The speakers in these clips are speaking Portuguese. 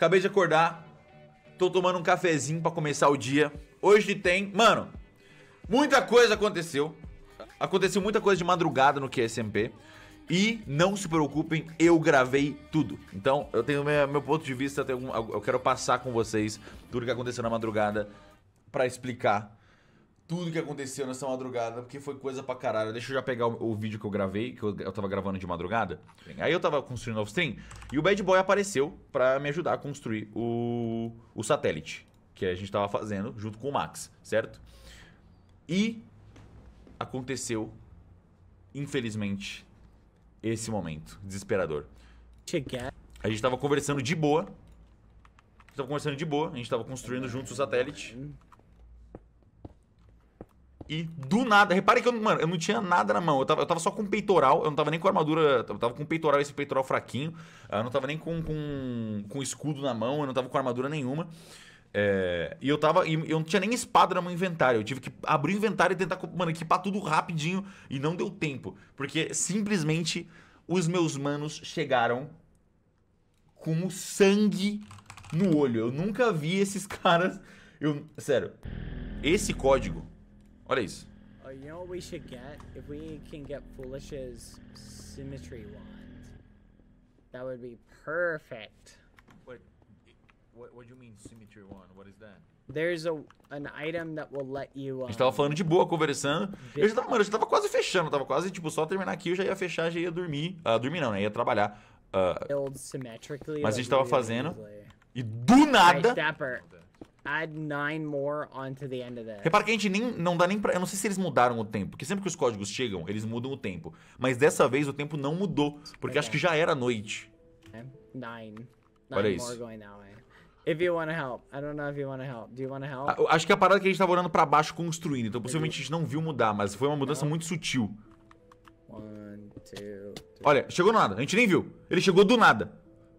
acabei de acordar. Tô tomando um cafezinho pra começar o dia. Hoje tem... Mano, muita coisa aconteceu. Aconteceu muita coisa de madrugada no QSMP. E não se preocupem, eu gravei tudo. Então, eu tenho meu ponto de vista, eu quero passar com vocês tudo que aconteceu na madrugada pra explicar tudo que aconteceu nessa madrugada, porque foi coisa pra caralho. Deixa eu já pegar o vídeo que eu gravei, que eu tava gravando de madrugada. Aí eu tava construindo o stream e o Bad Boy apareceu pra me ajudar a construir o satélite que a gente tava fazendo junto com o Max, certo? E aconteceu, infelizmente, esse momento desesperador. A gente tava conversando de boa. A gente tava construindo juntos o satélite. E do nada, repare que eu não tinha nada na mão. Eu tava só com peitoral, eu não tava nem com armadura. Eu tava com peitoral, esse peitoral fraquinho. Eu não tava nem com escudo na mão, eu não tava com armadura nenhuma. E eu não tinha nem espada no meu inventário. Eu tive que abrir o inventário e tentar, mano, equipar tudo rapidinho. E não deu tempo. Porque simplesmente os meus manos chegaram com o sangue no olho. Eu nunca vi esses caras. Sério, esse código. Olha isso. You know what we should get? If we can get Foolish's symmetry wand, that would be perfect. What do you mean symmetry wand? What is that? There's an item that will let you. A gente tava falando de boa, conversando. Eu já tava quase fechando, tava quase, tipo, só terminar aqui, eu já ia fechar, já ia dormir. Dormir não, né? Ia trabalhar. Build symmetrically. Mas a gente tava fazendo. E do nada. Dapper. Add 9 more onto the end of this. Repara que a gente não dá nem pra... Eu não sei se eles mudaram o tempo, porque sempre que os códigos chegam, eles mudam o tempo. Mas dessa vez o tempo não mudou, porque acho que já era noite. 9 Olha more isso. going that way. If you wanna help. I don't know if you wanna help. Do you wanna help? Acho que a parada é que a gente tava olhando pra baixo construindo, então possivelmente a gente não viu mudar, mas foi uma mudança muito sutil. 1, 2, 3. Olha, chegou do nada, a gente nem viu. Ele chegou do nada.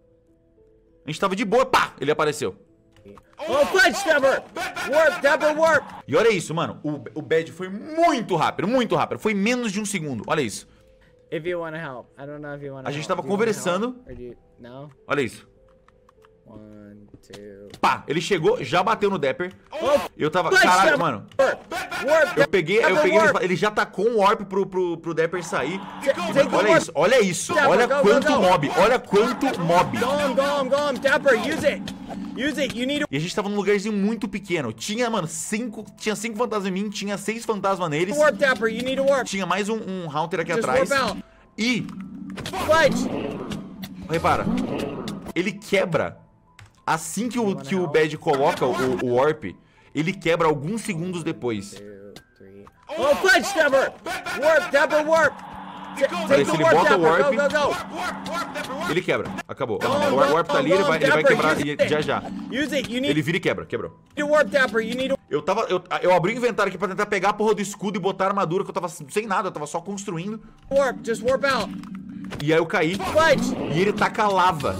A gente tava de boa, pá, ele apareceu. Oh, fudge, Dapper! Warp, Dapper, warp! E olha isso, mano, o Bad foi muito rápido, foi menos de um segundo, olha isso. If you wanna help. I don't know if you wanna A gente help. tava Do you wanna conversando. help? Or do you... No? Olha isso. 1, 2. Pá, ele chegou, já bateu no Dapper. Eu tava, Fudge, caralho, Dapper! mano. Warp! Eu peguei, ele já tacou um warp pro Dapper sair. Olha isso, olha quanto mob, olha quanto mob. Go him, Dapper, use it! Use it, you need to... E a gente tava num lugarzinho muito pequeno. Tinha, mano, 5 fantasmas em mim, tinha 6 fantasmas neles. Warp, Dapper, you need to warp! Tinha mais um Haunter aqui Just atrás. warp out. E, Fudge! repara, ele quebra assim que o Bad coloca o warp, ele quebra alguns segundos depois. 2, 3. Oh, fudge, Dapper! Warp, Dapper, warp! Olha, se ele bota o warp, Go! ele quebra. Acabou. O warp tá ali, ele vai quebrar já. Use it, you need Ele vira e quebra, quebrou. to warp, Dapper, you need to... Eu abri o inventário aqui pra tentar pegar a porra do escudo e botar a armadura, que eu tava sem nada, eu tava só construindo. Warp, just warp out! E aí eu caí, Fudge! e ele taca lava.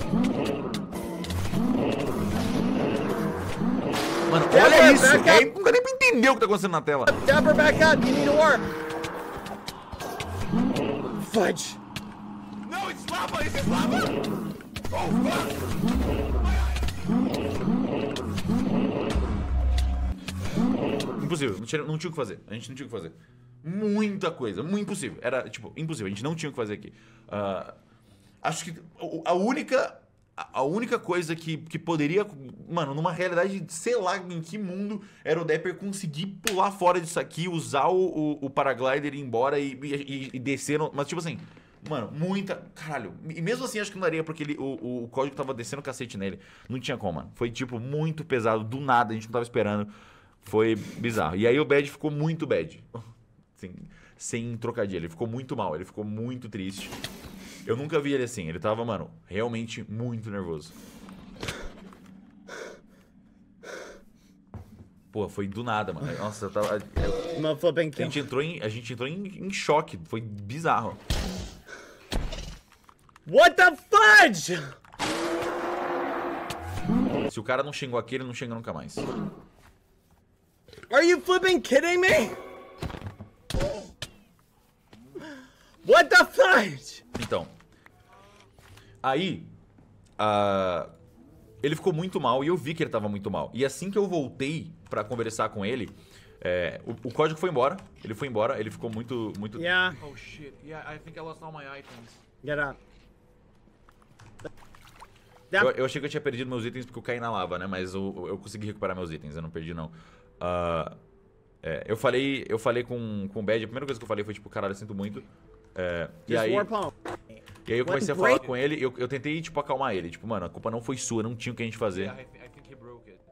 Mano, olha isso! Não dá nem pra entender o que tá acontecendo na tela. Dapper, back up, you need to warp! Fudge! No, it's lava! Is it lava? Oh, fuck! Impossível, não tinha o que fazer. A gente não tinha o que fazer. Muita coisa, muito impossível. Era, tipo, impossível. A gente não tinha o que fazer aqui. Acho que a única coisa que poderia... Mano, numa realidade, sei lá em que mundo, era o Dapper conseguir pular fora disso aqui, usar o paraglider e ir embora e descer. Mas, tipo assim... Mano, muita... Caralho. E mesmo assim, acho que não daria, porque o código tava descendo o cacete nele. Não tinha como, mano. Foi, tipo, muito pesado. Do nada, a gente não tava esperando. Foi bizarro. E aí o Bad ficou muito bad. Sem trocadilho. Ele ficou muito mal. Ele ficou muito triste. Eu nunca vi ele assim. Ele tava, mano, realmente muito nervoso. Pô, foi do nada, mano. Nossa, eu tava... A gente entrou em choque. Foi bizarro. What the fudge? Se o cara não xingou aqui, ele não xinga nunca mais. Are you flipping kidding me? What the fudge? Então, aí, ele ficou muito mal e eu vi que ele tava muito mal. E assim que eu voltei pra conversar com ele, o código foi embora. Ele foi embora, ele ficou muito... Yeah. Oh shit. Yeah, I think I lost all my items. Get up. Eu achei que eu tinha perdido meus itens porque eu caí na lava, né? Mas eu consegui recuperar meus itens, eu não perdi não. Eu falei com o Bad, a primeira coisa que eu falei foi tipo, caralho, eu sinto muito. E aí eu comecei a falar com ele, eu tentei tipo acalmar ele, tipo, mano, a culpa não foi sua, não tinha o que a gente fazer. Yeah, I think he broke it.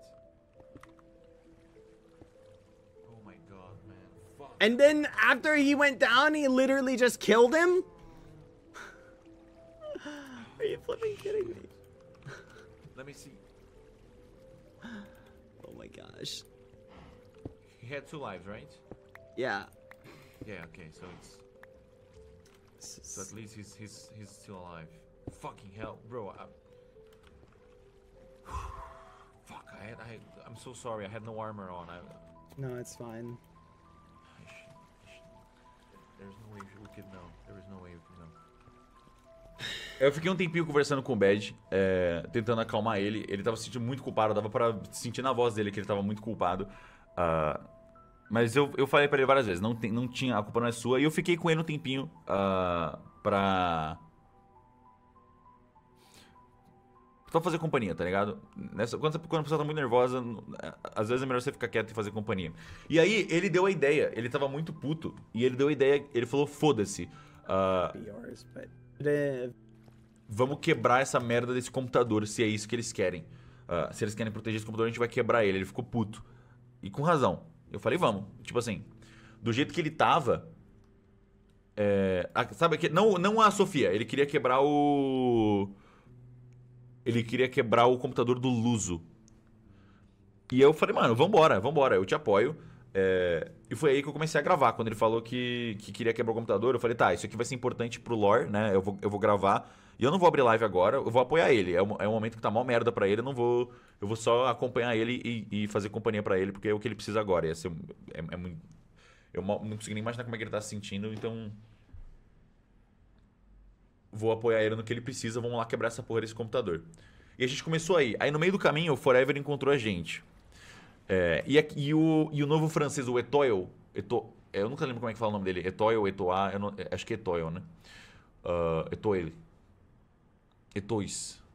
Oh my god, man. Fuck. And then after he went down, he literally just killed him? Are you flipping kidding me? Let me see. Oh my gosh. He had 2 lives, right? Yeah. Yeah, okay, so at least he's still alive. Fucking hell, bro. Fuck, I'm so sorry. I had no armor on. No, it's fine. There's no way we could know. There is no way we could know. Eu fiquei um tempinho conversando com o Bad, tentando acalmar ele. Ele tava se sentindo muito culpado, dava pra sentir na voz dele que ele tava muito culpado. Mas eu falei pra ele várias vezes, não tinha, a culpa não é sua. E eu fiquei com ele um tempinho pra fazer companhia, tá ligado? Quando a pessoa tá muito nervosa, às vezes é melhor você ficar quieto e fazer companhia. E aí, ele deu a ideia, ele tava muito puto, e ele deu a ideia, ele falou, foda-se. Vamos quebrar essa merda desse computador, se é isso que eles querem. Se eles querem proteger esse computador, a gente vai quebrar ele. Ele ficou puto. E com razão. Eu falei, vamos. Tipo assim, do jeito que ele tava... sabe, não a Sofia. Ele queria quebrar o... Ele queria quebrar o computador do Luso. E eu falei, mano, vambora, eu te apoio. E foi aí que eu comecei a gravar. Quando ele falou que queria quebrar o computador, eu falei, tá, isso aqui vai ser importante pro lore, né? Eu vou gravar. E eu não vou abrir live agora, eu vou apoiar ele. É um momento que tá mó merda pra ele, eu vou só acompanhar ele e fazer companhia pra ele, porque é o que ele precisa agora. Ia ser, eu não consigo nem imaginar como é que ele tá se sentindo, então... Vou apoiar ele no que ele precisa, vamos lá quebrar essa porra desse computador. E a gente começou aí. Aí no meio do caminho, o Forever encontrou a gente. E o novo francês, o Etoile... eu nunca lembro como é que fala o nome dele. Etoile, Etoile, acho que é Etoile, né? Etoile. Etois.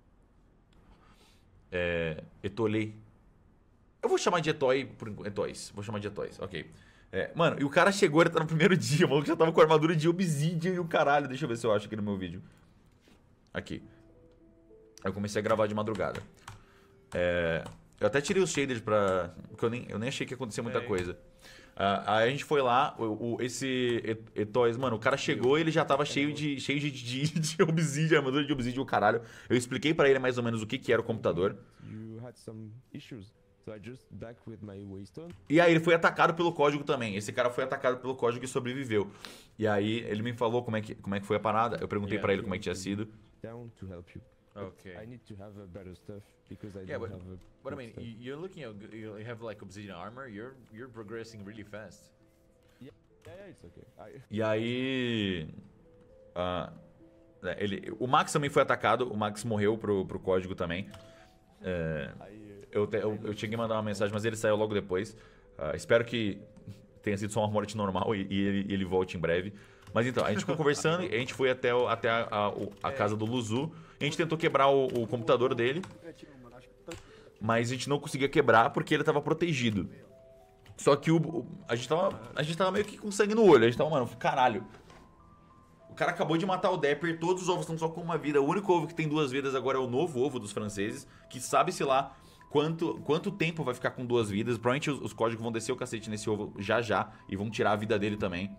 Etolé. Eu vou chamar de Etoi por Etois. Vou chamar de Etois, ok. Mano, e o cara chegou, ele tá no primeiro dia, o maluco já tava com a armadura de obsidian e o caralho. Deixa eu ver se eu acho aqui no meu vídeo. Aqui. Aí eu comecei a gravar de madrugada. Eu até tirei os shaders pra... Porque eu nem achei que ia acontecer muita coisa. Aí a gente foi lá, esse Etois, mano, o cara chegou e ele já tava cheio de obsidian, armadura de obsidian, o caralho. Eu expliquei pra ele mais ou menos o que era o computador. E aí ele foi atacado pelo código também. Esse cara foi atacado pelo código e sobreviveu. E aí ele me falou como é que foi a parada. Eu perguntei pra ele como é que tinha sido. Okay. I need to have a better stuff because I Yeah, don't but, have a but I good mean, stuff. you're looking at, you have like obsidian armor. You're progressing really fast. Yeah, it's okay. E aí... o Max também foi atacado. O Max morreu pro código também. Eu cheguei a mandar uma mensagem, mas ele saiu logo depois. Espero que tenha sido só uma morte normal e ele volte em breve. Mas então, a gente ficou conversando e a gente foi até a casa do Luzu. A gente tentou quebrar o computador dele, mas a gente não conseguia quebrar porque ele tava protegido. Só que a gente tava meio que com sangue no olho. A gente tava, mano, caralho. O cara acabou de matar o Dapper, todos os ovos estão só com uma vida. O único ovo que tem 2 vidas agora é o novo ovo dos franceses, que sabe-se lá quanto tempo vai ficar com 2 vidas. Provavelmente os códigos vão descer o cacete nesse ovo já e vão tirar a vida dele também.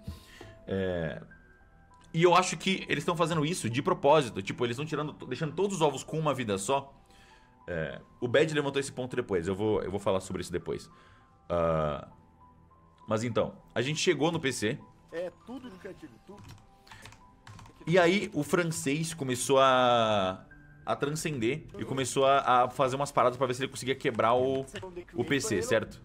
E eu acho que eles estão fazendo isso de propósito. Tipo, eles estão deixando todos os ovos com uma vida só. O Bad levantou esse ponto depois. Eu vou falar sobre isso depois. Mas então, a gente chegou no PC. Tudo no cantinho, tudo. E aí o francês começou a transcender e começou a fazer umas paradas pra ver se ele conseguia quebrar o PC, certo?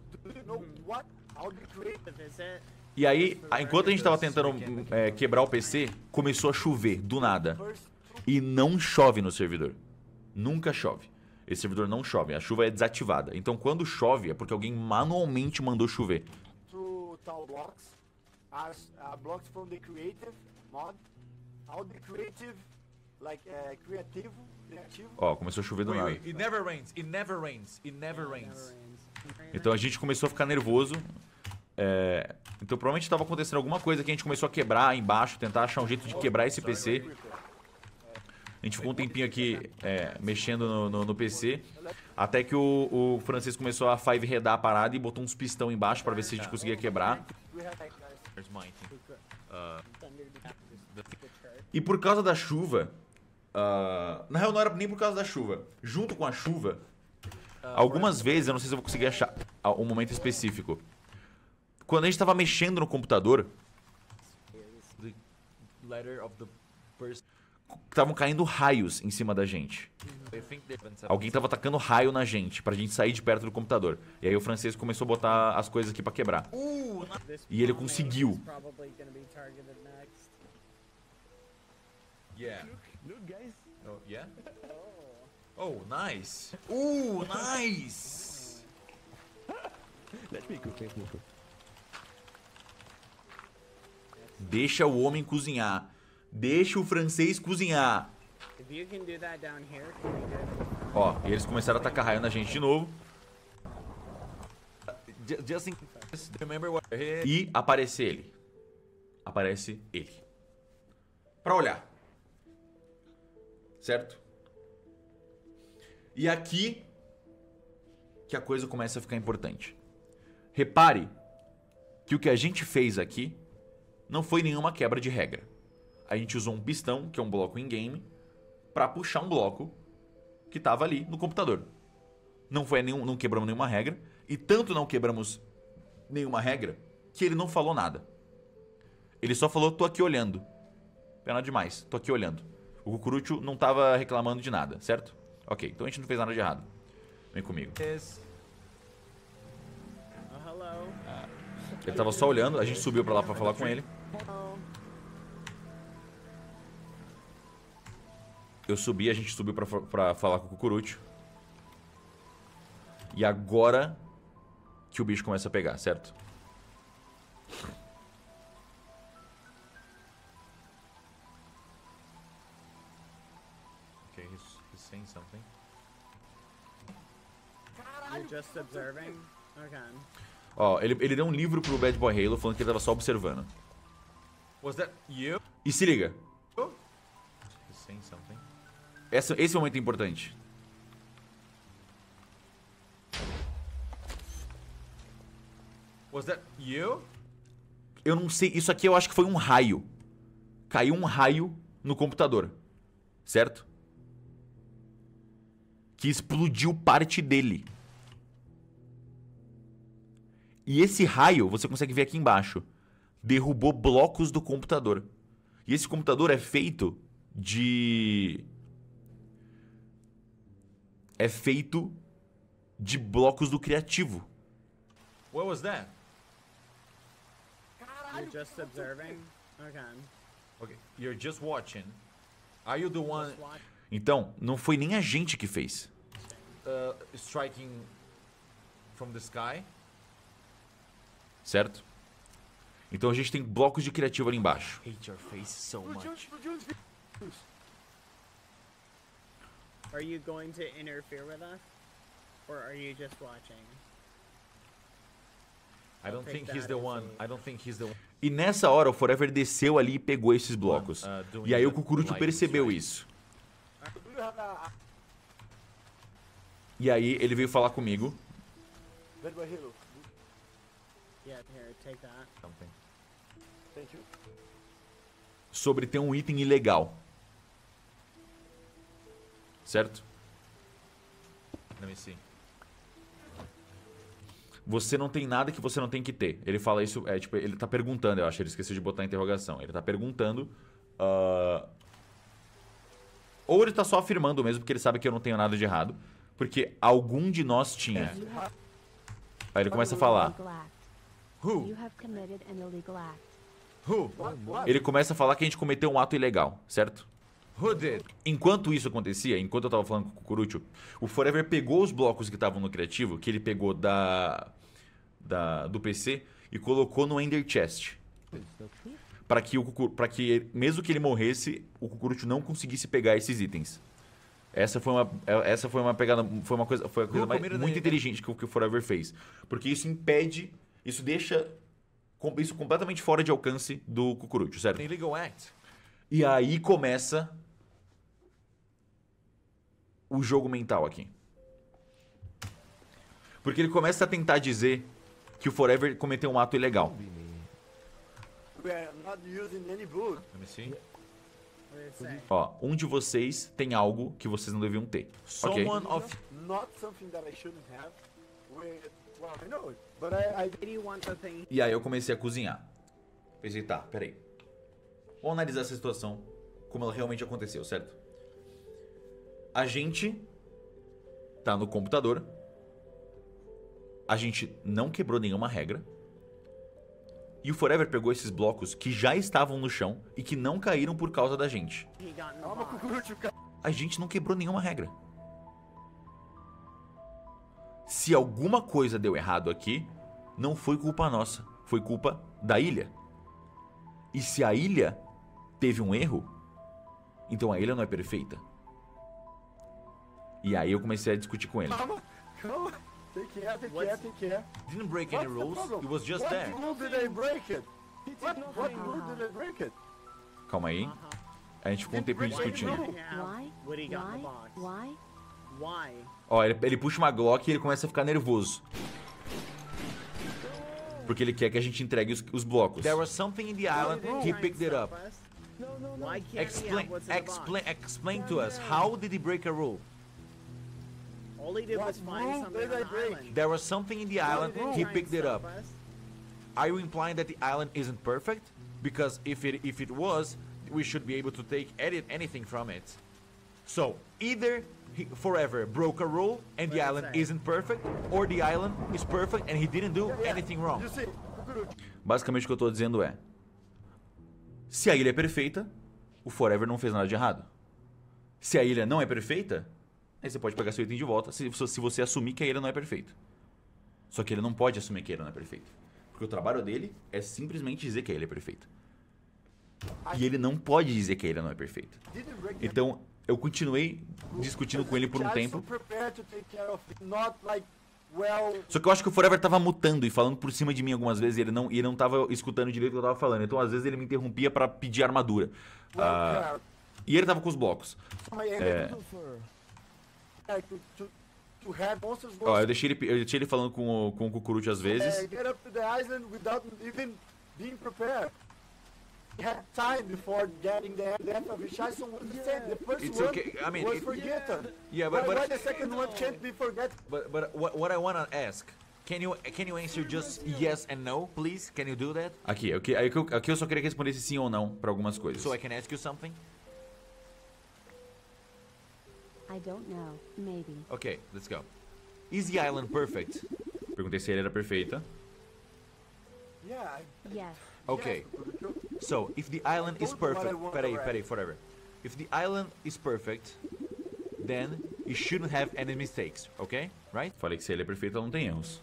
E aí, enquanto a gente tava tentando quebrar o PC, começou a chover, do nada. E não chove no servidor. Nunca chove. Esse servidor não chove, a chuva é desativada. Então quando chove é porque alguém manualmente mandou chover. To tall blocks as blocks from the creative mod. All the creative, like creativo. Ó, começou a chover do nada. It never rains. It never rains. It never rains. Então a gente começou a ficar nervoso. Então provavelmente estava acontecendo alguma coisa que a gente começou a quebrar embaixo, tentar achar um jeito de quebrar esse PC. A gente ficou um tempinho aqui mexendo no PC, até que o Francisco começou a 5-redar a parada e botou uns pistão embaixo para ver se a gente conseguia quebrar. There's mine. E por causa da chuva, na real não era nem por causa da chuva, junto com a chuva, algumas vezes, eu não sei se eu vou conseguir achar um momento específico, quando a gente estava mexendo no computador, The letter of the person. estavam caindo raios em cima da gente. I think they've been Alguém tava atacando raio na gente, pra gente sair de perto do computador. E aí o Francisco começou a botar as coisas aqui pra quebrar. E ele conseguiu. Yeah. Look, guys. Oh, yeah? Oh, nice. Nice! Let me cook, let me cook. Deixa o homem cozinhar. Deixa o francês cozinhar. If you can do that down here, can we do it? Ó, e eles começaram a atacar raio na gente de novo. Just in case, remember what I hit? E aparece ele. Aparece ele. Pra olhar. Certo? E aqui que a coisa começa a ficar importante. Repare que o que a gente fez aqui não foi nenhuma quebra de regra. A gente usou um pistão, que é um bloco in-game, pra puxar um bloco que tava ali no computador. Não quebramos nenhuma regra. E tanto não quebramos nenhuma regra que ele não falou nada. Ele só falou, tô aqui olhando. Não é nada demais, tô aqui olhando. O Cucurucho não tava reclamando de nada, certo? Ok, então a gente não fez nada de errado. Vem comigo. Yes. Oh, hello. Ele tava só olhando, a gente subiu pra lá pra falar com ele. Eu subi, a gente subiu pra falar com o Cucurucho. E agora que o bicho começa a pegar, certo? Okay, he's saying something. You're just observing? Okay. Ó, ele deu um livro pro Bad Boy Halo falando que ele tava só observando. Was that you? E se liga, He's saying something. esse momento é importante. Was that you? Eu não sei, isso aqui eu acho que foi um raio. Caiu um raio no computador, certo? Que explodiu parte dele. E esse raio, você consegue ver aqui embaixo, derrubou blocos do computador. E esse computador é feito de... É feito de blocos do criativo. What was that? You're just observing? Okay. Okay, you're just watching. Are you the one Just watch. Então, não foi nem a gente que fez. striking from the sky? Certo? Então a gente tem blocos de criativo ali embaixo. Hate your face so much. Are you going to interfere with us? Or are you just watching? I don't take think he's that the as one. a- I don't think he's the one. E nessa hora o Forever desceu ali e pegou esses blocos. doing E aí o the Cucurucho light percebeu strike. isso. Do you have a E aí ele veio falar comigo. Bad Boy Halo? Yeah, here, take that. Something. Thank you. Sobre ter um item ilegal. Certo? Let me see. Você não tem nada que você não tem que ter. Ele fala isso, tipo, ele tá perguntando, eu acho, ele esqueceu de botar a interrogação. Ele tá perguntando. Ou ele tá só afirmando mesmo, porque ele sabe que eu não tenho nada de errado. Porque algum de nós tinha. Aí ele começa a falar. Illegal act. Who? You have committed an illegal act. Who? Ele começa a falar que a gente cometeu um ato ilegal, certo? Who did? Enquanto isso acontecia, enquanto eu tava falando com o Cucurucho, o Forever pegou os blocos que estavam no criativo, que ele pegou do PC, e colocou no Ender Chest. Pra que mesmo que ele morresse, o Cucurucho não conseguisse pegar esses itens. Essa foi uma pegada, foi a coisa muito inteligente que o Forever fez. Porque isso impede, isso deixa isso completamente fora de alcance do Cucurucho, certo? An illegal act. E aí começa o jogo mental aqui. Porque ele começa a tentar dizer que o Forever cometeu um ato ilegal. We are not using any boot. Let me see. What did it say? Ó, um de vocês tem algo que vocês não deviam ter. Ok? Someone of Not something that I shouldn't have. Well, I know it, but I Do you want the thing? E aí eu comecei a cozinhar. Pensei, tá, peraí. Vamos analisar essa situação como ela realmente aconteceu, certo? A gente tá no computador. A gente não quebrou nenhuma regra. E o Forever pegou esses blocos que já estavam no chão e que não caíram por causa da gente. He got in the Calma, box. Cucurucho, calma. A gente não quebrou nenhuma regra. Se alguma coisa deu errado aqui, não foi culpa nossa, foi culpa da ilha. E se a ilha teve um erro, então a ilha não é perfeita. E aí eu comecei a discutir com ele. Calma, calma. Take care, take care. didn't break any What's the rules. problem? It was just What there. rule did I break it? What rule did I break it? Calma aí. A gente ficou um tempinho discutindo. Why? What he got in the box? Why? Why? Ó, ele puxa uma Glock e ele começa a ficar nervoso. Porque ele quer que a gente entregue os blocos. There was something in the island. He picked it up. Why can't he have what's in the box? Explain to us. How did he break a rule? All he did What was find rule something did on I the break? island. There was something in the island. Try He and picked it stop up. us. Are you implying that the island isn't perfect? Because if it was, we should be able to take anything from it. So either he Forever broke a rule and the What island did it say? isn't perfect, or the island is perfect and he didn't do anything wrong. You see, Cucurucho, Basicamente o que eu tô dizendo é: se a ilha é perfeita, o Forever não fez nada de errado. Se a ilha não é perfeita, aí você pode pegar seu item de volta se você assumir que a ilha não é perfeita. Só que ele não pode assumir que a ilha não é perfeita. Porque o trabalho dele é simplesmente dizer que a ilha é perfeita. E ele não pode dizer que a ilha não é perfeita. didn't break the Então eu continuei discutindo com ele por um Child tempo. so prepared to take care of it, not like, well, Só que eu acho que o Forever tava mutando e falando por cima de mim algumas vezes e ele não tava escutando direito o que eu tava falando. Então às vezes ele me interrompia pra pedir armadura. well, E ele tava com os blocos. to have monsters Ó, eu deixei ele falando com o Cucurucho às vezes. get up to the island without even being prepared. He had time before getting the death of Richardson was the same. The first It's one okay, I mean, was it- forgotten. Yeah, Why the second one can't be forgotten? But what I wanna ask, can you answer just yes and no, please? Can you do that? Aqui eu só queria que respondesse sim ou não pra algumas coisas. So I can ask you something? I don't know. Maybe. Okay, let's go. Is the island perfect? Perguntei se ele era perfeita. Yeah, Yes. Okay. Cucurucho. So if the island is told you what I perfect, want peraí, already. forever. If the island is perfect, then it shouldn't have any mistakes, okay? Right? Falei que se ele é perfeito, ela não tem erros.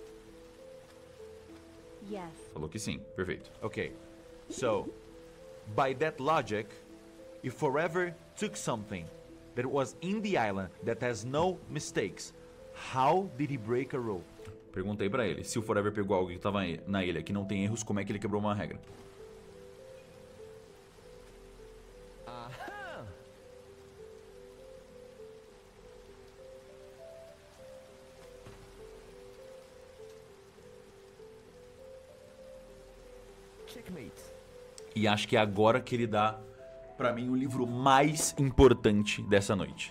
Yes. Falou que sim, perfeito. Okay. So, by that logic, if Forever took something that was in the island that has no mistakes, how did he break a rule? Perguntei pra ele, se o Forever pegou algo que tava na ilha que não tem erros, como é que ele quebrou uma regra? Checkmate. E acho que é agora que ele dá pra mim o livro mais importante dessa noite.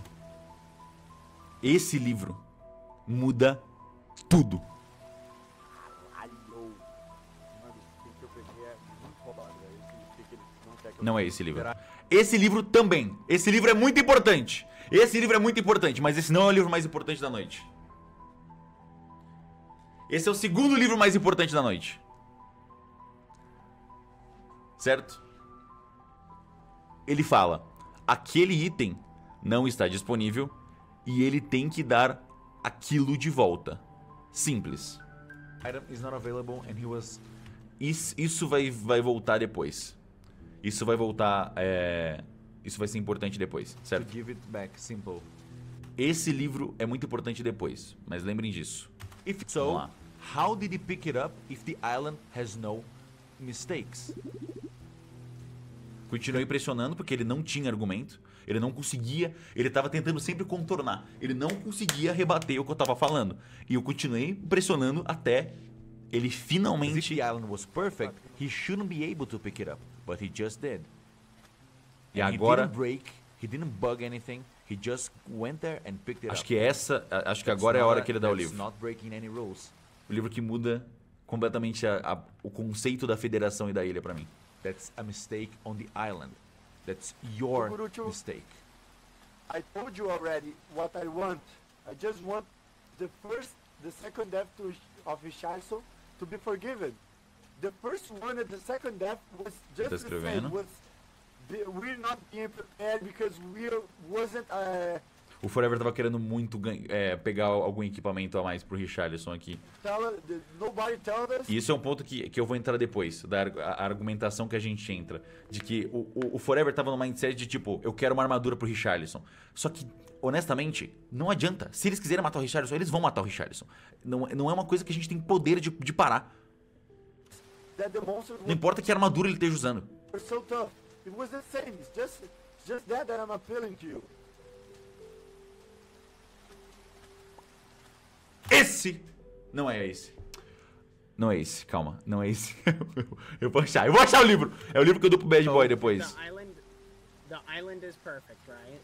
Esse livro muda tudo. I know. Mano, esse que eu peguei é muito roubado, velho. Significa que ele não quer que eu... Não é esse livro. Esse livro também. Esse livro é muito importante. Esse livro é muito importante, mas esse não é o livro mais importante da noite. Esse é o segundo livro mais importante da noite. Certo? Ele fala: aquele item não está disponível e ele tem que dar aquilo de volta. Simples. Item is not available and he was... Isso vai voltar depois. Isso vai voltar... Isso vai ser importante depois, to certo? give it back. Simple. Esse livro é muito importante depois, mas lembrem disso. If Vamos so, lá. how did he pick it up if the island has no mistakes? Continuei pressionando porque ele não tinha argumento. Ele não conseguia. Ele tava tentando sempre contornar. Ele não conseguia rebater o que eu tava falando. E eu continuei pressionando até ele As if finalmente. the island was perfect, he shouldn't be able to pick it up, but he just did. E And agora. he didn't break, he didn't bug anything, he just went there and picked it Acho up. que acho que That's agora é a not hora que ele dá o that's livro. not breaking any rules. O livro que muda completamente o conceito da federação e da ilha pra mim. That's a mistake on the island. That's your Kukurucho. mistake. I told you already what I want. I just want the second death of Richardson to be forgiven. The first one and the second death was just the escrevendo. same. We're not being prepared because we wasn't. O Forever tava querendo muito pegar algum equipamento a mais pro Richarlison aqui. Nobody told us. E isso é um ponto que eu vou entrar depois, a argumentação que a gente entra. De que o Forever tava no mindset de tipo, eu quero uma armadura pro Richarlison. Só que, honestamente, não adianta. Se eles quiserem matar o Richarlison, eles vão matar o Richarlison. Não é uma coisa que a gente tem poder de parar. That the monsters Não importa que armadura ele esteja usando. were so tough. It was the same. It's just that I'm appealing to you. Esse não é esse. Não é esse, calma. Não é esse. Eu vou achar o livro. É o livro que eu dou pro Bad Boy depois. The island is perfect, right?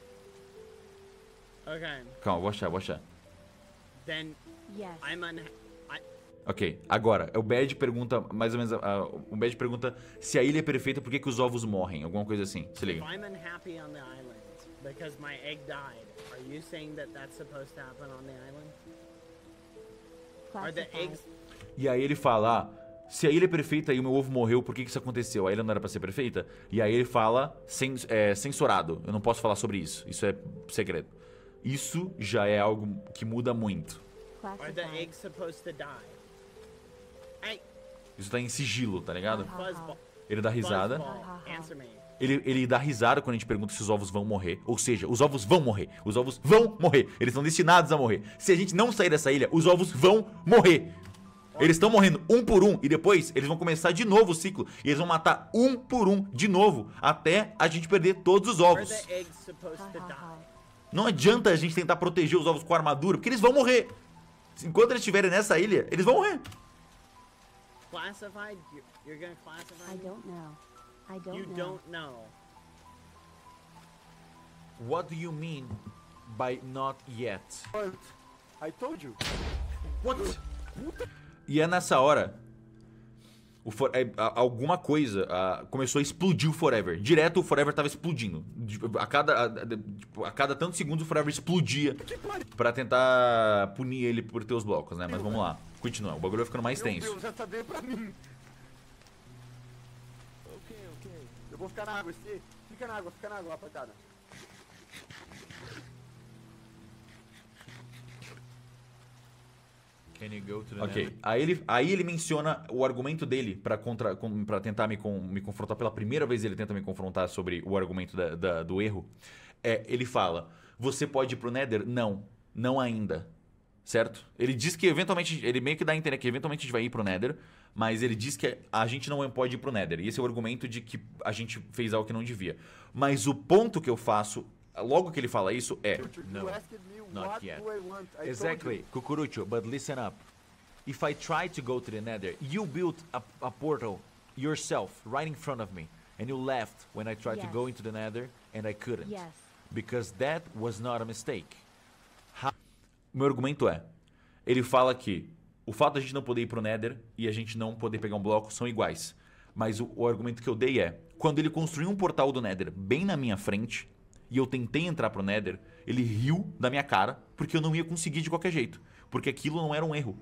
Okay. Calma, vou achar. Then Yes. Ok, agora, o Bad pergunta, mais ou menos, o Bad pergunta se a ilha é perfeita, por que os ovos morrem? Alguma coisa assim, se If liga. I'm unhappy on the island because my egg died, are you saying that that's supposed to happen on the island? Are the Classified. eggs? E aí ele fala, se a ilha é perfeita e o meu ovo morreu, por que isso aconteceu? A ilha não era pra ser perfeita? E aí ele fala, censurado, eu não posso falar sobre isso, isso é segredo. Isso já é algo que muda muito. Are the Classified. eggs supposed to die? Hey, Isso tá em sigilo, tá ligado? Fuzzball. Ele dá risada. Fuzzball, answer me. Ele dá risada quando a gente pergunta se os ovos vão morrer. Ou seja, os ovos vão morrer. Os ovos vão morrer. Eles estão destinados a morrer. Se a gente não sair dessa ilha, os ovos vão morrer. Eles estão morrendo um por um. E depois eles vão começar de novo o ciclo. E eles vão matar um por um de novo. Até a gente perder todos os Are ovos. the eggs supposed to die? Não adianta a gente tentar proteger os ovos com armadura. Porque eles vão morrer. Enquanto eles estiverem nessa ilha, eles vão morrer. Classified? You're gonna classify I me? don't know. I don't You know. don't know. What do you mean by not yet? But I told you. E é nessa hora. Alguma coisa começou a explodir o Forever. Direto o Forever tava explodindo. A cada tantos segundos o Forever explodia pra tentar punir ele por ter os blocos, né? Mas vamos lá. Continua. O bagulho vai ficando mais Meu tenso. Deus, essa deu pra mim. Okay. Eu vou ficar na água, fica na água, rapaziada. Can you go to the Ok. nether? Aí ele menciona o argumento dele pra tentar me confrontar. Pela primeira vez ele tenta me confrontar sobre o argumento do erro. Ele fala, você pode ir pro Nether? Não. Não ainda. Certo? Ele diz que eventualmente, ele meio que dá a entender que eventualmente a gente vai ir pro Nether, mas ele diz que a gente não pode ir pro Nether. E esse é o argumento de que a gente fez algo que não devia. Mas o ponto que eu faço, logo que ele fala isso, No, You asked me not what yet. do I want. I told Exactly, you. Kukurucho, but listen up. If I try to go to the nether, you built a portal yourself right in front of me. And you left when I tried to Yes. go into the nether and I couldn't. Yes. Because that was not a mistake. meu argumento ele fala que o fato de a gente não poder ir pro Nether e a gente não poder pegar um bloco são iguais. Mas o argumento que eu dei quando ele construiu um portal do Nether bem na minha frente e eu tentei entrar pro Nether, ele riu da minha cara porque eu não ia conseguir de qualquer jeito. Porque aquilo não era um erro.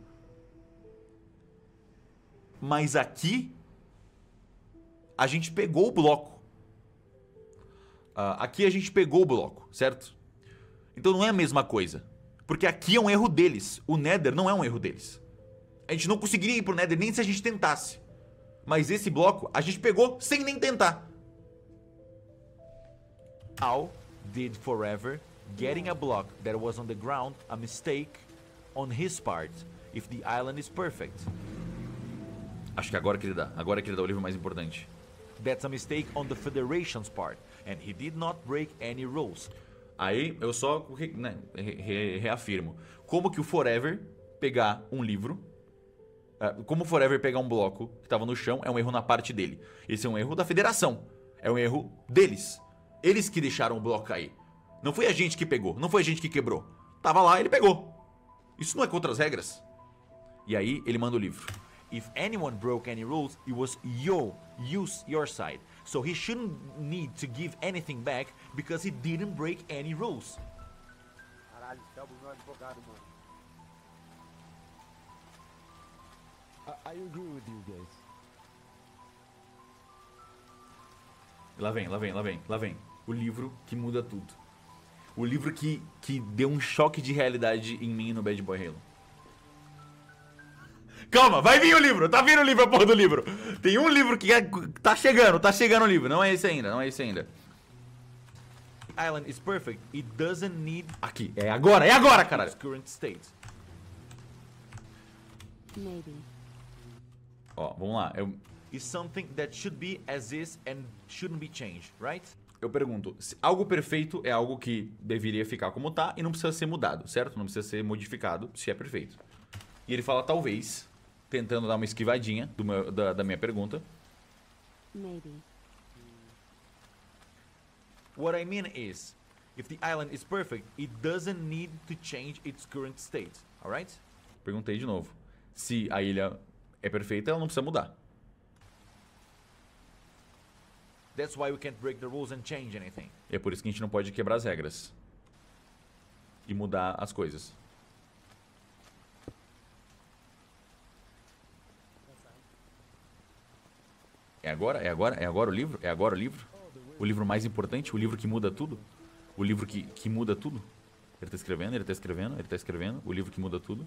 Mas aqui, a gente pegou o bloco. aqui a gente pegou o bloco, certo? Então não é a mesma coisa. Porque aqui é um erro deles. O Nether não é um erro deles. A gente não conseguiria ir pro Nether nem se a gente tentasse. Mas esse bloco a gente pegou sem nem tentar. How did Forever getting a block that was on the ground a mistake on his part if the island is perfect? Acho que agora que ele dá. Agora que ele dá o livro mais importante. That's a mistake on the Federation's part, and he did not break any rules. Aí eu só reafirmo. Como que o Forever pegar um livro... como o Forever pegar um bloco que tava no chão é um erro na parte dele. Esse é um erro da Federação. É um erro deles. Eles que deixaram o bloco cair. Não foi a gente que pegou. Não foi a gente que quebrou. Tava lá, ele pegou. Isso não é contra as regras. E aí ele manda o livro. If anyone broke any rules, it was your side. So he shouldn't need to give anything back because he didn't break any rules. Caralho, Felbo, meu advogado, mano. I agree with you guys. Lá vem. O livro que muda tudo. O livro que deu um choque de realidade em mim e no Bad Boy Halo. Calma, vai vir o livro. Tá vindo o livro, a porra do livro. Tem um livro que tá chegando o livro. Não é esse ainda. The island is perfect. It doesn't need Aqui, é agora, caralho. its current state. Maybe. Ó, vamos lá. Is something that should be as is and shouldn't be changed, right? Eu pergunto, se algo perfeito é algo que deveria ficar como tá e não precisa ser mudado, certo? Não precisa ser modificado se é perfeito. E ele fala talvez, tentando dar uma esquivadinha da minha pergunta. Maybe. What I mean is, if the island is perfect, it doesn't need to change its current state, alright? Perguntei de novo. Se a ilha é perfeita, ela não precisa mudar. That's why we can't break the rules and change anything. E é por isso que a gente não pode quebrar as regras. E mudar as coisas. É agora o livro? É agora o livro? O livro mais importante? O livro que muda tudo? O livro que muda tudo? Ele tá escrevendo. O livro que muda tudo.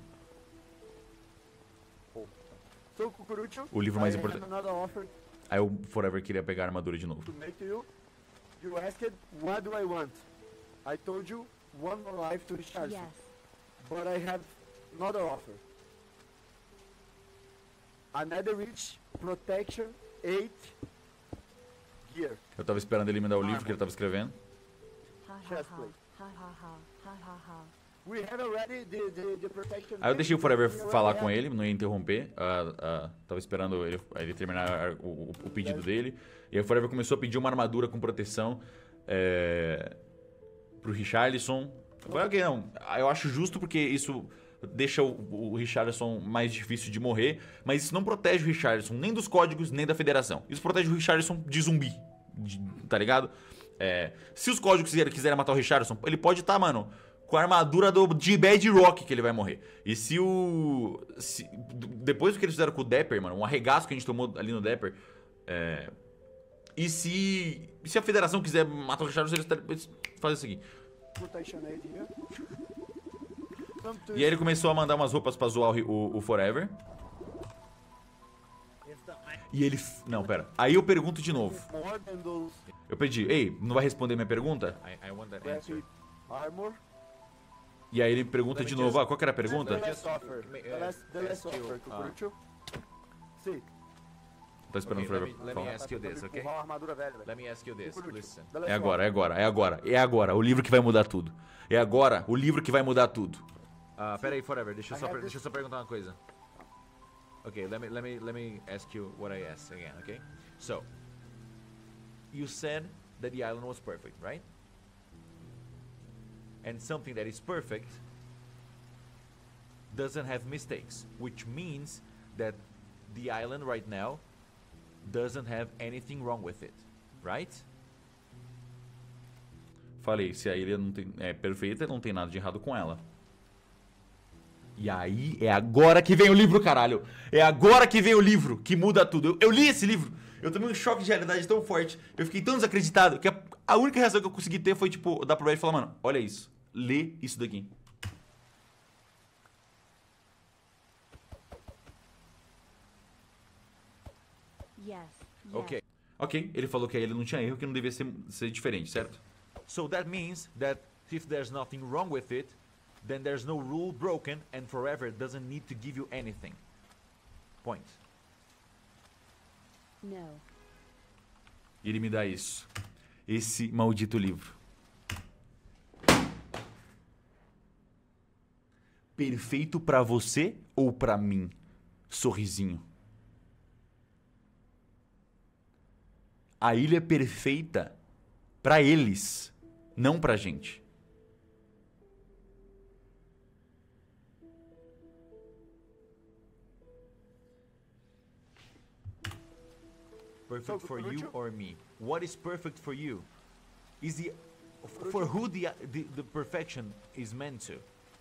So, Cucurucho, O livro mais I have importante. another offer Aí o Forever queria pegar a armadura de novo. to make to you. You asked, what do I want? I told you, one more life to recharge. Yes. But I have another offer. Another reach, protection, 8 gear. Eu tava esperando ele me dar o livro que ele tava escrevendo. Ha ha Chest ha. plate. Ha ha ha. Ha ha ha. We have already the protection. Aí eu deixei o Forever we already falar com have- ele, não ia interromper. Tava esperando ele terminar o pedido dele. E aí o Forever começou a pedir uma armadura com proteção pro Richarlison. Eu falei, ok, não. Eu acho justo porque isso deixa o Richarlison mais difícil de morrer. Mas isso não protege o Richarlison nem dos códigos, nem da Federação. Isso protege o Richarlison de zumbi. Tá ligado? Se os códigos quiserem matar o Richarlison, ele pode estar, mano, com a armadura de Bad Rock que ele vai morrer. E depois do que eles fizeram com o Dapper, mano, um arregaço que a gente tomou ali no Dapper. E se a Federação quiser matar o Richarlison, eles fazem o seguinte. Protection 8 here. Come to E aí ele começou a mandar umas roupas pra zoar o Forever. E ele... Não, pera. Aí eu pergunto de novo. more than those Eu pedi, ei, não vai responder minha pergunta? I want that answer. rapid armor. E aí ele pergunta de novo, qual que era a The pergunta? last offer. may- The last ask you, offer, Cucurucho. Sim. Tô esperando Okay, o let Forever me falar. ask you this, okay? Empurrar uma armadura velha, velho. Let me ask you this. Cucurucho. Listen. The last É agora. O livro que vai mudar tudo. É agora o livro que vai mudar tudo. Pera aí, Forever, deixa eu I have deixa eu só perguntar uma coisa. Okay, let me ask you what I asked again, okay? So, you said that the island was perfect, right? And something that is perfect doesn't have mistakes, which means that the island right now doesn't have anything wrong with it, right? Falei, se a ilha não é perfeita, não tem nada de errado com ela. E aí, é agora que vem o livro, caralho. É agora que vem o livro, que muda tudo. Eu li esse livro, eu tomei um choque de realidade tão forte, eu fiquei tão desacreditado, que A única reação que eu consegui ter foi, tipo, dar pro Bad e falar, mano, olha isso. Lê isso daqui. Yes. Okay. Ok, ele falou que aí ele não tinha erro, que não devia ser diferente, certo? So that means that if there's nothing wrong with it, then there's no rule broken and forever doesn't need to give you anything. Point. No. E ele me dá isso. Esse maldito livro. Perfeito pra você ou pra mim? Sorrisinho. A ilha é perfeita pra eles, não pra gente. Perfect So, for you Cucurucho? or me? What is perfect for you? Is the for who the perfection is meant to?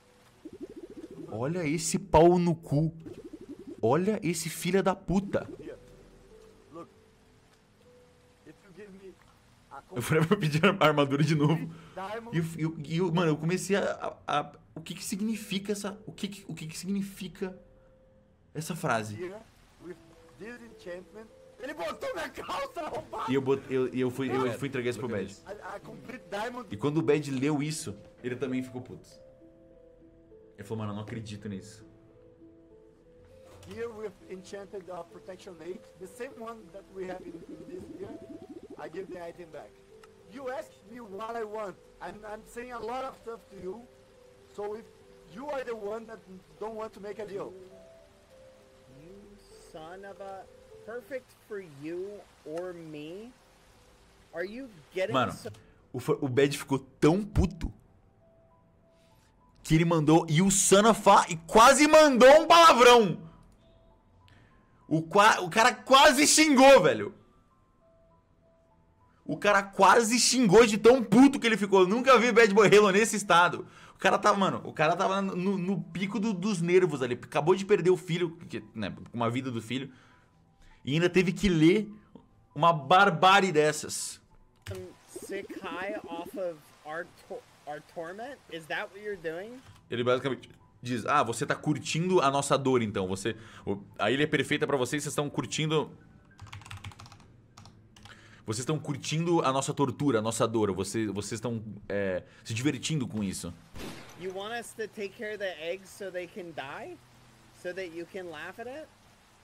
Olha esse pau no cu. Olha esse filho da puta. Here. Look. If you give me a Eu falei pra pedir a armadura de novo. diamond, Mano, eu comecei o que que significa essa... O que que significa essa frase? here with this enchantment. Ele botou minha calça arrombada! E eu fui entregar isso pro Bad. A complete diamond. E quando o Bad leu isso, ele também ficou puto. Ele falou, mano, eu não acredito nisso. Here with enchanted protection 8, the same one that we have in this here, I give the item back. You asked me what I want, and I'm saying a lot of stuff to you, so if you are the one that don't want to make a deal, You son of a... Perfect for you or me? Are you getting Mano, so... o Bad ficou tão puto que ele mandou e o son of a e quase mandou um palavrão. O cara quase xingou, velho. O cara quase xingou de tão puto que ele ficou. Eu nunca vi Bad Boy Halo nesse estado. O cara tava, mano, no pico dos nervos ali. Acabou de perder o filho, né, uma vida do filho. E ainda teve que ler uma barbárie dessas. sick high off of our torment? Is that what you're doing? Ele basicamente diz, você tá curtindo a nossa dor, então. A ilha é perfeita pra vocês, vocês estão curtindo... Vocês estão curtindo a nossa tortura, a nossa dor. Vocês estão se divertindo com isso. You want us to take care of the eggs so they can die? So that you can laugh at it?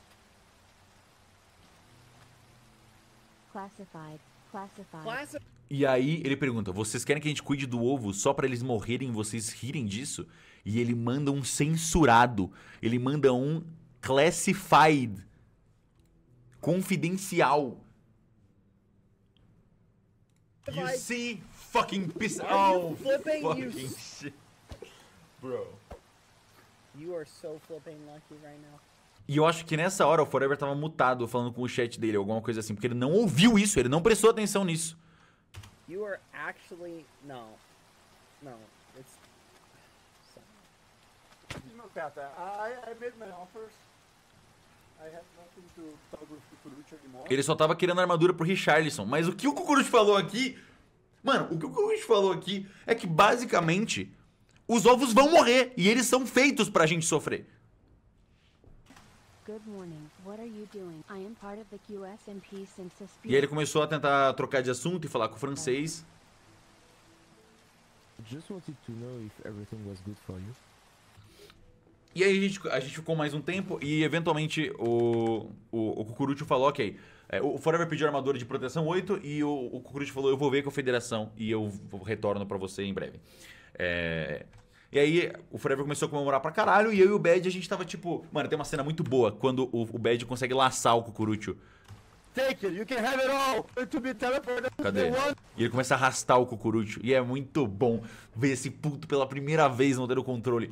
Classified. Classified. Classic. E aí ele pergunta, vocês querem que a gente cuide do ovo só pra eles morrerem e vocês rirem disso? E ele manda um censurado. Ele manda um classified. Confidencial. You see? Fucking piss. Are you Oh, flipping, you fucking shit. Bro. You are so flipping lucky right now. E eu acho que nessa hora o Forever tava mutado falando com o chat dele, alguma coisa assim, porque ele não ouviu isso, ele não prestou atenção nisso. You are actually no. It's no, Peta, I made my offers. I have nothing to talk with Cucurucho anymore. Ele só tava querendo armadura pro Richarlison, mas o que o Cucurucho falou aqui... Mano, o que o Cucurucho falou aqui é que basicamente os ovos vão morrer e eles são feitos pra gente sofrer. Good morning. What are you doing? I am part of the QSMP since E aí Suspicion. ele começou a tentar trocar de assunto e falar com o francês. Just wanted to know if everything was good for you. E aí a gente ficou mais um tempo e eventualmente o Cucurucho falou, ok, o Forever pediu armadura de proteção 8 e o Cucurucho falou, eu vou ver com a federação e eu retorno pra você em breve. E aí o Forever começou a comemorar pra caralho e eu e o Bad a gente tava tipo... Mano, tem uma cena muito boa quando o Bad consegue laçar o Cucurucho. Take it, you can have it all. To be teleported. Cadê? E ele começa a arrastar o Cucurucho e é muito bom ver esse puto pela primeira vez não ter o controle.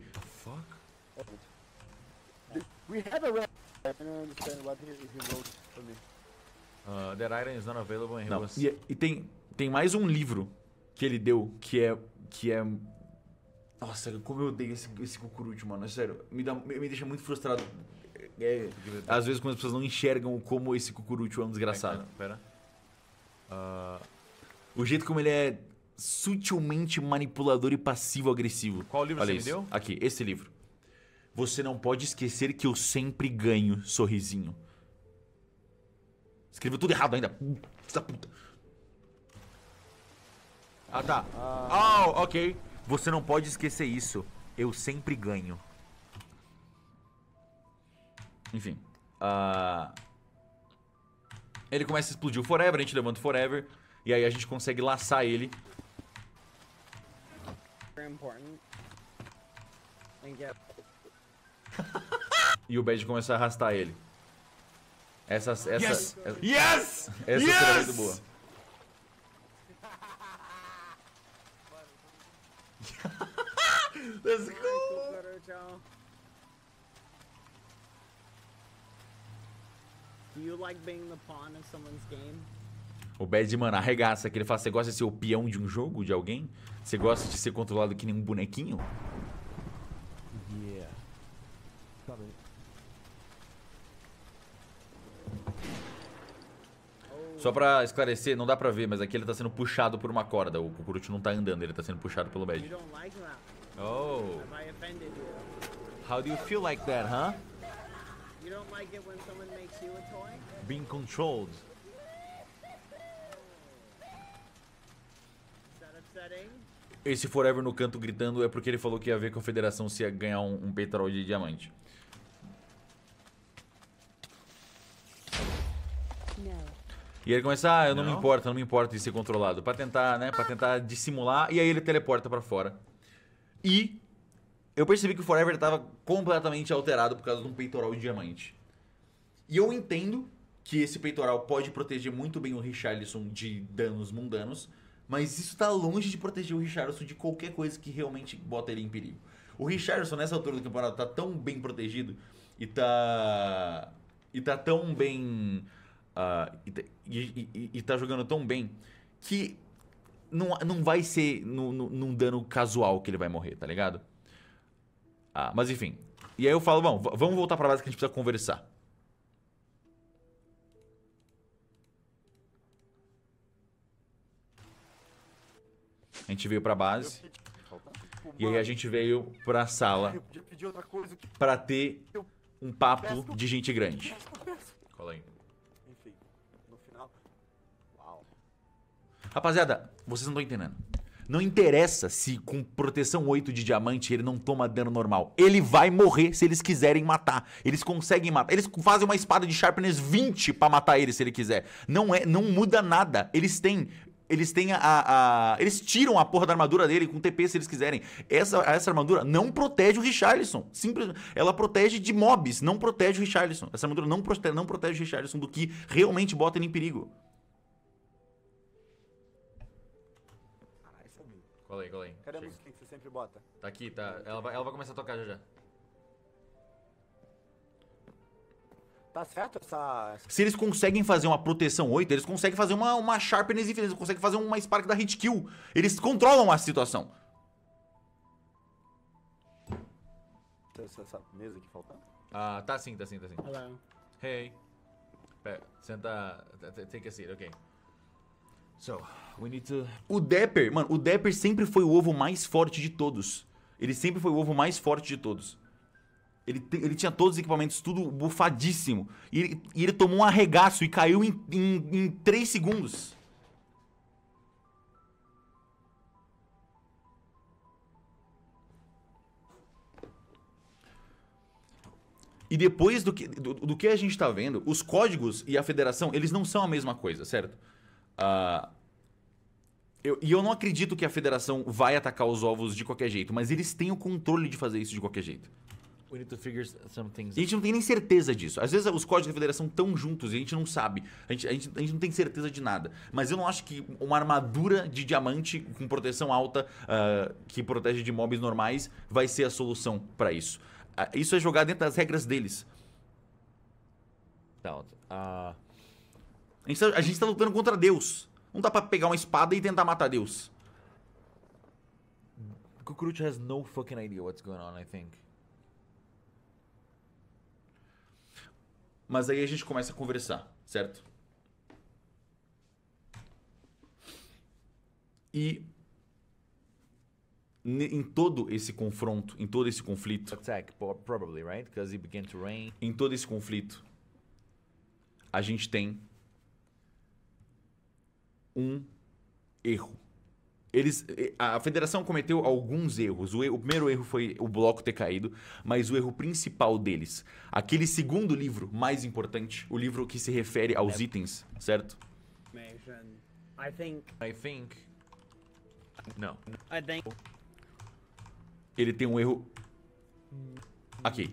We have a red. I don't understand what he wrote for me. That item is not available and he Não, was... e tem mais um livro que ele deu que é... Nossa, como eu odeio esse Cucurucho, mano. É sério, me deixa muito frustrado. Às vezes quando as pessoas não enxergam como esse Cucurucho é um desgraçado. Pera. O jeito como ele é sutilmente manipulador e passivo-agressivo. Qual livro Olha você me isso. deu? Aqui, esse livro. Você não pode esquecer que eu sempre ganho, sorrisinho. Escreveu tudo errado ainda. Puta puta. Ah, tá. Oh, ok. Você não pode esquecer isso. Eu sempre ganho. Enfim. Ele começa a explodir o Forever, a gente levanta o Forever. E aí a gente consegue laçar ele. Very important. And get E o Bad começa a arrastar ele. Essa Yes! essa Yes! cena é muito boa. Let's go! Do you like being the pawn of someone's game? O Bad, mano, arregaça. Que ele fala, você gosta de ser o peão de um jogo, de alguém? Você gosta de ser controlado que nem um bonequinho? Yeah. Tá bem. Só pra esclarecer, não dá pra ver, mas aqui ele tá sendo puxado por uma corda. O Kukuruchi não tá andando, ele tá sendo puxado pelo You Bad. don't like that. Oh. Have I offended you? How do you feel like that, huh? You don't like it when someone makes you a toy? Being controlled. Is that upsetting? Esse Forever no canto gritando é porque ele falou que ia ver com a federação se ia ganhar um petróleo de diamante. No. E ele começa, eu não Não? me importa de ser controlado. Pra tentar, né, pra tentar dissimular. E aí ele teleporta pra fora. E eu percebi que o Forever tava completamente alterado por causa de um peitoral de diamante. E eu entendo que esse peitoral pode proteger muito bem o Richarlison de danos mundanos, mas isso tá longe de proteger o Richarlison de qualquer coisa que realmente bota ele em perigo. O Richarlison, nessa altura do campeonato, tá tão bem protegido e tá tão bem... e tá jogando tão bem que não vai ser num dano casual que ele vai morrer, tá ligado? Mas enfim. E aí eu falo, bom, vamos voltar pra base que a gente precisa conversar. A gente veio pra base e aí a gente veio pra sala Eu podia pedir outra coisa que pra ter um papo de gente grande. eu peço. Cola aí. Enfim, no final. Uau. Rapaziada, vocês não estão entendendo. Não interessa se com proteção 8 de diamante ele não toma dano normal. Ele vai morrer se eles quiserem matar. Eles conseguem matar. Eles fazem uma espada de Sharpness 20 pra matar ele se ele quiser. Não muda nada. Eles tiram a porra da armadura dele com TP se eles quiserem. Essa armadura não protege o Richarlison. Simplesmente. Ela protege de mobs, não protege o Richarlison. Essa armadura não protege o Richarlison do que realmente bota ele em perigo. Caralho, seu amigo. Cola aí. Cadê a Chega. musiquinha que você sempre bota? Tá aqui, tá. Ela vai começar a tocar já. Tá certo essa... Se eles conseguem fazer uma proteção 8, eles conseguem fazer uma Sharpness infinita, eles conseguem fazer uma Spark da hit kill. Eles controlam a situação. Essa mesa aqui faltando? Tá sim. Hello. Hey. Pera, senta. Take a seat, ok. So, we need to... O Dapper sempre foi o ovo mais forte de todos. Ele sempre foi o ovo mais forte de todos. Ele tinha todos os equipamentos, tudo bufadíssimo. E ele tomou um arregaço e caiu em 3 segundos. E depois do que a gente tá vendo, os códigos e a federação, eles não são a mesma coisa, certo? Eu não acredito que a federação vai atacar os ovos de qualquer jeito, mas eles têm o controle de fazer isso de qualquer jeito. We need to figure some things E a gente não tem nem certeza disso. Às vezes os códigos da federação estão juntos e a gente não sabe. A gente não tem certeza de nada. Mas eu não acho que uma armadura de diamante com proteção alta, que protege de mobs normais, vai ser a solução pra isso. Isso é jogar dentro das regras deles. A gente tá lutando contra Deus. Não dá pra pegar uma espada e tentar matar Deus. Kukuruchi has no fucking idea what's going on, I think. Mas aí a gente começa a conversar, certo? E em todo esse confronto, em todo esse conflito, Attack, probably, right? Because it began to rain. em todo esse conflito, a gente tem um erro. A federação cometeu alguns erros. O primeiro erro foi o bloco ter caído, mas o erro principal deles, aquele segundo livro mais importante, o livro que se refere aos itens, certo? I think. I think... No. I think. Ele tem um erro aqui.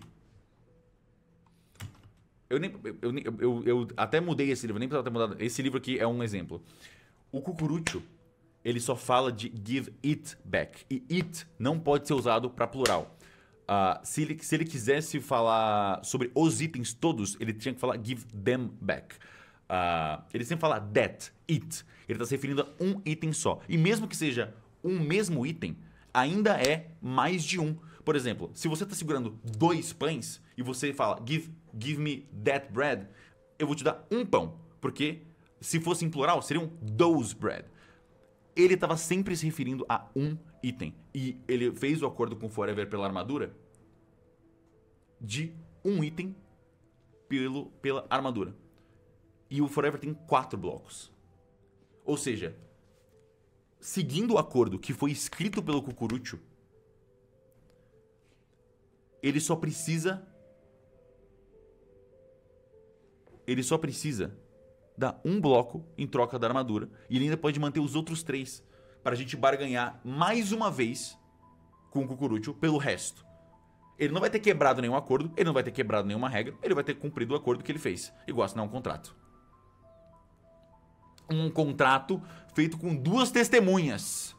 Eu até mudei esse livro, nem precisava ter mudado. Esse livro aqui é um exemplo. O Cucurucho, ele só fala de give it back. E it não pode ser usado para plural. Se ele quisesse falar sobre os itens todos, ele tinha que falar give them back. Ele sempre fala that, it. Ele está se referindo a um item só. E mesmo que seja um mesmo item, ainda é mais de um. Por exemplo, se você está segurando 2 pães e você fala give me that bread, eu vou te dar um pão. Porque se fosse em plural, seriam those bread. Ele estava sempre se referindo a um item. E ele fez o acordo com o Forever pela armadura de um item pela armadura. E o Forever tem 4 blocos. Ou seja, seguindo o acordo que foi escrito pelo Cucurucho, ele só precisa dar um bloco em troca da armadura. E ele ainda pode manter os outros 3 para a gente barganhar mais uma vez com o Cucurucho pelo resto. Ele não vai ter quebrado nenhum acordo, ele não vai ter quebrado nenhuma regra, ele vai ter cumprido o acordo que ele fez. Igual assinar um contrato. Um contrato feito com 2 testemunhas.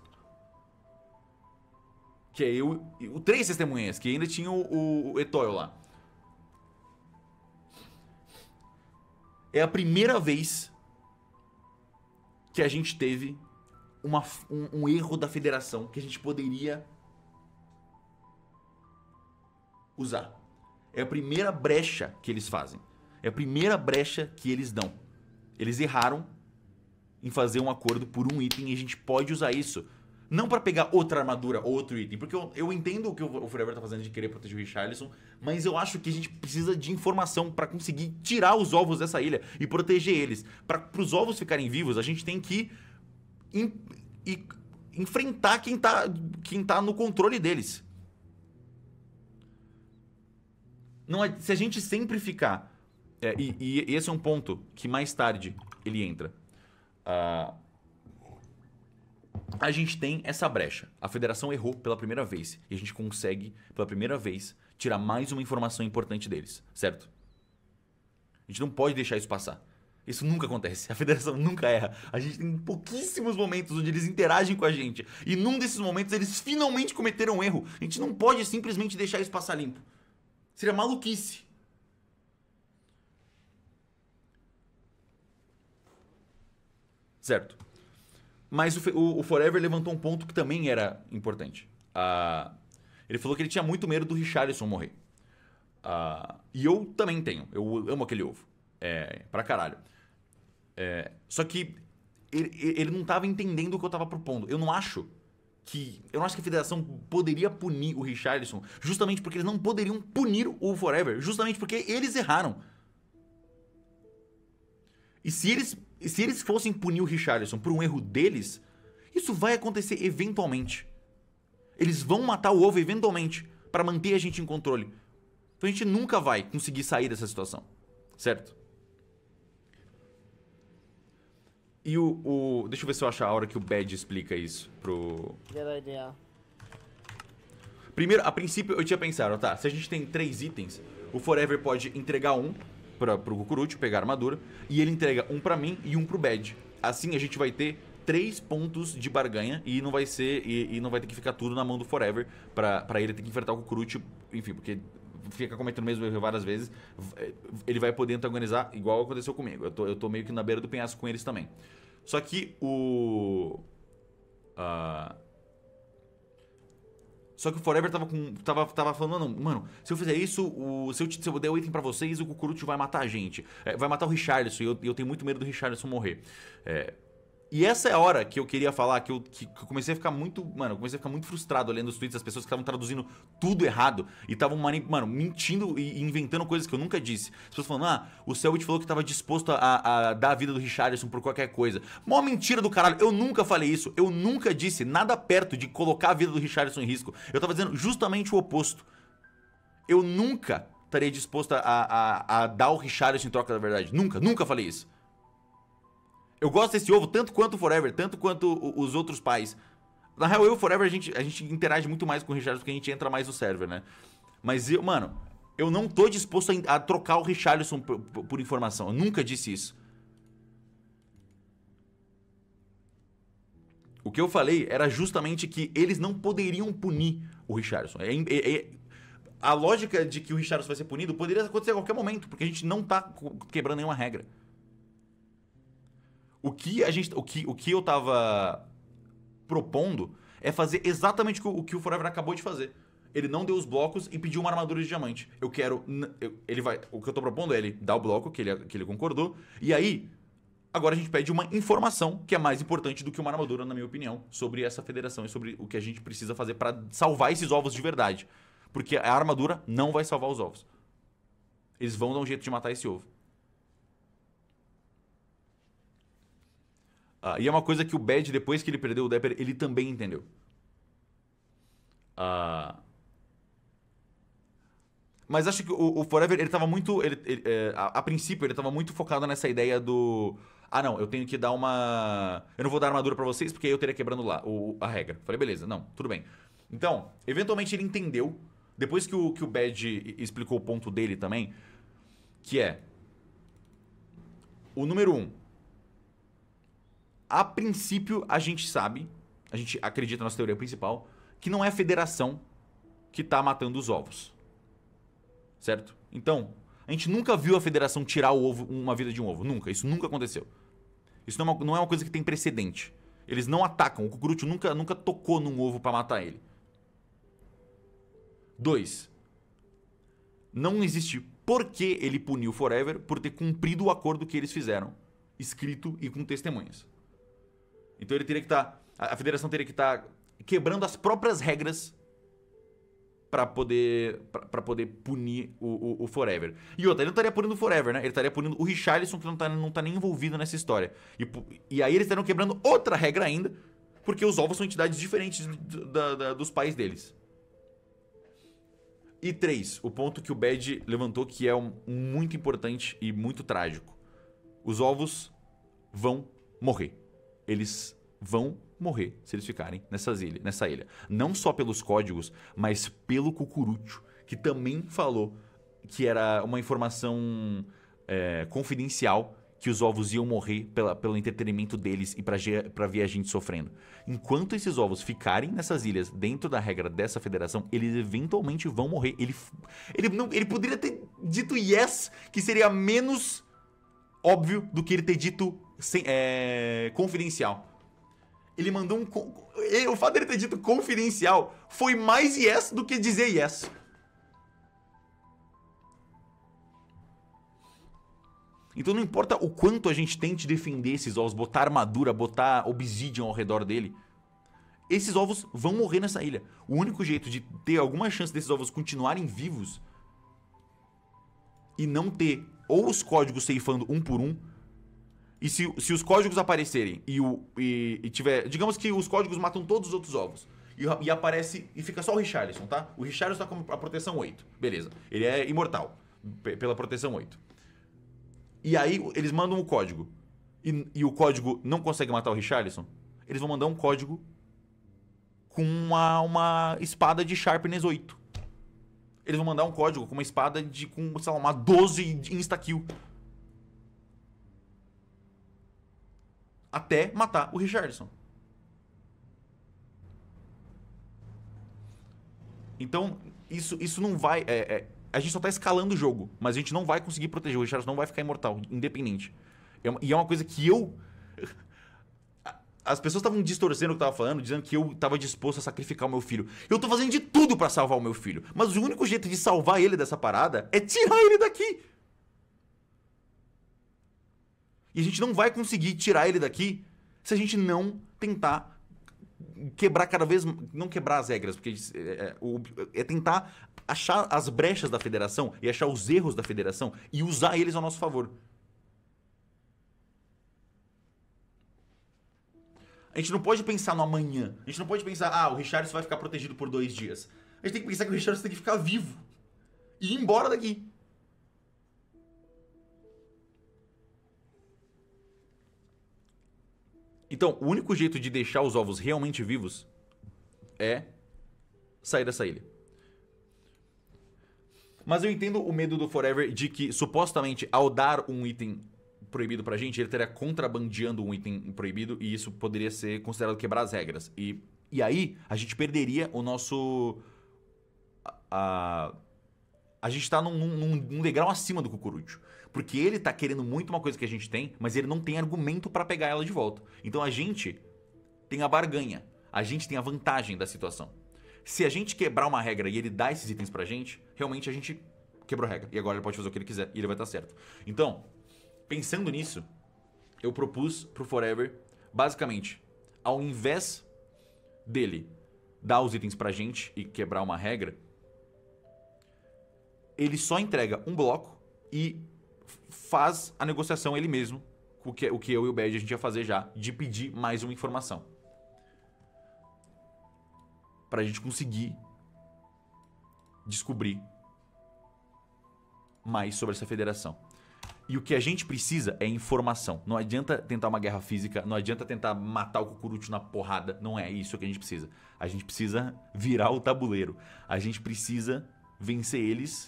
Que é eu e 3 testemunhas, que ainda tinha o Etoil lá. É a primeira vez que a gente teve um erro da federação que a gente poderia usar. É a primeira brecha que eles fazem. É a primeira brecha que eles dão. Eles erraram em fazer um acordo por um item e a gente pode usar isso. Não pra pegar outra armadura ou outro item. Porque eu entendo o que o Forever tá fazendo de querer proteger o Richarlison, mas eu acho que a gente precisa de informação pra conseguir tirar os ovos dessa ilha e proteger eles. Pros ovos ficarem vivos, a gente tem que enfrentar quem tá no controle deles. Não é, se a gente sempre ficar... e esse é um ponto que mais tarde ele entra. A gente tem essa brecha. A federação errou pela primeira vez. E a gente consegue, pela primeira vez, tirar mais uma informação importante deles. Certo? A gente não pode deixar isso passar. Isso nunca acontece. A federação nunca erra. A gente tem pouquíssimos momentos onde eles interagem com a gente. E num desses momentos eles finalmente cometeram um erro. A gente não pode simplesmente deixar isso passar limpo. Seria maluquice. Certo. Mas o Forever levantou um ponto que também era importante. Ele falou que ele tinha muito medo do Richarlison morrer. E eu também tenho. Eu amo aquele ovo. Pra caralho. Só que ele não tava entendendo o que eu tava propondo. Eu não acho que a federação poderia punir o Richarlison justamente porque eles não poderiam punir o Forever. Justamente porque eles erraram. E se eles fossem punir o Richarlison por um erro deles, isso vai acontecer eventualmente. Eles vão matar o ovo eventualmente para manter a gente em controle. Então a gente nunca vai conseguir sair dessa situação. Certo? E deixa eu ver se eu achar a hora que o Bad explica isso pro... Good idea. Primeiro, a princípio eu tinha pensado, tá, se a gente tem 3 itens, o Forever pode entregar um pro Cucurucho pegar a armadura, e ele entrega um pra mim e um pro Bad. Assim a gente vai ter 3 pontos de barganha e não vai ser e não vai ter que ficar tudo na mão do Forever pra ele ter que enfrentar o Cucurucho, enfim, porque fica cometendo o mesmo erro várias vezes. Ele vai poder antagonizar igual aconteceu comigo. Eu tô meio que na beira do penhasco com eles também. Só que Só que o Forever tava falando, não, mano, se eu fizer isso, se eu der o item pra vocês, o Cucurucho vai matar a gente. Vai matar o Richarlison, e eu tenho muito medo do Richarlison morrer. E essa é a hora que eu queria falar, que eu comecei a ficar muito... Mano, eu comecei a ficar muito frustrado lendo os tweets das pessoas que estavam traduzindo tudo errado. E estavam, mano, mentindo e inventando coisas que eu nunca disse. As pessoas falando, o Selbit falou que tava disposto a dar a vida do Richarlison por qualquer coisa. Mó mentira do caralho. Eu nunca falei isso. Eu nunca disse nada perto de colocar a vida do Richarlison em risco. Eu tava dizendo justamente o oposto. Eu nunca estaria disposto a dar o Richarlison em troca da verdade. Nunca falei isso. Eu gosto desse ovo tanto quanto o Forever, tanto quanto os outros pais. Na real, eu e o Forever, a gente interage muito mais com o Richarlison porque a gente entra mais no server, né? Mas eu, mano, eu não tô disposto a trocar o Richarlison por informação. Eu nunca disse isso. O que eu falei era justamente que eles não poderiam punir o Richarlison. A lógica de que o Richarlison vai ser punido poderia acontecer a qualquer momento, porque a gente não tá quebrando nenhuma regra. O que eu tava propondo é fazer exatamente o que o Forever acabou de fazer. Ele não deu os blocos e pediu uma armadura de diamante. O que eu tô propondo é ele dar o bloco, que ele concordou, e aí, agora a gente pede uma informação que é mais importante do que uma armadura, na minha opinião, sobre essa federação e sobre o que a gente precisa fazer pra salvar esses ovos de verdade. Porque a armadura não vai salvar os ovos. Eles vão dar um jeito de matar esse ovo. E é uma coisa que o Bad, depois que ele perdeu o Dapper, ele também entendeu. Mas acho que o Forever, ele tava muito... a princípio, ele tava muito focado nessa ideia do... não, eu tenho que dar uma... Eu não vou dar armadura pra vocês, porque aí eu teria quebrando lá a regra. Falei, beleza, não, tudo bem. Então, eventualmente ele entendeu, depois que o Bad explicou o ponto dele também, que é... O número 1... A princípio, a gente sabe, a gente acredita na nossa teoria principal, que não é a federação que tá matando os ovos. Certo? Então, a gente nunca viu a federação tirar o ovo, uma vida de um ovo. Nunca. Isso nunca aconteceu. Isso não é uma coisa que tem precedente. Eles não atacam. O Cucurucho nunca tocou num ovo pra matar ele. 2. Não existe por que ele puniu o Forever por ter cumprido o acordo que eles fizeram, escrito e com testemunhas. Então ele teria que estar... A federação teria que estar quebrando as próprias regras pra poder punir o Forever. E outra, ele não estaria punindo o Forever, né? Ele estaria punindo o Richarlison, que não tá nem envolvido nessa história. E aí eles estariam quebrando outra regra ainda, porque os ovos são entidades diferentes dos pais deles. E 3, o ponto que o Bad levantou, que é muito importante e muito trágico. Os ovos vão morrer. Eles vão morrer se eles ficarem nessa ilha. Não só pelos códigos, mas pelo Cucurucho, que também falou que era uma informação confidencial, que os ovos iam morrer pelo entretenimento deles e pra ver a gente sofrendo. Enquanto esses ovos ficarem nessas ilhas, dentro da regra dessa federação, eles eventualmente vão morrer. Ele poderia ter dito yes, que seria menos óbvio do que ele ter dito confidencial. Ele mandou o fato dele ter dito confidencial foi mais yes do que dizer yes. Então não importa o quanto a gente tente defender esses ovos, botar armadura, botar obsidian ao redor dele, esses ovos vão morrer nessa ilha. O único jeito de ter alguma chance desses ovos continuarem vivos e não ter ou os códigos ceifando um por um, e se os códigos aparecerem e tiver... Digamos que os códigos matam todos os outros ovos. E aparece... E fica só o Richarlison, tá? O Richarlison tá com a proteção 8. Beleza. Ele é imortal. Pela proteção 8. E aí eles mandam o código. E o código não consegue matar o Richarlison. Eles vão mandar um código com uma espada de Sharpness 8. Eles vão mandar um código com uma espada com, sei lá, uma 12 insta-kill. Até matar o Richarlison. Então, isso não vai... a gente só tá escalando o jogo, mas a gente não vai conseguir proteger. O Richarlison não vai ficar imortal, independente. E é uma coisa que as pessoas estavam distorcendo o que eu tava falando, dizendo que eu tava disposto a sacrificar o meu filho. Eu tô fazendo de tudo pra salvar o meu filho. Mas o único jeito de salvar ele dessa parada é tirar ele daqui. E a gente não vai conseguir tirar ele daqui se a gente não tentar quebrar cada vez... Não quebrar as regras, porque é tentar achar as brechas da federação e achar os erros da federação e usar eles ao nosso favor. A gente não pode pensar no amanhã. A gente não pode pensar, o Richarlison vai ficar protegido por 2 dias. A gente tem que pensar que o Richarlison tem que ficar vivo. E ir embora daqui. Então, o único jeito de deixar os ovos realmente vivos é sair dessa ilha. Mas eu entendo o medo do Forever de que, supostamente, ao dar um item proibido pra gente, ele estaria contrabandeando um item proibido e isso poderia ser considerado quebrar as regras. E aí, a gente perderia o nosso... A gente tá num degrau acima do Cucurucho. Porque ele tá querendo muito uma coisa que a gente tem, mas ele não tem argumento pra pegar ela de volta. Então a gente tem a barganha. A gente tem a vantagem da situação. Se a gente quebrar uma regra e ele dá esses itens pra gente, realmente a gente quebrou a regra. E agora ele pode fazer o que ele quiser e ele vai estar certo. Então, pensando nisso, eu propus pro Forever, basicamente, ao invés dele dar os itens pra gente e quebrar uma regra, ele só entrega um bloco e faz a negociação ele mesmo, o que eu e o Bad a gente ia fazer já, de pedir mais uma informação. Pra gente conseguir descobrir mais sobre essa federação. E o que a gente precisa é informação. Não adianta tentar uma guerra física, não adianta tentar matar o Cucurucho na porrada, não é isso que a gente precisa. A gente precisa virar o tabuleiro. A gente precisa vencer eles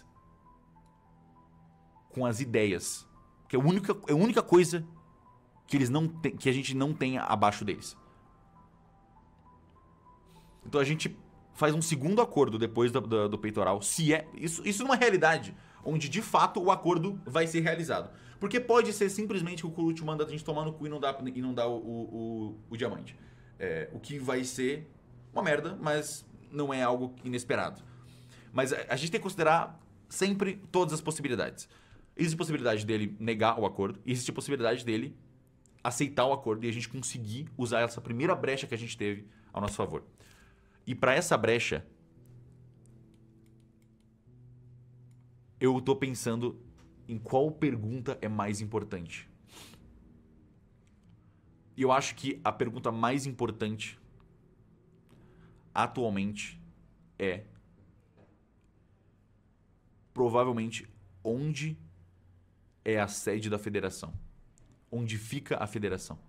com as ideias. Que é a única coisa que eles não tem, que a gente não tem abaixo deles. Então a gente faz um segundo acordo depois do peitoral. Se é isso numa realidade onde de fato o acordo vai ser realizado. Porque pode ser simplesmente que o Cucurucho manda a gente tomar no cu e não dá o diamante. O que vai ser uma merda, mas não é algo inesperado. Mas a gente tem que considerar sempre todas as possibilidades. Existe a possibilidade dele negar o acordo, e existe a possibilidade dele aceitar o acordo e a gente conseguir usar essa primeira brecha que a gente teve ao nosso favor. E para essa brecha, eu tô pensando em qual pergunta é mais importante. E eu acho que a pergunta mais importante atualmente é provavelmente onde é a sede da federação. Onde fica a federação.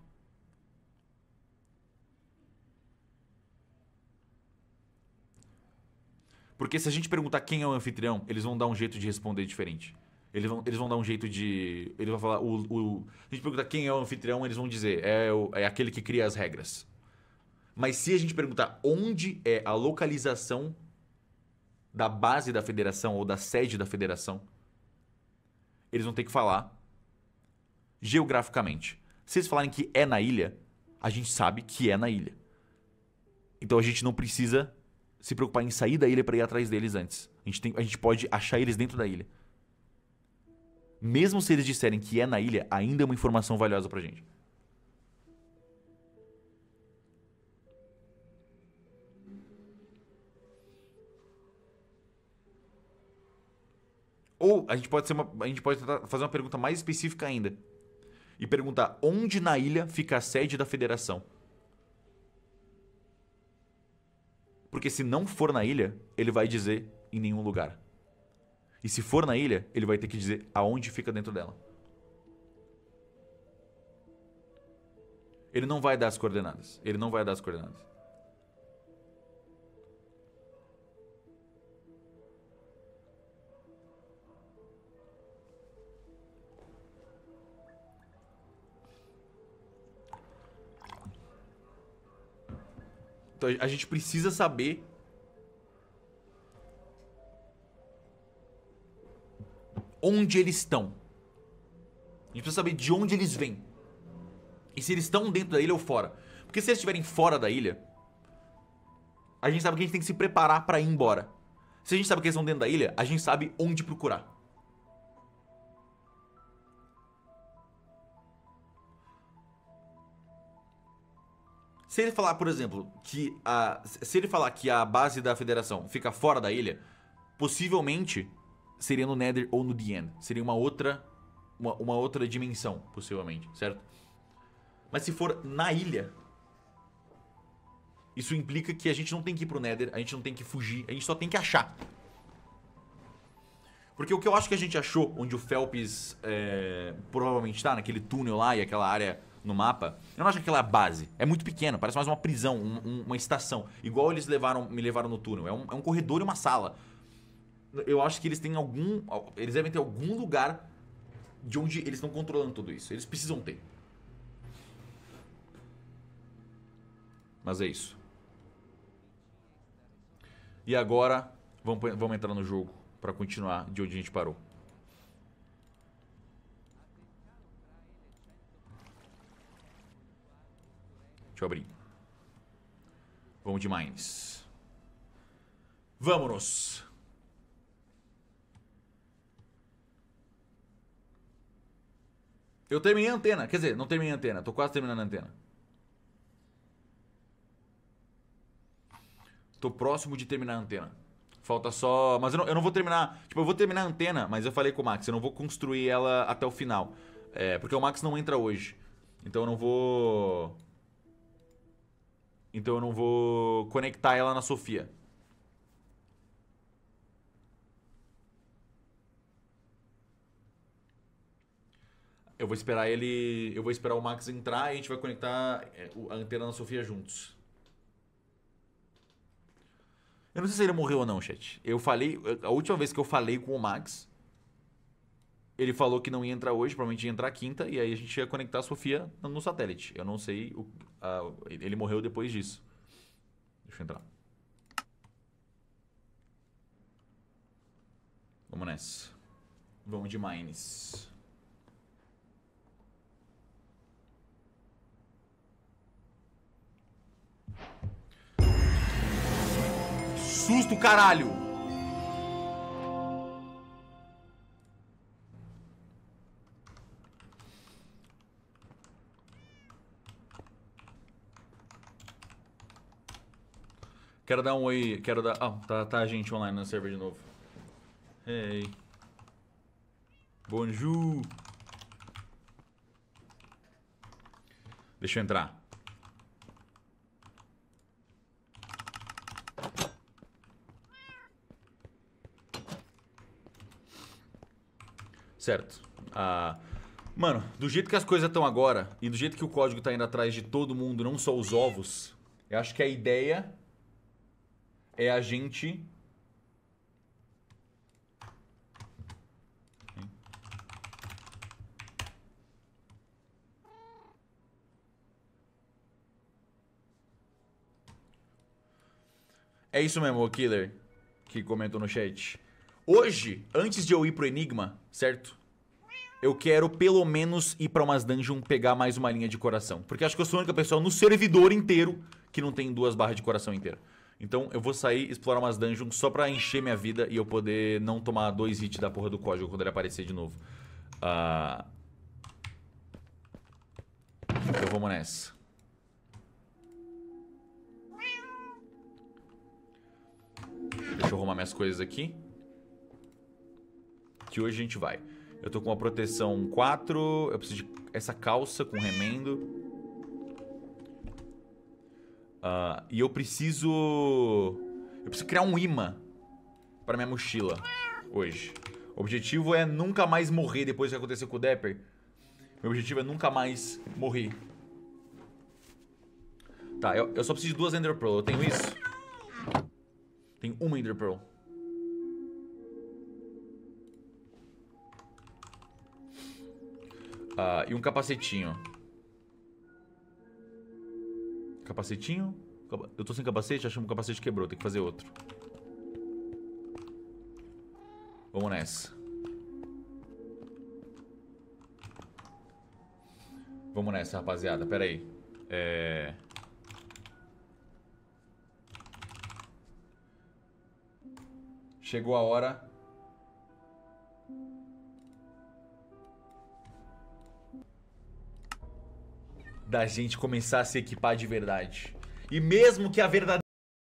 Porque se a gente perguntar quem é o anfitrião, eles vão dar um jeito de responder diferente. Eles vão dar um jeito de... Ele vai falar... Se a gente perguntar quem é o anfitrião, eles vão dizer é aquele que cria as regras. Mas se a gente perguntar onde é a localização da base da federação ou da sede da federação, eles vão ter que falar geograficamente. Se eles falarem que é na ilha, a gente sabe que é na ilha. Então a gente não precisa se preocupar em sair da ilha para ir atrás deles antes. A gente pode achar eles dentro da ilha. Mesmo se eles disserem que é na ilha, ainda é uma informação valiosa pra gente. Ou a gente pode tentar fazer uma pergunta mais específica ainda. E perguntar onde na ilha fica a sede da federação. Porque se não for na ilha, ele vai dizer em nenhum lugar. E se for na ilha, ele vai ter que dizer aonde fica dentro dela. Ele não vai dar as coordenadas. Ele não vai dar as coordenadas. Então a gente precisa saber onde eles estão. A gente precisa saber de onde eles vêm. E se eles estão dentro da ilha ou fora. Porque se eles estiverem fora da ilha, a gente sabe que a gente tem que se preparar pra ir embora. Se a gente sabe que eles estão dentro da ilha, a gente sabe onde procurar. Se ele falar, por exemplo, que se ele falar que a base da federação fica fora da ilha, possivelmente seria no Nether ou no The End. Seria uma outra dimensão, possivelmente, certo? Mas se for na ilha, isso implica que a gente não tem que ir pro Nether, a gente não tem que fugir, a gente só tem que achar. Porque o que eu acho que a gente achou, onde o Phelps provavelmente tá, naquele túnel lá e aquela área no mapa, eu não acho que aquela é a base. É muito pequeno, parece mais uma prisão, uma estação. Igual eles me levaram no túnel. É um corredor e uma sala. Eu acho que eles têm eles devem ter algum lugar de onde eles estão controlando tudo isso. Eles precisam ter. Mas é isso. E agora, vamos entrar no jogo pra continuar de onde a gente parou. Deixa eu abrir. Vamos de Mines. Vamos! Eu terminei a antena. Quer dizer, não terminei a antena. Tô quase terminando a antena. Tô próximo de terminar a antena. Falta só... Mas eu não vou terminar... Tipo, eu vou terminar a antena, mas eu falei com o Max. Eu não vou construir ela até o final. Porque o Max não entra hoje. Então eu não vou... conectar ela na Sofia. Eu vou esperar o Max entrar e a gente vai conectar a antena na Sofia juntos. Eu não sei se ele morreu ou não, chat. A última vez que eu falei com o Max, ele falou que não ia entrar hoje, provavelmente ia entrar quinta, e aí a gente ia conectar a Sofia no satélite. Eu não sei, ele morreu depois disso. Deixa eu entrar. Vamos nessa. Vamos de Mines. Susto, caralho! Quero dar um oi, tá a gente online no server de novo. Hey. Bonjour. Deixa eu entrar. Certo. Mano, do jeito que as coisas estão agora e do jeito que o código tá indo atrás de todo mundo, não só os ovos, eu acho que a ideia é a gente... É isso mesmo, o Killer, que comentou no chat. Hoje, antes de eu ir pro Enigma, certo? Eu quero pelo menos ir pra umas dungeons pegar mais uma linha de coração. Porque acho que eu sou a única pessoa no servidor inteiro que não tem 2 barras de coração inteira. Então eu vou sair, explorar umas dungeons só pra encher minha vida e eu poder não tomar 2 hits da porra do código quando ele aparecer de novo. Então vamos nessa. Deixa eu arrumar minhas coisas aqui. Que hoje a gente vai. Eu tô com uma proteção 4. Eu preciso de essa calça com remendo. E eu preciso... criar um imã pra minha mochila hoje. O objetivo é nunca mais morrer depois do que aconteceu com o Dapper. Meu objetivo é nunca mais morrer. Tá, eu só preciso de 2 Ender Pearl. Eu tenho isso? Tem uma Ender Pearl. E um capacetinho. Capacetinho? Eu tô sem capacete? Acho que um capacete quebrou. Tem que fazer outro. Vamos nessa. Vamos nessa, rapaziada. Pera aí. Chegou a hora. da gente começar a se equipar de verdade. E mesmo que a verdadeira...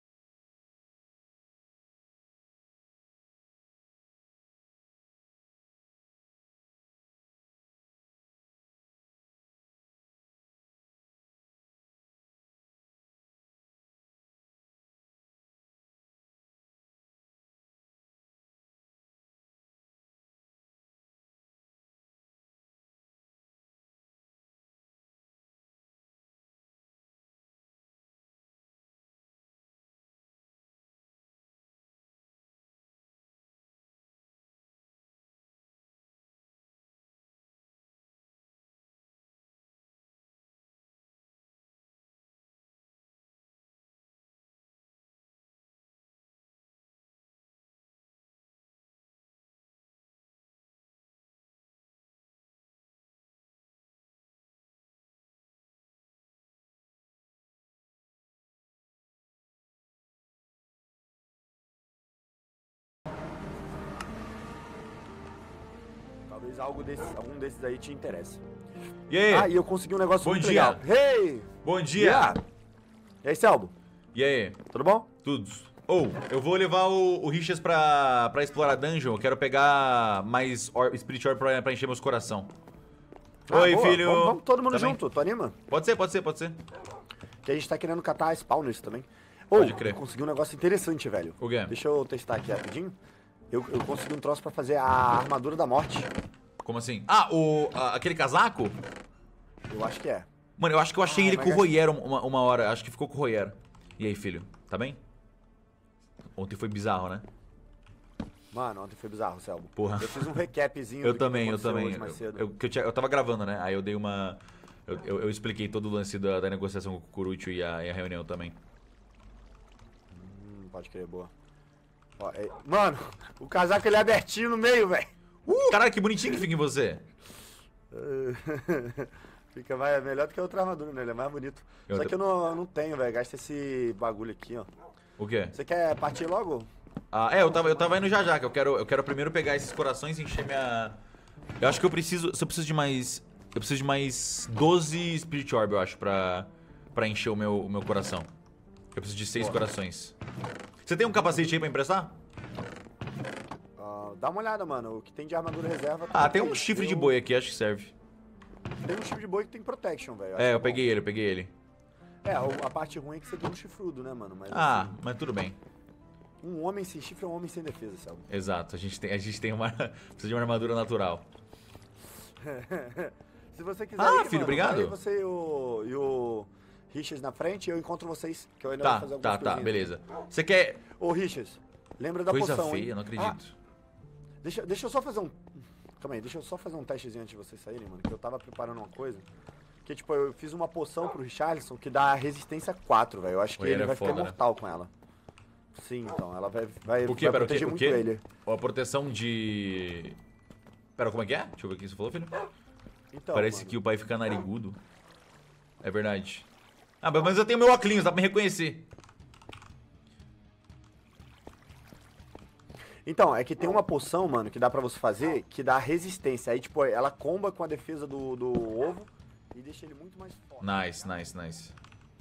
Talvez algum desses aí te interesse. E aí? Ah, e eu consegui um negócio Bom muito dia. legal. Hey! Bom dia! Yeah. E aí, Selbo? E aí? Tudo bom? Tudo. Ou, eu vou levar o Richas pra explorar dungeon. Eu quero pegar mais Spirit Orb pra encher meus coração. Oi, boa. filho. Vamos todo mundo Tá bem? junto, tu anima? Pode ser, pode ser, pode ser. Que a gente tá querendo catar spawners também. Pode crer. Eu consegui um negócio interessante, velho. O quê? Deixa eu testar aqui rapidinho. Eu consegui um troço pra fazer a armadura da morte. Como assim? Ah, aquele casaco? Eu acho que é. Mano, eu acho que eu achei ele mas com o Royer uma hora. Acho que ficou com o Royer. E aí, filho? Tá bem? Ontem foi bizarro, né? Mano, ontem foi bizarro, Selbo. Porra. Eu fiz um recapzinho. Eu do que também, eu aconteceu também. hoje mais cedo. Eu tava gravando, né? Aí eu dei uma... Eu expliquei todo o lance da negociação com o Kukurucho e a reunião também. Pode crer, boa. Ó, mano, o casaco ele é abertinho no meio, velho. Caralho, que bonitinho que fica em você. Fica melhor do que a outra armadura, né? Ele é mais bonito. Só que eu não tenho, velho. Gasta esse bagulho aqui, ó. O quê? Você quer partir logo? Ah, eu tava indo já, que eu quero primeiro pegar esses corações e encher minha... Eu acho que eu preciso de mais... Eu preciso de mais 12 Spirit Orb, eu acho, pra encher o meu coração. Eu preciso de 6 corações. Você tem um capacete aí pra emprestar? Dá uma olhada, mano. O que tem de armadura reserva... Ah, tem um chifre de boi aqui, acho que serve. Tem um chifre de boi que tem protection, velho. É, eu peguei ele. É, a parte ruim é que você tem um chifrudo, né, mano? Mas, Ah, assim, mas tudo bem. um homem sem chifre é um homem sem defesa, Selbo. Exato, a gente tem uma... Precisa de uma armadura natural. Se você quiser Ah, ir, filho, mano, obrigado. aí você e o Richards na frente, eu encontro vocês, que eu ainda vou fazer algumas Tá, coisinhas. beleza. Você quer... Ô, Richards, lembra da Coisa poção, feia, hein? não acredito. Deixa eu só fazer um... Calma aí, deixa eu só fazer um testezinho antes de vocês saírem, mano, que eu tava preparando uma coisa. Que, tipo, eu fiz uma poção pro Richarlison que dá resistência 4, velho. Eu acho que Oi, ele ele é vai foda, ficar né? mortal com ela. Sim, então, ela vai O quê? Pera, proteger o muito quê? ele. Ó, a proteção de... Pera, como é que é? Deixa eu ver o que você falou, filho. Então, Parece mano, que o pai fica narigudo. É verdade. Ah, mas eu tenho meu óculos, dá pra me reconhecer. Então, é que tem uma poção, mano, que dá pra você fazer, que dá resistência. Aí, tipo, ela comba com a defesa do ovo e deixa ele muito mais forte. Nice.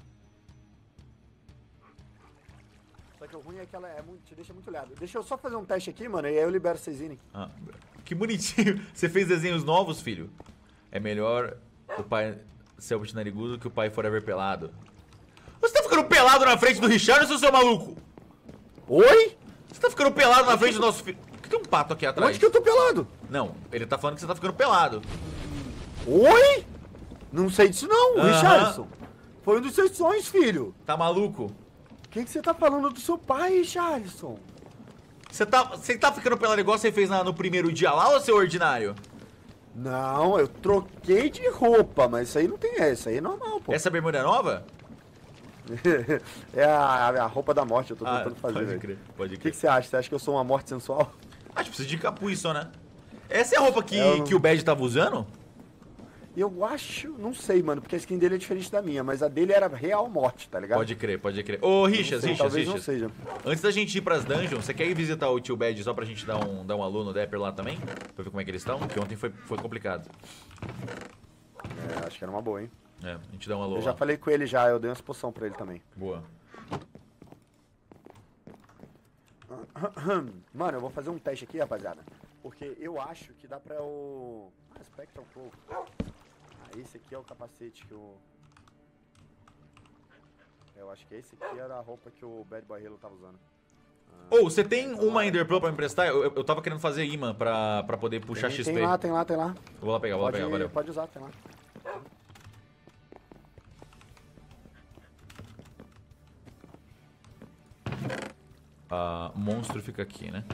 Só que o ruim é que ela te deixa muito olhado. Deixa eu só fazer um teste aqui, mano, e aí eu libero vocês irem. Ah, que bonitinho. Você fez desenhos novos, filho? É melhor o pai Selbit narigudo que o pai forever pelado. Você tá ficando pelado na frente do Richardson, seu maluco? Oi? Você tá ficando pelado na frente do nosso filho? Por que tem um pato aqui atrás? Onde que eu tô pelado? Não, ele tá falando que você tá ficando pelado. Oi? Não sei disso não, Aham. Richardson. Foi um dos seus sonhos, filho. Tá maluco? O que você tá falando do seu pai, Richardson? Você tá ficando pelado igual você fez no primeiro dia lá, ou seu ordinário? Não, eu troquei de roupa, mas isso aí não tem essa, aí é normal, pô. Essa bermuda é nova? É a roupa da morte, eu tô tentando fazer, pode velho. crer, pode O que crer. você acha? Você acha que eu sou uma morte sensual? Acho que precisa de capuz só, né? Essa é a roupa não- que o Bad tava usando? Eu acho, não sei, mano, porque a skin dele é diferente da minha, mas a dele era real morte, tá ligado? Pode crer, pode crer. Ô, Richas, Talvez não seja. Antes da gente ir pras dungeons, você quer ir visitar o tio Bad só pra gente dar um alô no Dapper lá também? Pra ver como é que eles estão? Porque ontem foi complicado. É, acho que era uma boa, hein? É, a gente dá um alô Eu já lá. falei com ele já, eu dei umas poção pra ele também. Boa. Mano, eu vou fazer um teste aqui, rapaziada. Porque eu acho que dá pra eu... Ah, Spectral Pro. Ah, esse aqui é o capacete que eu... Eu acho que esse aqui era a roupa que o Bad Boy Halo tava usando. Ô, você tem uma Ender Pearl pra me emprestar? Eu tava querendo fazer imã pra poder puxar Tem, XP. tem lá, tem lá, tem lá. Eu vou lá pegar, valeu. Pode usar, tem lá. O monstro fica aqui, né?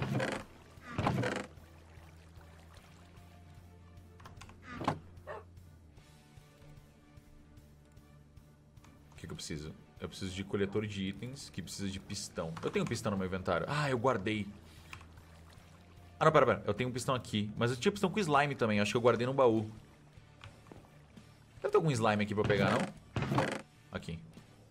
O que eu preciso? Eu preciso de coletor de itens, que precisa de pistão. Eu tenho pistão no meu inventário. Ah, eu guardei. Ah, não, pera. Eu tenho um pistão aqui. Mas eu tinha pistão com slime também. Acho que eu guardei no baú. Deve ter algum slime aqui pra eu pegar, não? Aqui.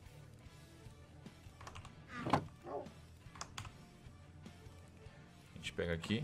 A gente pega aqui.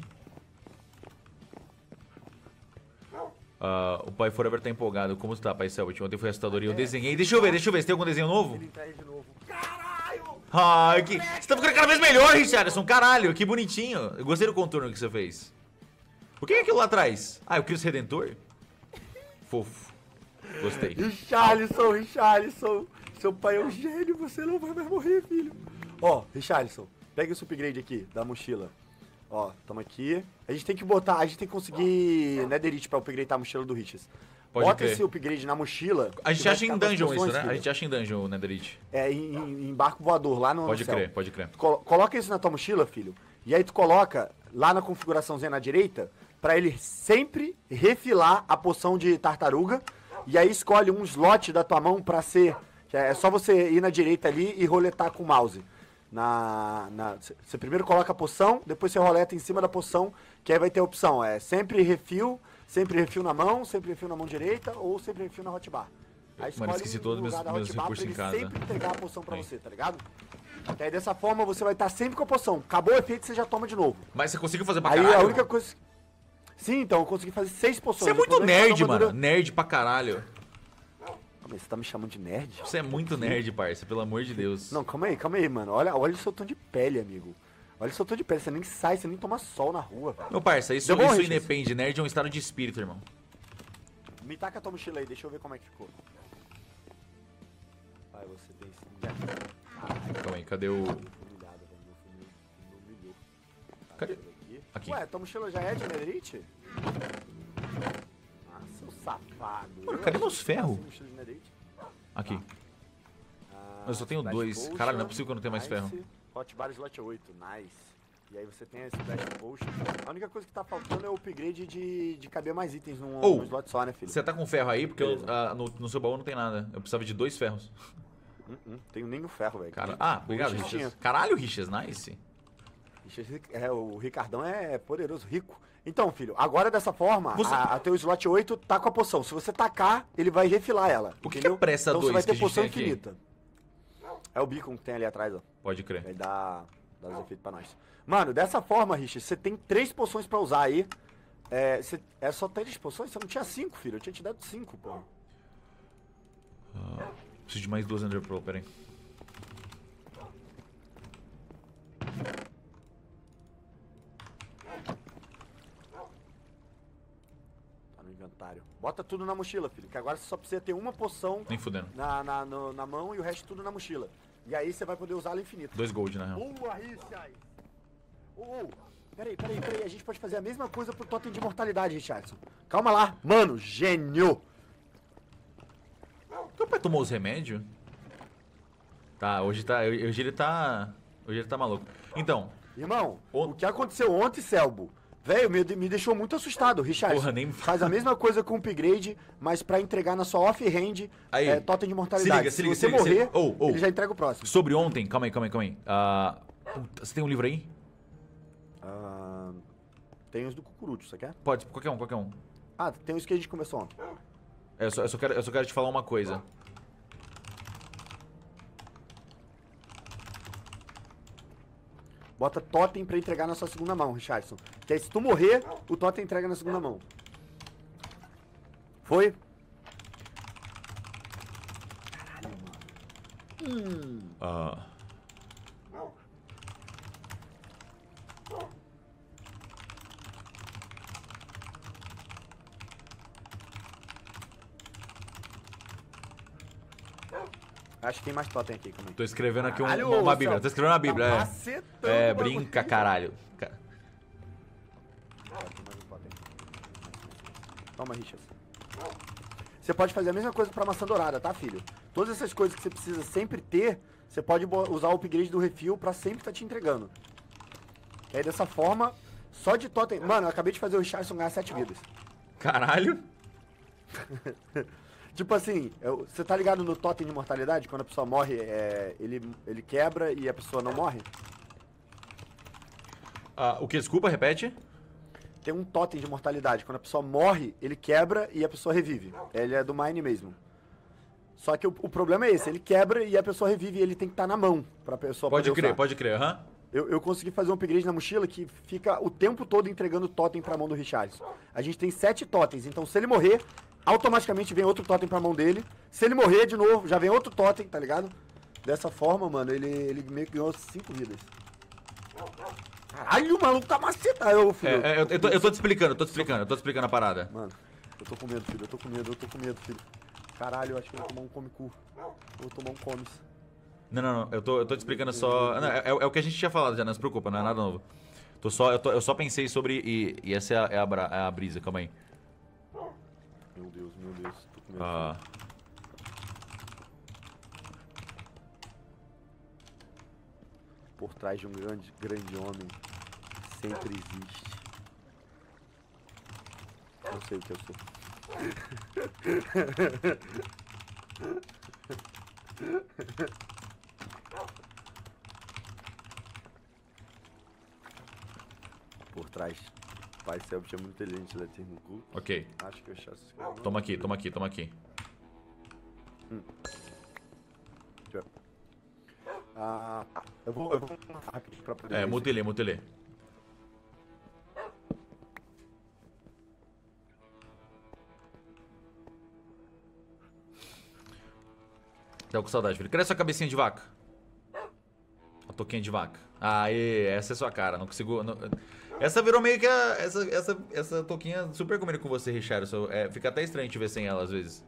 O Pai Forever tá empolgado. Como tu tá, Pai Selbit? Ontem foi assustador e eu desenhei. Deixa eu ver se tem algum desenho novo. Ele tá aí de novo. Caralho! Ai, que... Você tá ficando cada vez melhor, Richardson. Caralho, que bonitinho. Eu gostei do contorno que você fez. O que é aquilo lá atrás? Ah, o Cristo Redentor? Fofo. Gostei. Richarlison. Seu pai é um gênio, você não vai mais morrer, filho. Ó, Richarlison, pega esse upgrade aqui, da mochila. Ó, tamo aqui. A gente tem que botar, a gente tem que conseguir Netherite pra upgradear a mochila do Richas. Pode Bota crer. esse upgrade na mochila. A gente que vai acha em ficar com as dungeon isso, poções, né? A filho. gente acha em dungeon o Netherite. É, em barco voador, lá no Pode céu. crer, pode crer. Coloca isso na tua mochila, filho. E aí tu coloca lá na configuraçãozinha na direita, pra ele sempre refilar a poção de tartaruga. E aí escolhe um slot da tua mão pra ser... É só você ir na direita ali e roletar com o mouse. Você primeiro coloca a poção, depois você roleta em cima da poção, que aí vai ter a opção. sempre refil na mão, sempre refil na mão direita ou sempre refil na hotbar. Aí Mano, esqueci todos os lugar da meus hotbar recursos pra em ele casa. sempre entregar a poção pra Aí. você, tá ligado? Que aí dessa forma você vai estar sempre com a poção. Acabou o efeito, você já toma de novo. Mas você conseguiu fazer pra Aí caralho? a única coisa... Sim, então, eu consegui fazer 6 poções. Você é O muito problema é que nerd, cada uma mano. dura- Nerd pra caralho. Calma aí, você tá me chamando de nerd? Você é muito nerd, parça. Pelo amor de Deus. Não, calma aí, mano. Olha o seu tom de pele, amigo. Olha o seu tom de pele. Você nem sai, você nem toma sol na rua, velho. Meu parça, isso Deu bom, Richard? independe. Nerd é um estado de espírito, irmão. Me taca a tua mochila aí, deixa eu ver como é que ficou. Vai, você tem esse... Calma aí, cadê o... Humilhado, velho. Me humilhou. Tá, Cadê? deixa eu ver Aqui. Ué, tua mochila já é de netherite? Ah, seu safado. Mano, cadê meus ferros? Mochila de netherite? Aqui. Ah, Eu só tenho Splash 2. Potion, Caralho, não é possível que eu não tenha mais nice. ferro. Hotbar slot 8, nice. E aí você tem esse Splash Potion. A única coisa que tá faltando é o upgrade de caber mais itens num slot só, né, filho? Você tá com ferro aí? Porque Beleza. no seu baú não tem nada. Eu precisava de 2 ferros. Tenho nem o ferro, velho. Cara... O Ah, obrigado, Richard tinha. Richas. Caralho, Richas, nice. O Ricardão é poderoso, rico. Então, filho, agora dessa forma, Você- a teu slot 8 tá com a poção. Se você tacar, ele vai refilar ela. O que entendeu? é pressa então 2 você vai que ter a gente poção tem aqui? infinita. É o beacon que tem ali atrás, ó. Pode crer. Aí dá os efeitos pra nós. Mano, dessa forma, Richard, você tem 3 poções pra usar aí. É só 3 poções? Você não tinha 5, filho. Eu tinha te dado 5, pô. Preciso de mais 2 Ender Pearl, pera aí. Tá no inventário. Bota tudo na mochila, filho. Que agora você só precisa ter uma poção Nem fudendo. na mão e o resto tudo na mochila. E aí você vai poder usar ela infinito. 2 gold, na real. Boa, Richard! Peraí. A gente pode fazer a mesma coisa pro totem de mortalidade, Richardson. Calma lá. Mano, gênio! Teu pai tomou os remédios? Tá, hoje ele tá maluco. Então, Irmão, O- o que aconteceu ontem, Selbo? Velho, me deixou muito assustado, Richard. Porra, nem me fala. Faz a mesma coisa com o upgrade, mas pra entregar na sua off-hand, Aí. totem de mortalidade. Se liga, Se você morrer, Ô. ele já entrega o próximo. sobre ontem, calma aí. Puta, você tem um livro aí? Tem os do Cucurucho, você quer? Pode, qualquer um. Ah, tem os que a gente começou ontem. Eu só quero te falar uma coisa. Bota totem pra entregar na sua segunda mão, Richardson. Que aí se tu morrer, o totem entrega na segunda mão. Foi? Ah. Acho que tem mais totem aqui, calma aí. Tô escrevendo aqui Caralho, uma ô, Bíblia. Céu. Tô escrevendo uma Bíblia, Tá é. macetando É, o bagulho. brinca, caralho. Tem mais um totem. Toma, Richard. Você pode fazer a mesma coisa pra maçã dourada, tá, filho? Todas essas coisas que você precisa sempre ter, você pode usar o upgrade do refil pra sempre estar te entregando. E aí, dessa forma, só de totem... Mano, eu acabei de fazer o Richardson ganhar 7 vidas. Caralho. Tipo assim, você tá ligado no totem de mortalidade? Quando a pessoa morre, ele quebra e a pessoa não morre? Ah, o que? Desculpa, repete. Tem um totem de mortalidade. Quando a pessoa morre, ele quebra e a pessoa revive. Ele é do Mine mesmo. Só que o problema é esse, ele quebra e a pessoa revive e ele tem que estar na mão pra pessoa Pode poder crer, usar. pode crer, aham. Eu consegui fazer um upgrade na mochila que fica o tempo todo entregando totem pra mão do Richardson. A gente tem 7 totens, então se ele morrer, automaticamente vem outro totem pra mão dele. Se ele morrer de novo, já vem outro totem, tá ligado? Dessa forma, mano, ele meio que ganhou 5 vidas. Caralho, o maluco tá macetado, filho. Eu tô te explicando, eu tô te explicando a parada. Mano, eu tô com medo, filho, eu tô com medo, filho. Caralho, eu acho que eu vou tomar um come-cu. Vou tomar um comes. Não, eu tô te explicando só... Não, é o que a gente tinha falado já, não se preocupa, não é nada novo. Eu só pensei sobre... E essa é a brisa, calma aí. Meu Deus, tô com medo. Ah... Por trás de um grande homem sempre existe. Não sei o que eu sou. Por trás. Pai Selbst é muito inteligente, ele é termo culto. Ok. Acho que eu já sei. Toma aqui. Eu vou rápido pra poder. É, mutelê. Tá com saudade, filho. Cadê sua cabecinha de vaca? A toquinha de vaca. Aê, essa é sua cara. Não consigo... Essa virou meio que a... Essa toquinha super combina com você, Richardson. Fica até estranho te ver sem ela, às vezes.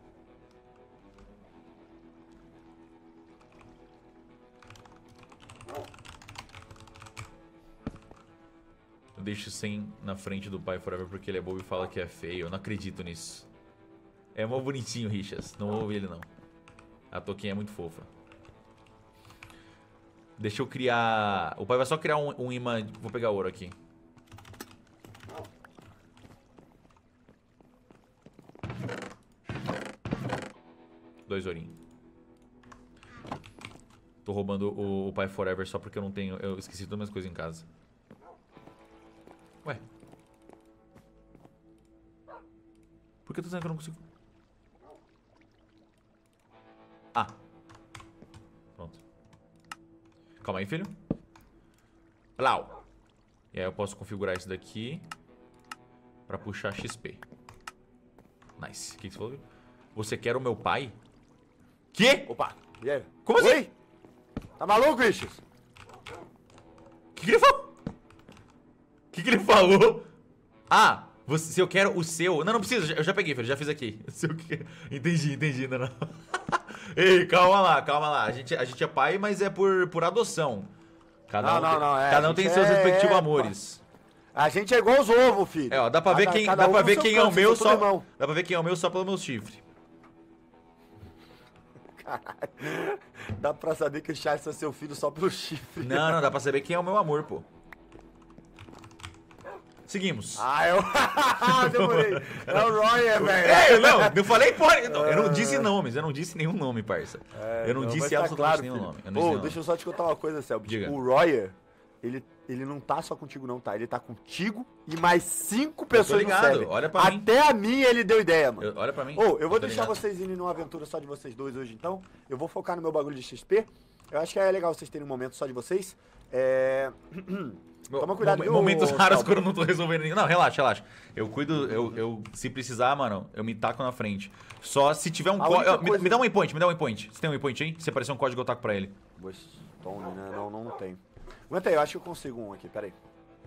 Eu deixo 100 na frente do pai forever porque ele é bobo e fala que é feio. Eu não acredito nisso. É mó bonitinho, Richas. Não ouve ele, não. A toquinha é muito fofa. Deixa eu criar... O pai vai só criar um imã... Vou pegar ouro aqui. Dois ourinhos. Tô roubando o pai forever só porque eu não tenho... Eu esqueci todas as minhas coisas em casa. Ué. Por que eu tô dizendo que eu não consigo? Ah. Pronto. Calma aí, filho. Lau. E aí eu posso configurar isso daqui pra puxar XP. Nice. O que você falou? Você quer o meu pai? Que? Opa, e aí? Como assim? Oi? Tá maluco, Richard? O que ele falou? O que ele falou? Ah, se eu quero o seu... Não precisa, eu já peguei, filho, já fiz aqui. Se eu quero... Entendi, não. Ei, calma lá. A gente é pai, mas é por adoção. Cada um tem seus respectivos amores. A gente é igual os ovos, filho. Ó, dá pra ver quem é o meu só... Dá pra ver quem é o meu só pelo meu chifre. Caralho. Dá pra saber que o Charles é seu filho só pelo chifre. Não, dá pra saber quem é o meu amor, pô. Seguimos. Demorei. É o Royer, velho. Não falei porra. Eu não disse nomes, eu não disse nenhum nome, parça. Eu não disse absolutamente nenhum nome. Deixa eu só te contar uma coisa, Selby. Diga. O Royer, ele não tá só contigo não, tá? Ele tá contigo e mais 5 pessoas no server. Olha pra mim. Até a minha ele deu ideia, mano. Olha pra mim. Eu vou deixar vocês irem numa aventura só de vocês dois hoje, então. Eu vou focar no meu bagulho de XP. Eu acho que é legal vocês terem um momento só de vocês. Toma cuidado, viu, Momentos raros Salvo? quando eu não tô resolvendo ninguém. Não, relaxa, relaxa. Eu cuido, se precisar, mano, eu me taco na frente. Só se tiver um A código. única coisa- Me dá um waypoint, me dá um waypoint. Você tem um waypoint aí? Se aparecer um código, eu taco pra ele. Stone, né? Não tem. Aguenta aí, eu acho que eu consigo um aqui, pera aí.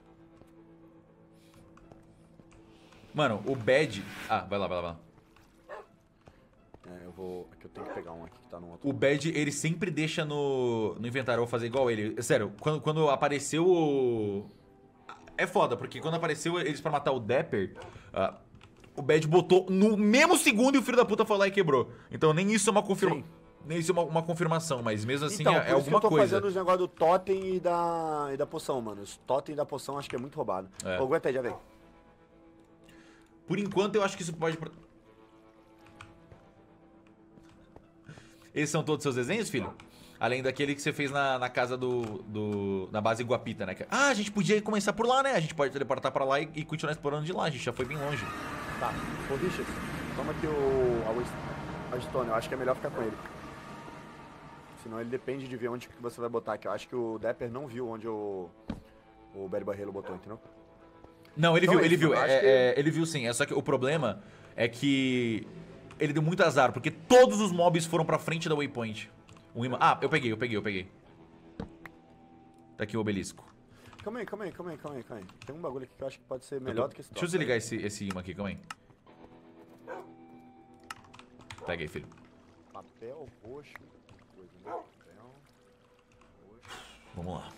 Mano, o bad. Ah, vai lá. É, eu vou... Aqui eu tenho que pegar um aqui que tá no outro. O bad, ele sempre deixa no inventário. Eu vou fazer igual ele. Sério, quando apareceu o. É foda, porque quando apareceu eles pra matar o Dapper, o bad botou no mesmo segundo e o filho da puta foi lá e quebrou. Então nem isso é uma confirmação. Sim. Nem isso é uma confirmação, mas mesmo assim Então, é por isso que alguma eu tô coisa. fazendo os negócios do totem e da poção, mano. Os totem e da poção acho que é muito roubado. É. Ô, aguenta aí, já vem. Por enquanto eu acho que isso pode. Esses são todos os seus desenhos, filho? Além daquele que você fez na casa na base Guapita, né? Ah, a gente podia começar por lá, né? A gente pode teleportar pra lá e continuar explorando de lá. A gente já foi bem longe. Tá. Ô, Richard, toma aqui a Stone. Eu acho que é melhor ficar com ele. Senão ele depende de ver onde que você vai botar aqui. Eu acho que o Dapper não viu onde o Barry Barreiro botou, entendeu? Não, ele Então viu, é ele isso, viu. eu acho que- Ele viu sim. É só que o problema é que ele deu muito azar, porque todos os mobs foram pra frente da waypoint. O imã... Ah, eu peguei. Tá aqui o obelisco. Calma aí. Tem um bagulho aqui que eu acho que pode ser melhor do que esse Deixa eu totem. desligar esse imã aqui, calma aí. Pega aí, filho. Papel roxo. Coisa, né? Papel roxo. Vamos lá.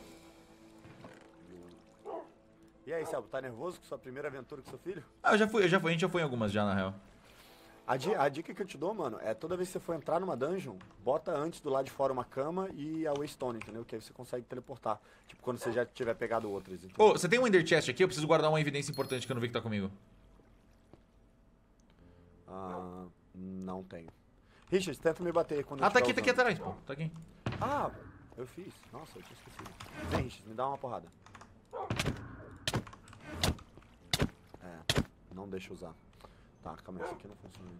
E aí, Selbo, tá nervoso com sua primeira aventura com seu filho? Ah, a gente já foi em algumas já, na real. A dica que eu te dou, mano, é toda vez que você for entrar numa dungeon, bota antes do lado de fora uma cama e a Waystone, entendeu? Que aí você consegue teleportar. Tipo, quando você já tiver pegado outras. Entendeu? Ô, você tem um Ender Chest aqui? Eu preciso guardar uma evidência importante que eu não vi que tá comigo. Ah, não tenho. Richard, tenta me bater quando eu Ah, tá estiver aqui usando. atrás, pô. Tá aqui. Ah, eu fiz. Nossa, eu tinha esquecido. Vem, Richard, me dá uma porrada. É, não deixa eu usar. Tá, calma aí, isso aqui não funciona.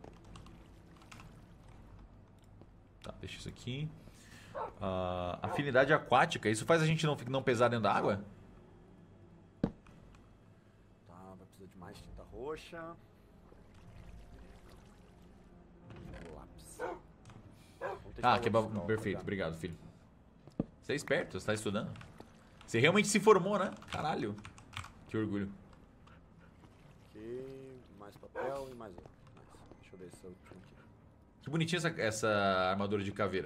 Tá, deixa isso aqui. Afinidade aquática. Isso faz a gente não pesar dentro da água? Tá, vai precisar de mais tinta roxa. Lápis. Vamos testar Ah, que é outro local, perfeito. tá? Obrigado, filho. Você é esperto, você tá estudando. Você realmente se formou, né? Caralho. Que orgulho. Aqui, mais papel e mais outro. Deixa eu ver esse último aqui. Que bonitinha essa armadura de caveira.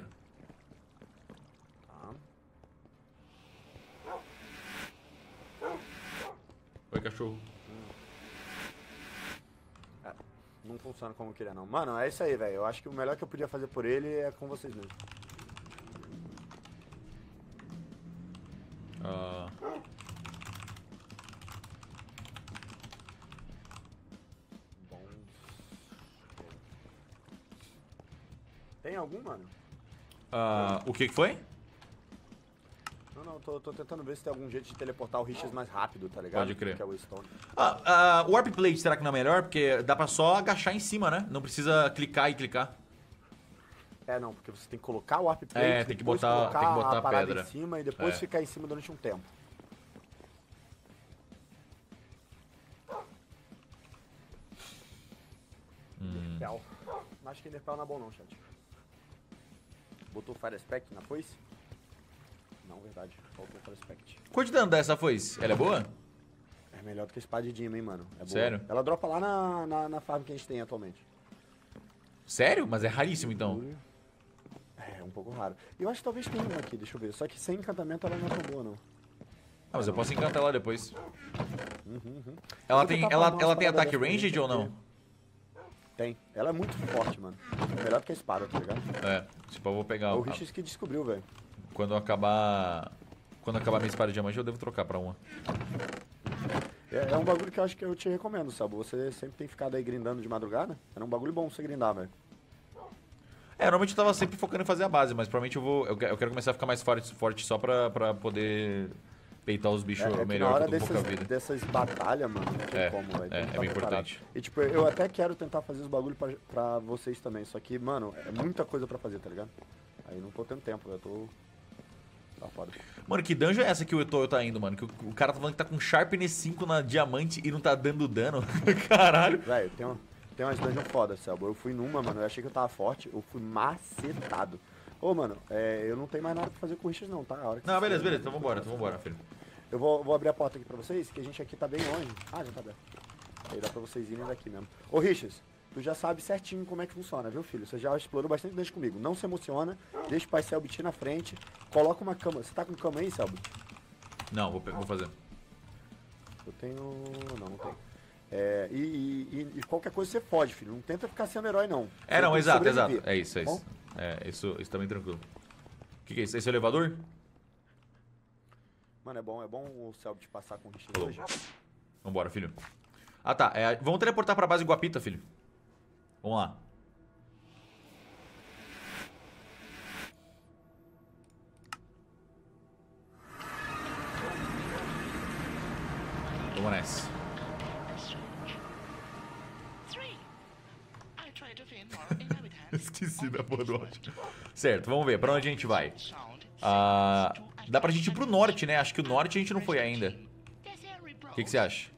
Tá. Oi, cachorro. Não funciona como eu queria, não. Mano, é isso aí, velho. Eu acho que o melhor que eu podia fazer por ele é com vocês mesmo. Bom. Tem algum, mano? O que foi? Não, tô tentando ver se tem algum jeito de teleportar o Richards mais rápido, tá ligado? Pode crer. Que é o Stone. O Warp Plate será que não é melhor? Porque dá pra só agachar em cima, né? Não precisa clicar e clicar. É, não, porque você tem que colocar o Warp Plate, É, tem que depois botar colocar a a parada pedra. em cima e depois É. ficar em cima durante um tempo. Enderpell. Acho que Enderpell não é bom não, chat. Botou Fire Aspect na foice? Não, verdade. Faltou Fire Aspect. Quanto de dano dá essa foice? Ela é boa? É melhor do que a espada de Dima, hein, mano. É boa. Sério? Ela dropa lá na farm que a gente tem atualmente. Sério? Mas é raríssimo, então. É, um pouco raro. Eu acho que talvez tenha uma aqui, deixa eu ver. Só que sem encantamento ela não é tão boa, não. Ah, mas eu posso encantar ela depois. Eu Ela vou tem, tentar ela, farmar ela umas tem paradas ataque dessa pra ranged gente ou não? ver. Tem. Ela é muito forte, mano. É melhor do que a espada, tá ligado? É, tipo, eu vou pegar... É o Richard que descobriu, velho. Quando acabar minha espada de diamante, eu devo trocar pra uma. É um bagulho que eu acho que eu te recomendo, sabe? Você sempre tem ficado aí grindando de madrugada. Era um bagulho bom você grindar, velho. Normalmente eu tava sempre focando em fazer a base, mas provavelmente eu quero começar a ficar mais forte só pra poder peitar os bichos É que na melhor hora que eu tô com pouca vida. dessas batalhas, mano, não tem É, como, velho. Tem que é estar bem preparado. importante. E tipo, eu até quero tentar fazer os bagulhos pra vocês também, só que, mano, é muita coisa pra fazer, tá ligado? Aí não tô tendo tempo, eu tô... Tá foda. Mano, que dungeon é essa que o Eto'o tá indo, mano? Que o cara tá falando que tá com Sharpness 5 na diamante e não tá dando dano. Caralho. Velho, tem umas dungeons foda, Selbo. Eu fui numa, mano, eu achei que eu tava forte, eu fui macetado. Ô, mano, eu não tenho mais nada pra fazer com o Richard não, tá? A hora que Não, vocês beleza, quiserem, beleza. Então vambora, filho. Eu vou abrir a porta aqui pra vocês, que a gente aqui tá bem longe. Ah, já tá aberto. Aí dá pra vocês irem daqui mesmo. Ô, Richard, tu já sabe certinho como é que funciona, viu, filho? Você já explorou bastante dungeon comigo. Não se emociona, deixa o pai Selbit na frente, coloca uma cama. Você tá com cama aí, Selbit? Não, vou fazer. Eu tenho... Não tenho. E qualquer coisa você pode, filho. Não tenta ficar sendo herói, não. É, não, Você tem que exato. sobreviver, É isso, é tá isso. bom? É, isso tá bem tranquilo. O que é isso? Esse é o elevador? Mano, é bom o Selbit passar com o Richard Falou. hoje. Vambora, filho. Ah, tá. Vamos teleportar pra base Guapita, filho. Vamos lá. Vamos nessa. Esqueci da porra do áudio. Certo, vamos ver. Pra onde a gente vai? Dá pra gente ir pro norte, né? Acho que o norte a gente não foi ainda. O que você acha?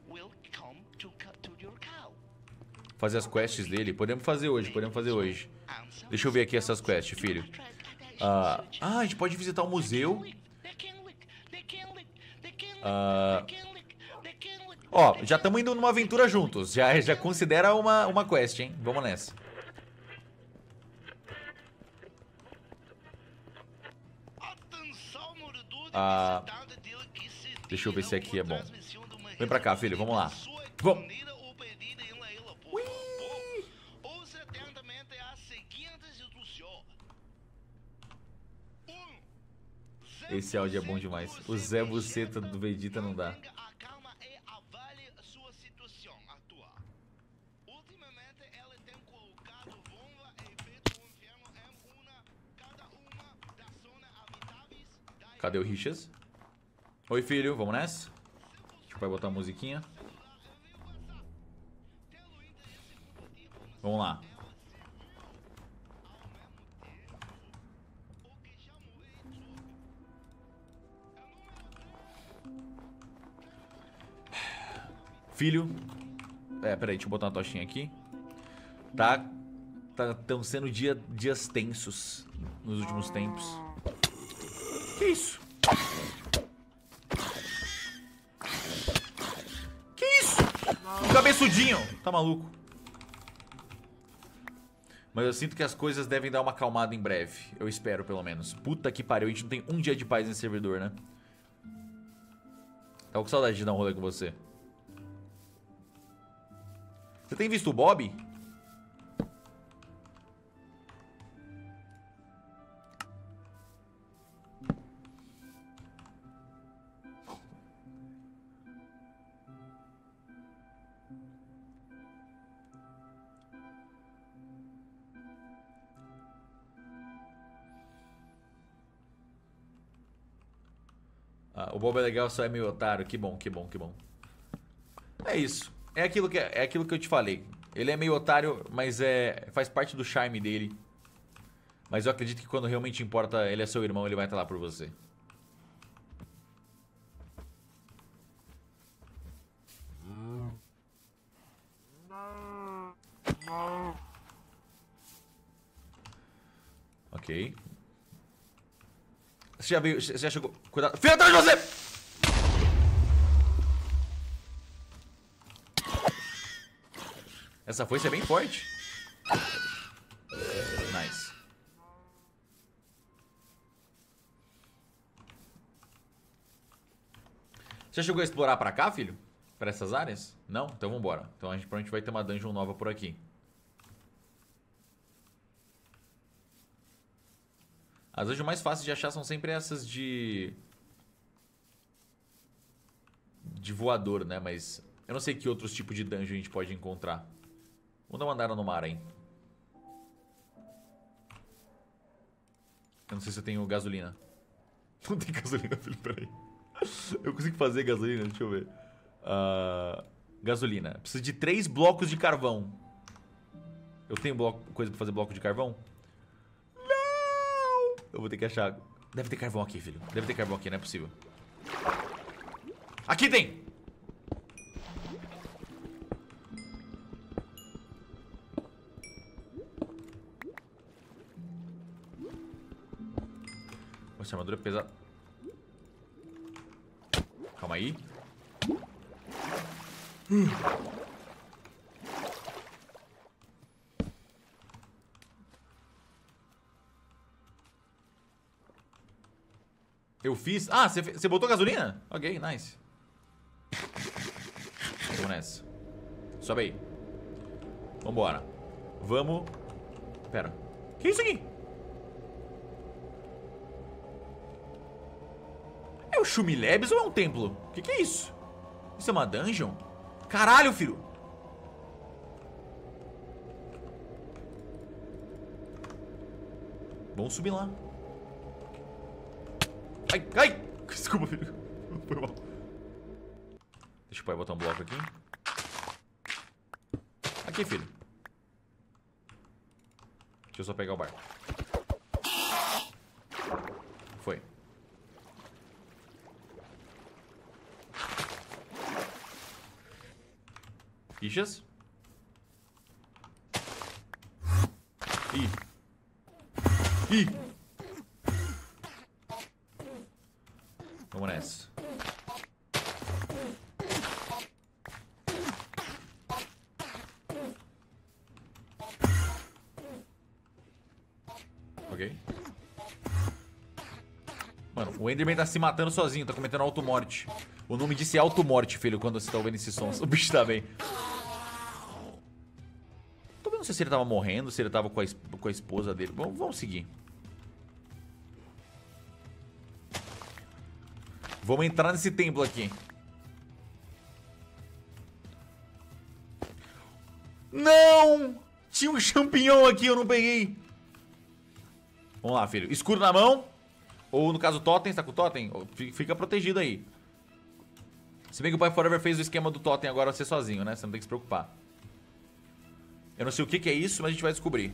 Fazer as quests dele? Podemos fazer hoje, Deixa eu ver aqui essas quests, filho. A gente pode visitar o museu. Ó, já estamos indo numa aventura juntos. Já considera uma quest, hein? Vamos nessa. Deixa eu ver se aqui é bom. Vem pra cá, filho, vamos lá. Vamos. Esse áudio é bom demais. O Zé Buceta do Vegeta não dá. Cadê o Richas? Oi, filho, vamos nessa? A gente vai botar a musiquinha. Vamos lá. Filho. Peraí, deixa eu botar uma tochinha aqui. Estão sendo dias tensos nos últimos tempos. Que isso? Que isso? Um cabeçudinho. Tá maluco? Mas eu sinto que as coisas devem dar uma acalmada em breve. Eu espero, pelo menos. Puta que pariu, a gente não tem um dia de paz nesse servidor, né? Tava com saudade de dar um rolê com você. Você tem visto o Bob? O Bob é legal, só é meio otário. Que bom, que bom, que bom. É isso. É aquilo que eu te falei. Ele é meio otário, mas faz parte do charme dele. Mas eu acredito que quando realmente importa, ele é seu irmão, ele vai estar lá por você. Ok. Você já veio. Você já chegou. Cuidado. Filho atrás de você! Essa foice é bem forte. Nice. Você já chegou a explorar pra cá, filho? Pra essas áreas? Não? Então vambora. Então a gente provavelmente vai ter uma dungeon nova por aqui. As dungeons mais fáceis de achar são sempre essas de voador, né? Mas eu não sei que outros tipos de dungeon a gente pode encontrar. Vamos dar uma andada no mar, hein? Eu não sei se eu tenho gasolina. Não tem gasolina, filho, peraí. Eu consigo fazer gasolina? Deixa eu ver. Gasolina. Preciso de 3 blocos de carvão. Eu tenho coisa pra fazer bloco de carvão? Não! Eu vou ter que achar Deve ter carvão aqui, filho. Deve ter carvão aqui, não é possível. Aqui tem! Nossa, armadura é pesada. Calma aí. Eu fiz... Ah, você botou gasolina? Ok, nice. Vamos nessa. Sobe aí. Vambora. Vamos... Pera. Que é isso aqui? É o Shumilebs ou é um templo? Que é isso? Isso é uma dungeon? Caralho, filho. Vamos subir lá. Ai, ai. Desculpa, filho. Foi mal. Deixa o pai botar um bloco aqui. Aqui, filho. Deixa eu só pegar o barco. Foi. Fichas. Ih. Ih. Vamos nessa. Ok. Mano, o Enderman tá se matando sozinho, tá cometendo automorte. O nome disso é automorte, filho, quando você tá ouvindo esses sons. O bicho tá bem. Tô vendo se ele tava morrendo, se ele tava com a esposa dele. Vamos seguir. Vamos entrar nesse templo aqui. Não! Tinha um champignon aqui, eu não peguei. Vamos lá, filho. Escudo na mão. Ou no caso, totem. Você tá com o totem? Fica protegido aí. Se bem que o Pai Forever fez o esquema do totem agora você sozinho, né? Você não tem que se preocupar. Eu não sei o que é isso, mas a gente vai descobrir.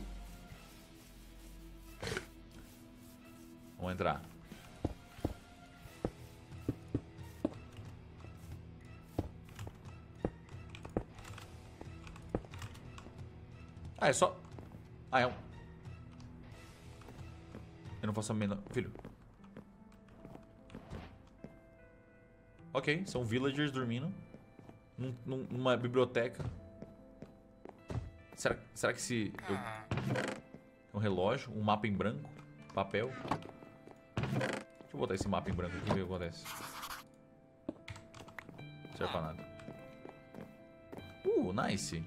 Vamos entrar. Ah, é só... Ah, é um... Eu não faço a menor... Filho. Ok, são villagers dormindo. Numa biblioteca. Será que se... Um relógio, um mapa em branco, papel. Deixa eu botar esse mapa em branco aqui e ver o que acontece. Não serve pra nada. Nice.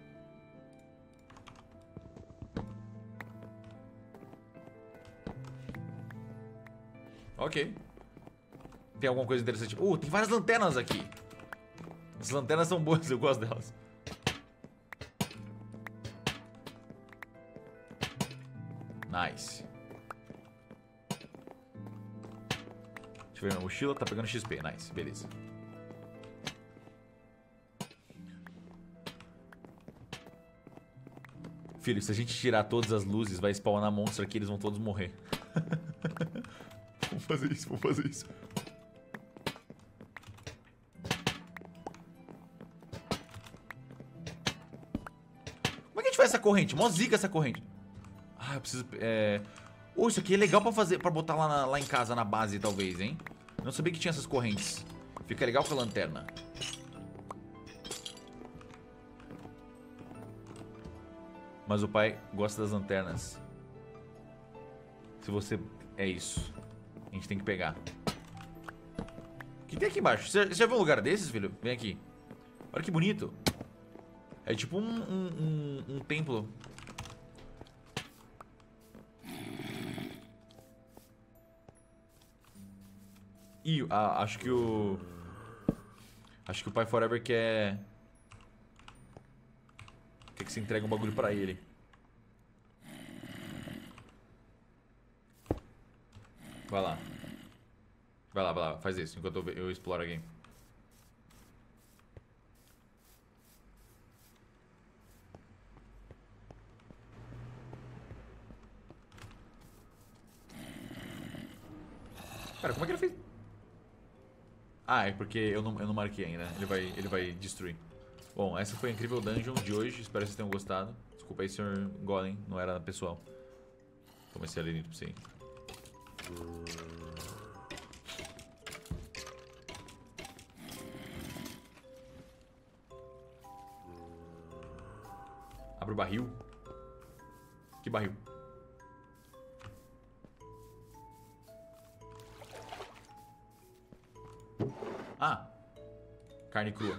Ok. Tem alguma coisa interessante. Tem várias lanternas aqui. As lanternas são boas, eu gosto delas. Nice. Deixa eu ver minha mochila, tá pegando XP. Nice, beleza. Filho, se a gente tirar todas as luzes, vai spawnar monstro aqui, eles vão todos morrer. Vamos fazer isso, vamos fazer isso. Como é que a gente faz essa corrente? Mó zica essa corrente. Ah, eu preciso... isso aqui é legal pra fazer, pra botar lá em casa, na base, talvez, hein? Não sabia que tinha essas correntes. Fica legal com a lanterna. Mas o pai gosta das lanternas. Se você... É isso. A gente tem que pegar. O que tem aqui embaixo? Você já viu um lugar desses, filho? Vem aqui. Olha que bonito. É tipo um templo. Ih, acho que o... Acho que o Pai Forever quer... Quer que você entregue um bagulho pra ele. Vai lá. Vai lá, faz isso enquanto eu exploro a game. Cara, como é que ele fez? Ah, é porque eu não marquei ainda. Ele vai destruir. Bom, essa foi a incrível dungeon de hoje. Espero que vocês tenham gostado. Desculpa aí, Sr. Golem. Não era pessoal. Toma esse arenito pra você aí. Abre o barril. Que barril? Ah, carne crua.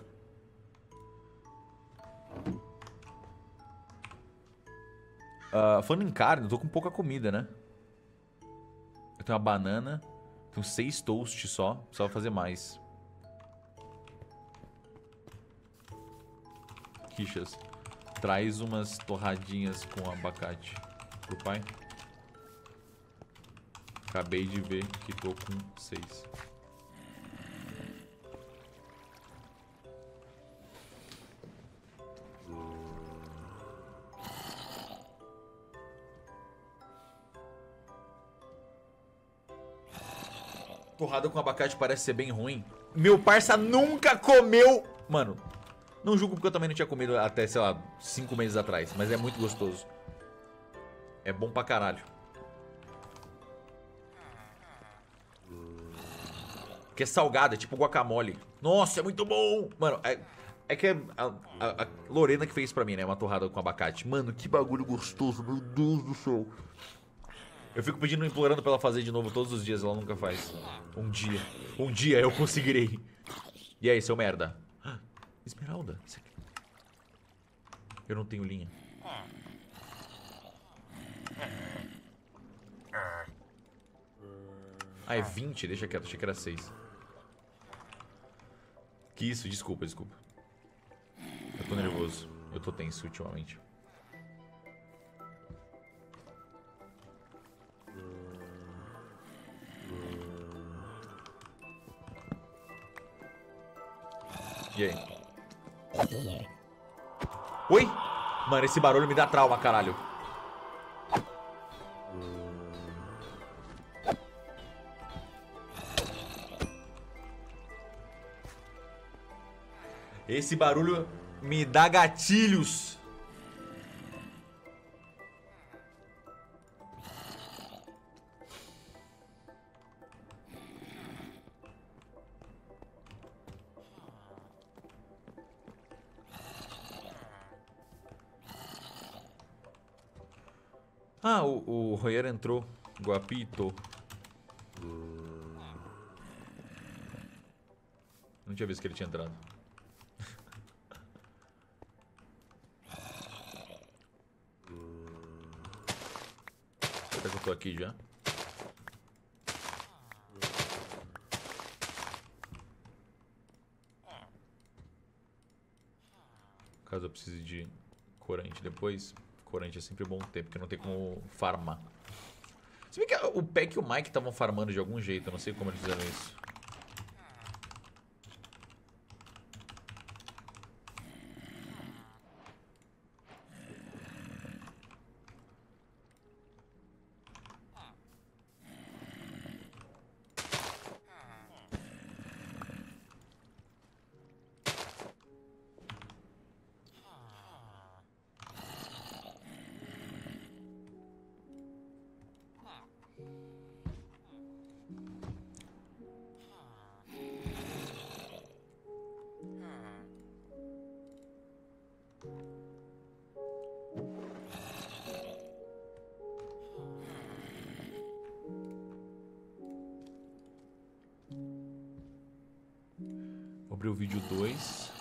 Falando em carne, eu tô com pouca comida, né? Eu tenho uma banana. Tenho 6 toasts só. Precisava fazer mais. Quixas. Traz umas torradinhas com abacate pro pai. Acabei de ver que tô com 6. Torrada com abacate parece ser bem ruim. Meu parça nunca comeu... Mano, não julgo porque eu também não tinha comido até, sei lá, 5 meses atrás. Mas é muito gostoso. É bom pra caralho. Que é salgada, é tipo guacamole. Nossa, é muito bom! Mano, é que a Lorena que fez pra mim, né? Uma torrada com abacate. Mano, que bagulho gostoso, meu Deus do céu. Eu fico pedindo, implorando pra ela fazer de novo todos os dias, ela nunca faz. Um dia eu conseguirei. E aí, seu merda? Esmeralda. Eu não tenho linha. Ah, é 20? Deixa quieto, achei que era 6. Que isso? Desculpa. Eu tô nervoso. Eu tô tenso ultimamente. E aí? Oi? Mano, esse barulho me dá trauma, caralho. Esse barulho me dá gatilhos. Ah, o Royer entrou. Guapito. Não tinha visto que ele tinha entrado. Será que eu tô aqui já? Caso eu precise de corante depois. Corante é sempre bom ter, porque não tem como farmar. Se bem que o Peck e o Mike estavam farmando de algum jeito, eu não sei como eles fizeram isso. Vou abrir o vídeo 2.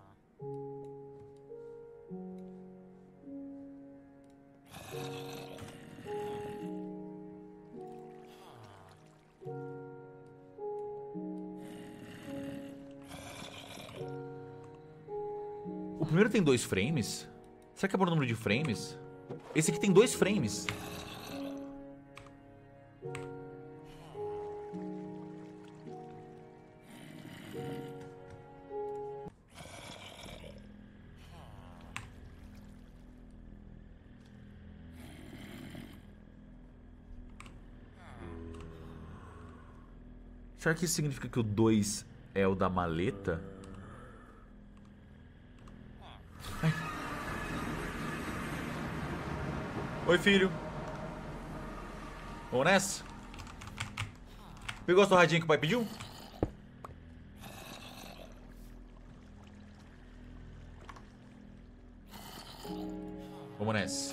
O primeiro tem 2 frames? Será que é por número de frames? Esse aqui tem 2 frames. Será que isso significa que o 2 é o da maleta? Ai. Oi, filho. Vamos nessa? Pegou a torradinha que o pai pediu? Vamos nessa.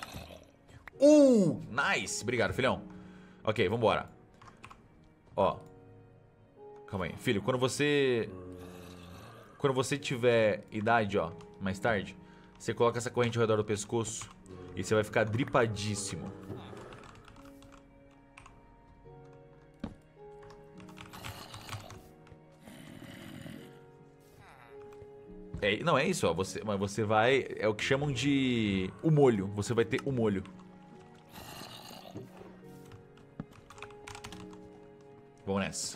Nice. Obrigado, filhão. Ok, vambora. Ó. Calma aí. Filho, quando você tiver idade, ó, mais tarde, você coloca essa corrente ao redor do pescoço e você vai ficar dripadíssimo. Não, é isso, ó. Mas você vai... É o que chamam de... O molho. Você vai ter o molho. Vamos nessa.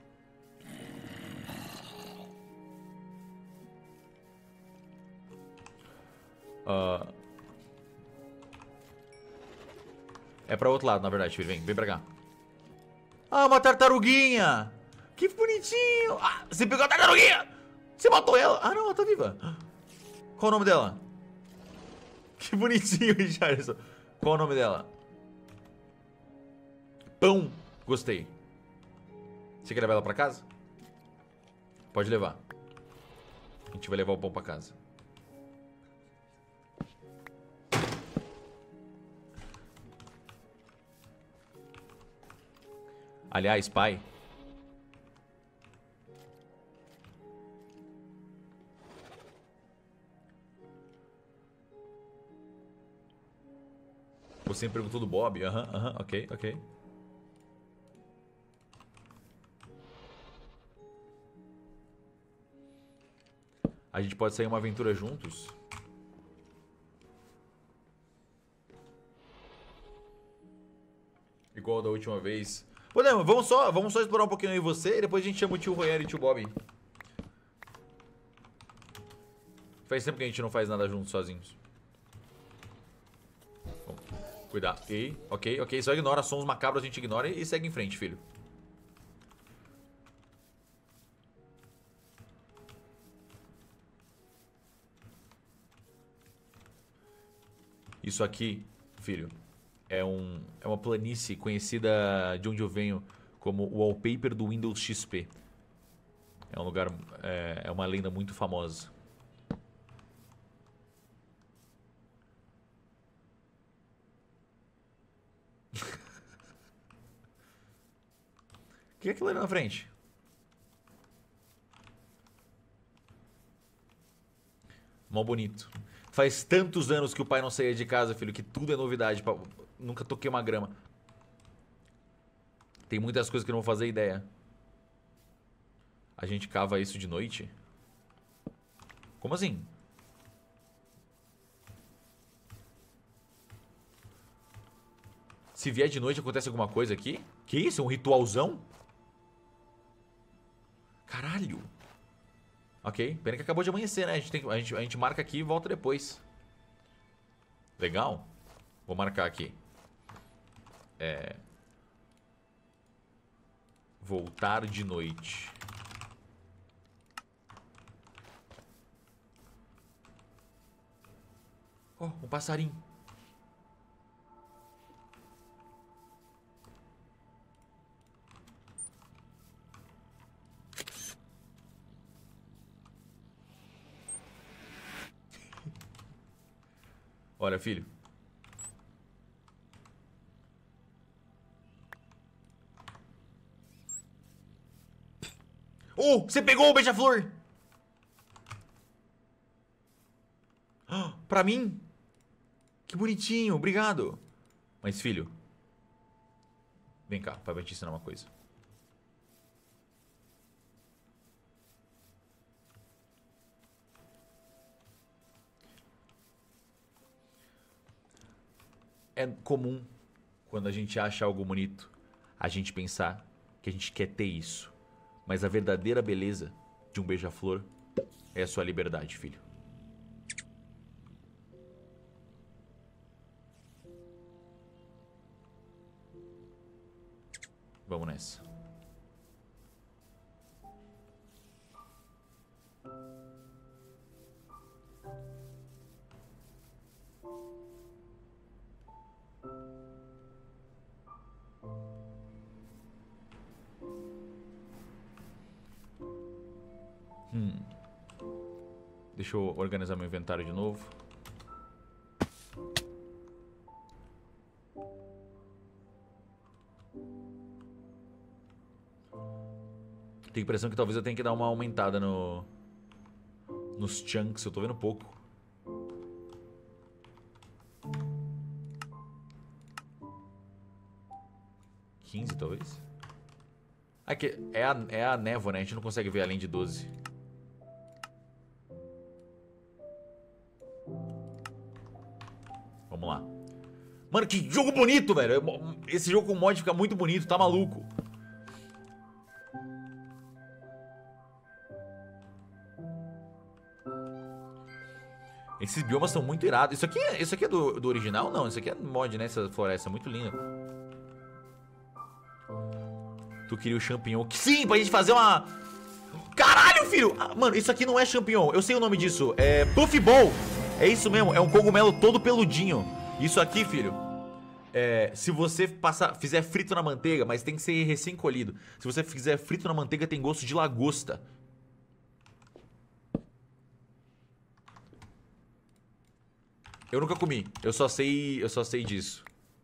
É pra outro lado, na verdade, filho. Vem pra cá. Ah, uma tartaruguinha! Que bonitinho! Ah, você pegou a tartaruguinha! Você matou ela? Ah, não, ela tá viva. Qual o nome dela? Que bonitinho, Richardson. Qual o nome dela? Pão. Gostei. Você quer levar ela pra casa? Pode levar. A gente vai levar o pão pra casa. Aliás, pai. Você me perguntou do Bob? Aham, ok. A gente pode sair uma aventura juntos? Igual da última vez. Podemos, vamos só explorar um pouquinho aí você e depois a gente chama o tio Royer e o tio Bob. Faz tempo que a gente não faz nada juntos sozinhos. Bom, cuidado. Ok. Só ignora sons macabros, a gente ignora e segue em frente, filho. Isso aqui, filho, é uma planície conhecida de onde eu venho como o wallpaper do Windows XP. É um lugar, é uma lenda muito famosa. O que é aquilo ali na frente? Mó bonito. Faz tantos anos que o pai não saía de casa, filho, que tudo é novidade. Nunca toquei uma grama. Tem muitas coisas que eu não vou fazer ideia. A gente cava isso de noite? Como assim? Se vier de noite, acontece alguma coisa aqui? Que isso? É um ritualzão? Caralho. Ok, pena que acabou de amanhecer, né? A gente marca aqui e volta depois. Legal? Vou marcar aqui. Voltar de noite. Oh, um passarinho. Olha, filho. Oh, você pegou o beija-flor! Pra mim? Que bonitinho, obrigado. Mas, filho. Vem cá, pai vai te ensinar uma coisa. É comum, quando a gente acha algo bonito, a gente pensar que a gente quer ter isso. Mas a verdadeira beleza de um beija-flor é a sua liberdade, filho. Vamos nessa. Deixa eu organizar meu inventário de novo. Tenho a impressão que talvez eu tenha que dar uma aumentada nos chunks. Eu tô vendo pouco. $15, talvez? Aqui, é a névoa, né? A gente não consegue ver além de 12. Vamos lá. Mano, que jogo bonito, velho. Esse jogo com mod fica muito bonito, tá maluco. Esses biomas são muito irados. Isso aqui é do original? Não, isso aqui é mod, né? Essa floresta, muito linda. Tu queria o champignon. Sim, pra gente fazer uma... Caralho, filho! Ah, mano, isso aqui não é champignon. Eu sei o nome disso. É puffball. É isso mesmo, é um cogumelo todo peludinho. Isso aqui, filho, se você fizer frito na manteiga, mas tem que ser recém-colhido. Se você fizer frito na manteiga, tem gosto de lagosta. Eu nunca comi, eu só sei disso.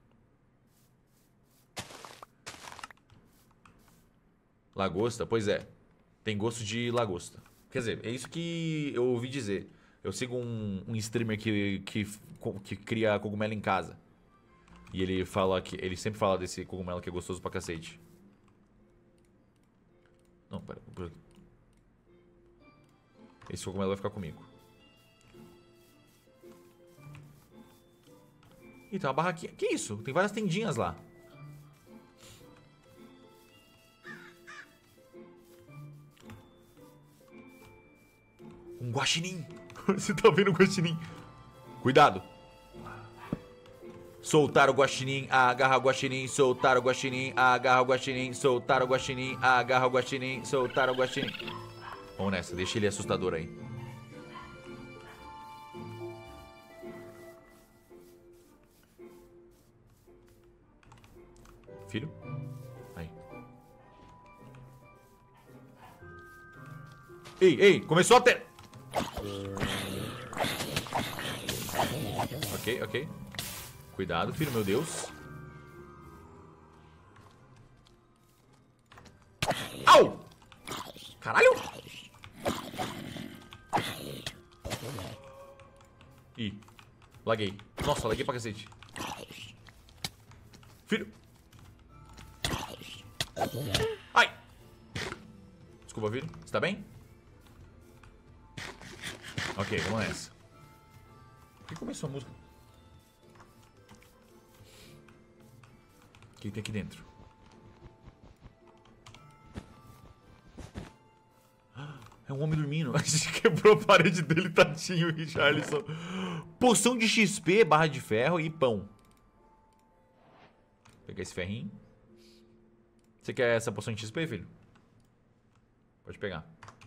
Lagosta? Pois é. Tem gosto de lagosta. Quer dizer, é isso que eu ouvi dizer. Eu sigo um streamer que cria cogumelo em casa. E ele sempre fala desse cogumelo que é gostoso pra cacete. Não, pera. Esse cogumelo vai ficar comigo. Ih, tem uma barraquinha. Que isso? Tem várias tendinhas lá. Um guaxinim. Você tá vendo o guaxinim? Cuidado. Soltar o guaxinim, agarra o guaxinim, soltar o guaxinim, agarra o guaxinim, soltar o guaxinim, agarra o guaxinim, soltar o guaxinim. Vamos nessa, deixa ele assustador aí. Filho? Aí. Ei, começou a ter... Ok. Cuidado, filho, meu Deus. Au! Caralho! Ih, laguei. Nossa, laguei pra cacete. Filho. Ai! Desculpa, filho. Você tá bem? Ok, vamos nessa. Por que começou a música? O que tem aqui dentro? É um homem dormindo. A gente quebrou a parede dele, tadinho, Richarlison. Poção de XP, barra de ferro e pão. Vou pegar esse ferrinho. Você quer essa poção de XP, filho? Pode pegar.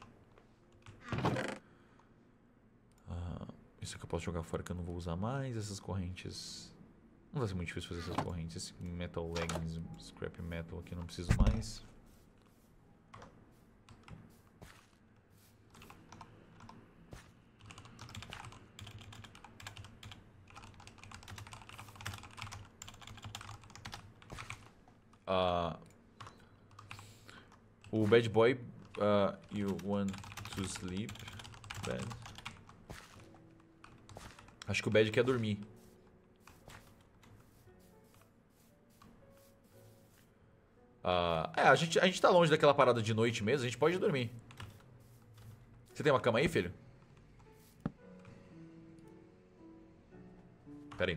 Isso aqui eu posso jogar fora que eu não vou usar mais. Essas correntes... Não vai ser muito difícil fazer essas correntes. Esse metal leggings, scrap metal aqui eu não preciso mais. O bad boy, you want to sleep? Bad. Acho que o bad quer dormir. A gente tá longe daquela parada de noite mesmo, a gente pode dormir. Você tem uma cama aí, filho? Peraí.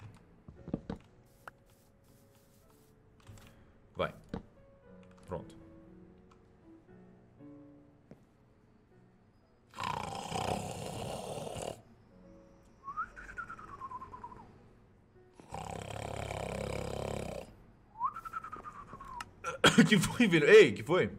Vai. Pronto. Que foi, velho? Ei, que foi?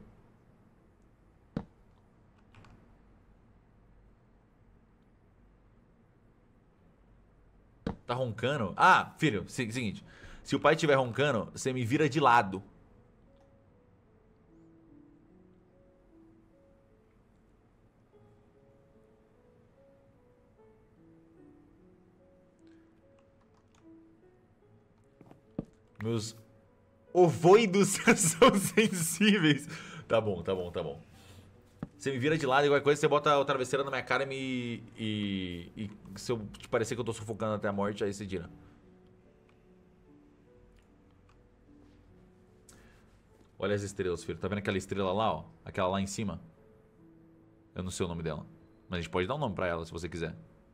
Tá roncando? Ah, filho, seguinte. Se o pai estiver roncando, você me vira de lado. Meus ovoidos são sensíveis. Tá bom. Você me vira de lado e qualquer coisa, você bota a travesseira na minha cara e se eu te parecer que eu tô sufocando até a morte, aí você tira. Olha as estrelas, filho. Tá vendo aquela estrela lá, ó? Aquela lá em cima? Eu não sei o nome dela. Mas a gente pode dar um nome pra ela, se você quiser.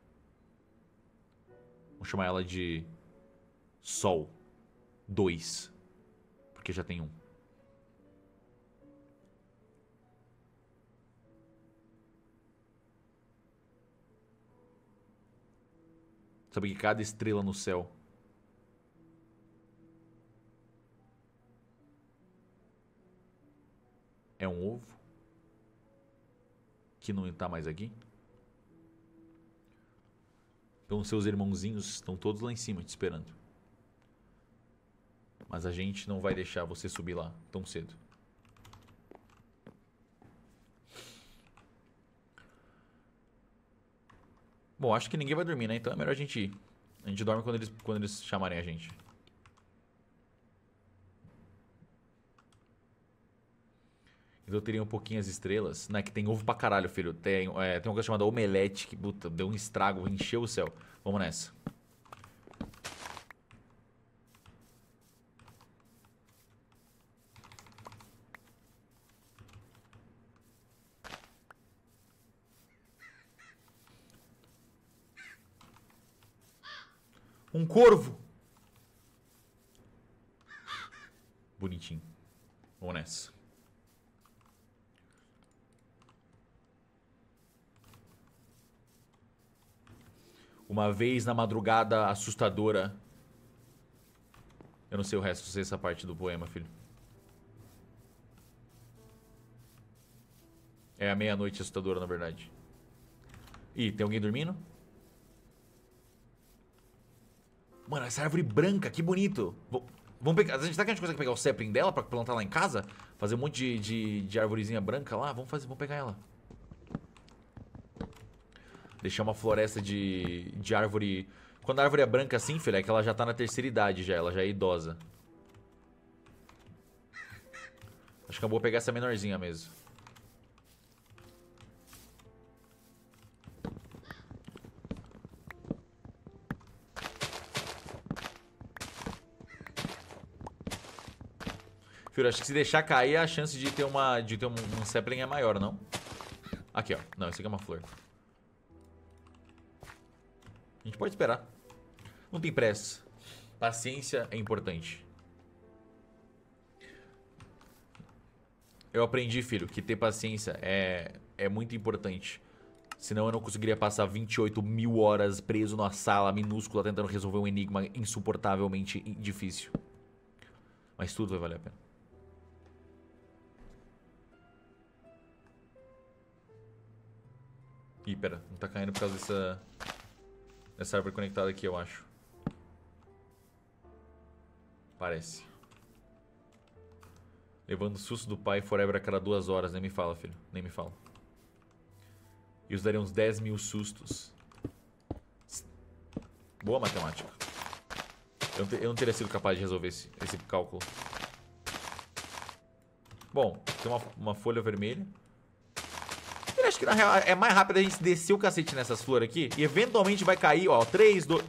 Vamos chamar ela de Sol 2. Porque já tem um. Sabe que cada estrela no céu é um ovo que não tá mais aqui? Então seus irmãozinhos estão todos lá em cima te esperando. Mas a gente não vai deixar você subir lá tão cedo. Bom, acho que ninguém vai dormir, né? Então é melhor a gente ir. A gente dorme quando eles chamarem a gente. Então eu teria um pouquinho as estrelas, né? Que tem ovo pra caralho, filho. Tem uma coisa chamada omelete, que puta, deu um estrago, encheu o céu. Vamos nessa. Um corvo. Bonitinho. Vamos nessa. Uma vez na madrugada assustadora. Eu não sei o resto, sei essa parte do poema, filho. É a meia-noite assustadora, na verdade. Ih, tem alguém dormindo? Mano, essa árvore branca, que bonito. Vamos pegar. Será que a gente consegue pegar o sapling dela pra plantar lá em casa? Fazer um monte de arvorezinha branca lá? Vamos pegar ela. Deixar uma floresta de árvore. Quando a árvore é branca assim, filho, é que ela já tá na terceira idade já. Ela já é idosa. Acho que eu vou pegar essa menorzinha mesmo. Filho, acho que se deixar cair, a chance de ter um sapling é maior, não? Aqui, ó. Não, isso aqui é uma flor. A gente pode esperar. Não tem pressa. Paciência é importante. Eu aprendi, filho, que ter paciência é muito importante. Senão eu não conseguiria passar 28 mil horas preso numa sala minúscula tentando resolver um enigma insuportavelmente difícil. Mas tudo vai valer a pena. Ih, pera, não tá caindo por causa dessa árvore conectada aqui, eu acho. Parece. Levando o susto do pai forever a cada 2 horas. Nem me fala, filho. Nem me fala. E os daria uns 10 mil sustos. Boa matemática. Eu não teria sido capaz de resolver esse cálculo. Bom, tem uma folha vermelha. Eu acho que na real é mais rápido a gente descer o cacete nessas flores aqui. E eventualmente vai cair, ó. 3, 2...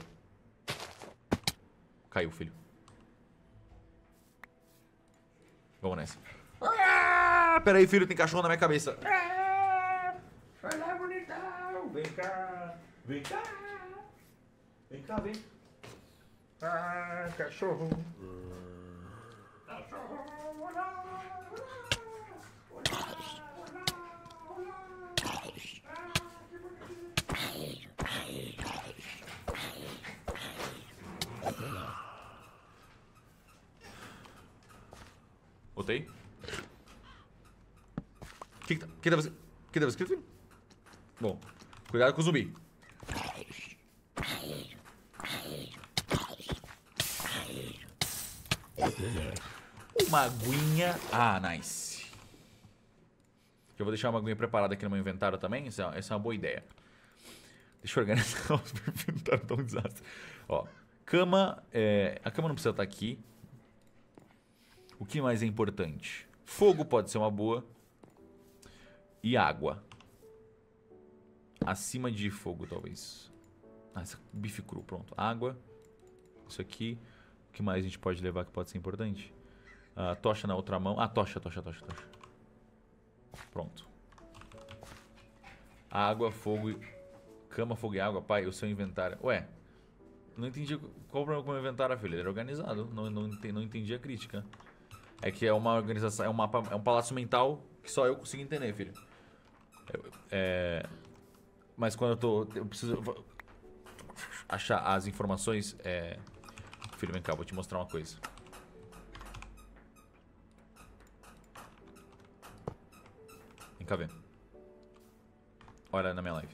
Caiu, filho. Vamos nessa. Pera aí, filho, tem cachorro na minha cabeça. Vai lá, bonitão. Vem cá. Vem cá. Vem cá, vem. Cachorro. Cachorro. Voltei. O que tava escrito, filho? Bom, cuidado com o zumbi. Uma aguinha. Ah, nice. Eu vou deixar uma aguinha preparada aqui no meu inventário também. Essa é uma boa ideia. Deixa eu organizar os inventários, tá um desastre. Ó, cama. A cama não precisa estar aqui. O que mais é importante? Fogo pode ser uma boa. E água. Acima de fogo, talvez. Ah, bife cru, pronto. Água. Isso aqui. O que mais a gente pode levar que pode ser importante? Tocha na outra mão. Ah, tocha. Pronto. Água, fogo, cama, fogo e água. Pai, o seu inventário. Ué, não entendi qual o problema com o meu inventário, filho. Ele era organizado. Não entendi a crítica. É que é uma organização, é um palácio mental que só eu consigo entender, filho. Mas quando eu preciso achar as informações. Filho, vem cá, vou te mostrar uma coisa. Vem cá ver. Olha na minha live.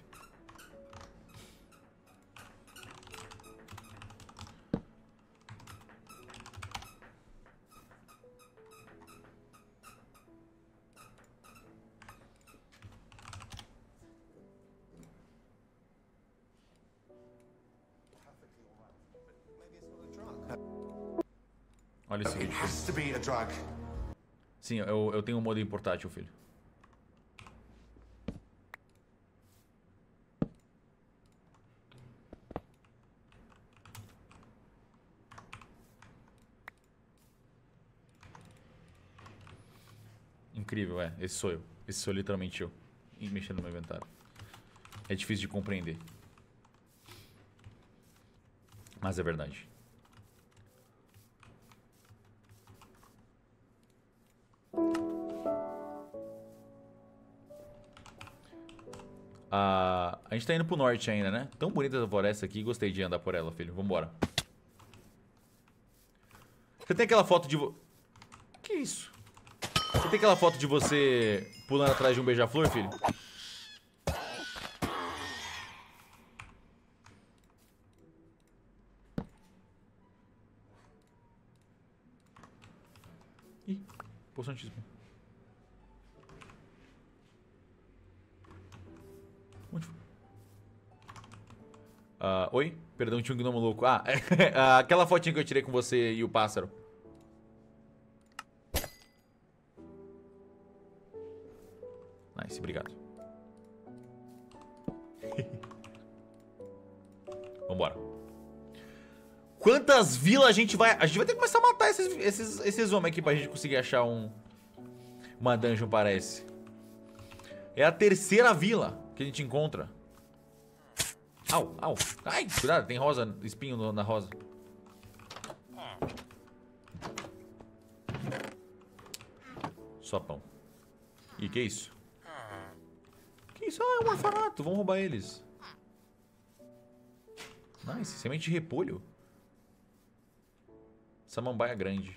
Olha esse vídeo. Sim, eu tenho um modem portátil, filho. Incrível, esse sou eu. Esse sou literalmente eu. E mexendo no meu inventário. É difícil de compreender. Mas é verdade. A gente tá indo pro norte ainda, né? Tão bonita essa floresta aqui. Gostei de andar por ela, filho. Vambora. Você tem aquela foto de... Que isso? Você tem aquela foto de você pulando atrás de um beija-flor, filho? Ih, poção de X-Men. Onde foi? Oi? Perdão, tinha um gnomo louco. Aquela fotinha que eu tirei com você e o pássaro. Nice, obrigado. Vambora. Quantas vilas a gente vai... A gente vai ter que começar a matar esses homens aqui pra gente conseguir achar uma dungeon, parece. É a terceira vila que a gente encontra. Au, au. Ai, cuidado, tem rosa, espinho na rosa. Só pão. E que isso? Que isso? É um orfanato, vamos roubar eles. Nice, semente de repolho. Samambaia grande.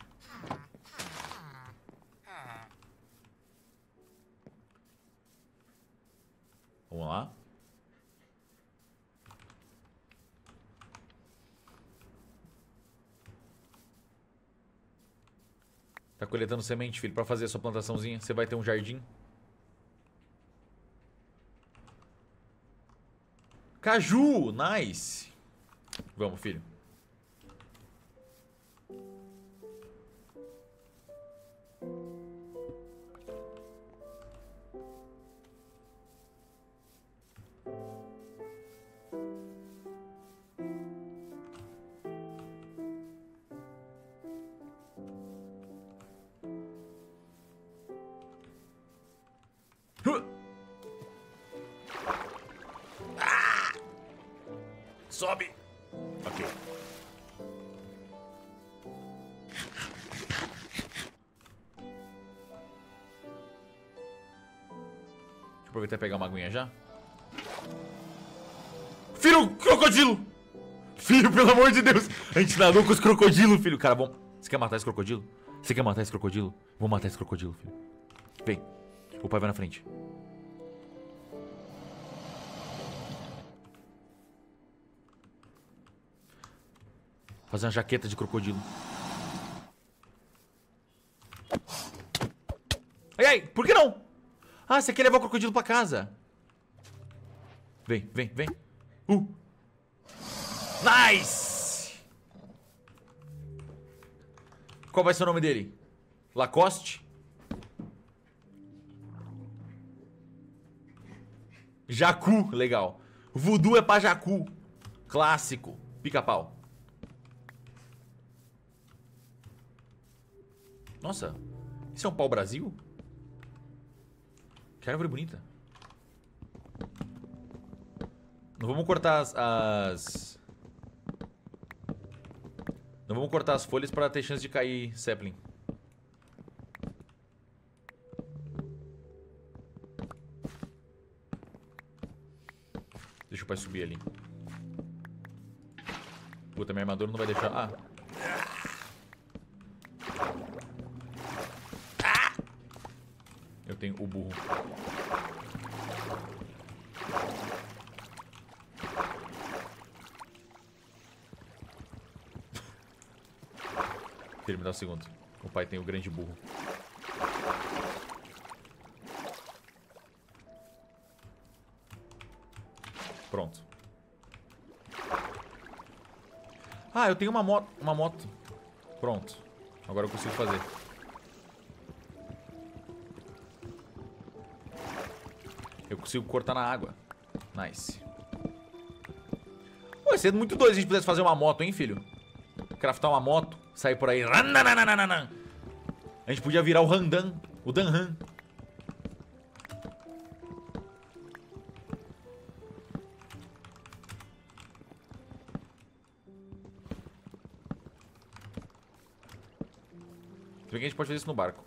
Vamos lá. Tá coletando semente, filho, pra fazer a sua plantaçãozinha. Você vai ter um jardim. Caju, nice. Vamos, filho. Sobe. Ok. Deixa eu aproveitar e pegar uma aguinha já. Filho, crocodilo! Filho, pelo amor de Deus! A gente nadou com os crocodilos, filho. Cara, bom. Você quer matar esse crocodilo? Você quer matar esse crocodilo? Vou matar esse crocodilo, filho. Vem. O pai vai na frente. Fazer uma jaqueta de crocodilo. Ai, ai, por que não? Ah, você quer levar o crocodilo pra casa. Vem, vem, vem. Nice! Qual vai ser o nome dele? Lacoste. Jacu, legal. Voodoo é pra jacu. Clássico. Pica-pau. Nossa, isso é um pau-brasil? Que árvore bonita. Não vamos cortar Não vamos cortar as folhas pra ter chance de cair sapling. Deixa o pai subir ali. Puta, minha armadura não vai deixar... Ah. Eu tenho o burro. Ele me dá um segundo. O pai tem o grande burro. Pronto. Ah, eu tenho uma moto. Pronto. Agora eu consigo fazer. Eu consigo cortar na água. Nice. Pô, seria muito doido se a gente pudesse fazer uma moto, hein, filho? Craftar uma moto, sair por aí. A gente podia virar o Randan, o Danhan. Se bem que a gente pode fazer isso no barco.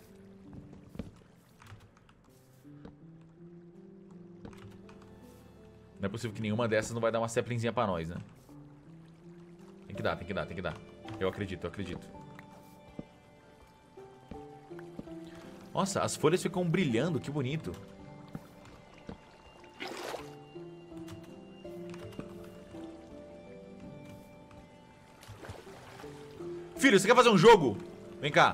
Não é possível que nenhuma dessas não vai dar uma saplingzinha pra nós, né? Tem que dar, tem que dar, tem que dar. Eu acredito, eu acredito. Nossa, as folhas ficam brilhando, que bonito. Filho, você quer fazer um jogo? Vem cá.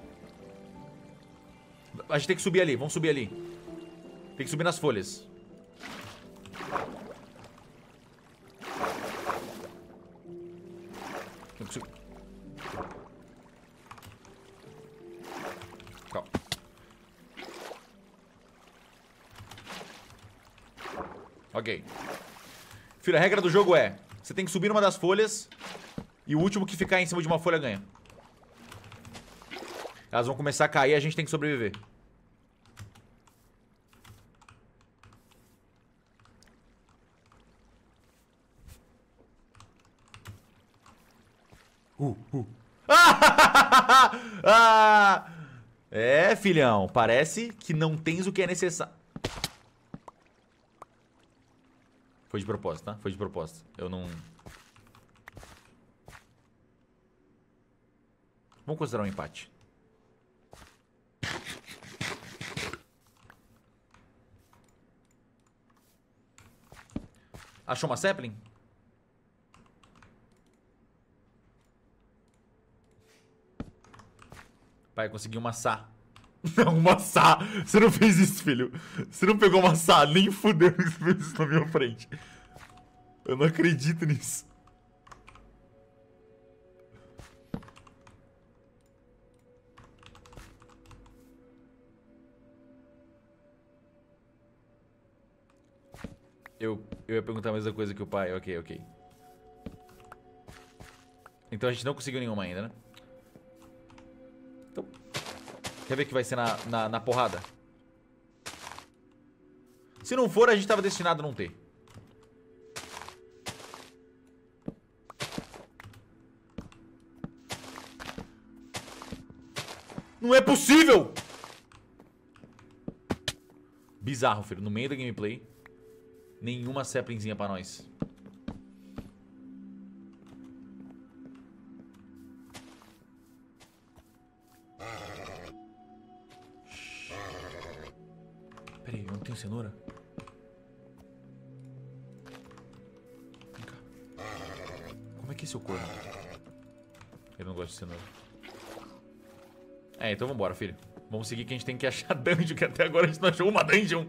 A gente tem que subir ali, vamos subir ali. Tem que subir nas folhas. Não consigo. Calma. Ok. Filho, a regra do jogo é: você tem que subir numa das folhas e o último que ficar em cima de uma folha ganha. Elas vão começar a cair e a gente tem que sobreviver. Ah! É, filhão, parece que não tens o que é necessário. Foi de propósito, tá? Foi de propósito. Eu não... Vamos considerar um empate. Achou uma sapling? Pai, consegui um maçã. Não, um maçã. Você não fez isso, filho. Você não pegou maçã, nem fudeu que você fez isso na minha frente. Eu não acredito nisso. Eu ia perguntar a mesma coisa que o pai. Ok, ok. Então a gente não conseguiu nenhuma ainda, né? Então, quer ver que vai ser na porrada? Se não for, a gente tava destinado a não ter. Não é possível! Bizarro, filho. No meio da gameplay, nenhuma saplingzinha pra nós. Pera aí, eu não tenho cenoura? Vem cá. Como é que é seu corno? Ele não gosta de cenoura. É, então vambora, filho. Vamos seguir que a gente tem que achar dungeon, que até agora a gente não achou uma dungeon.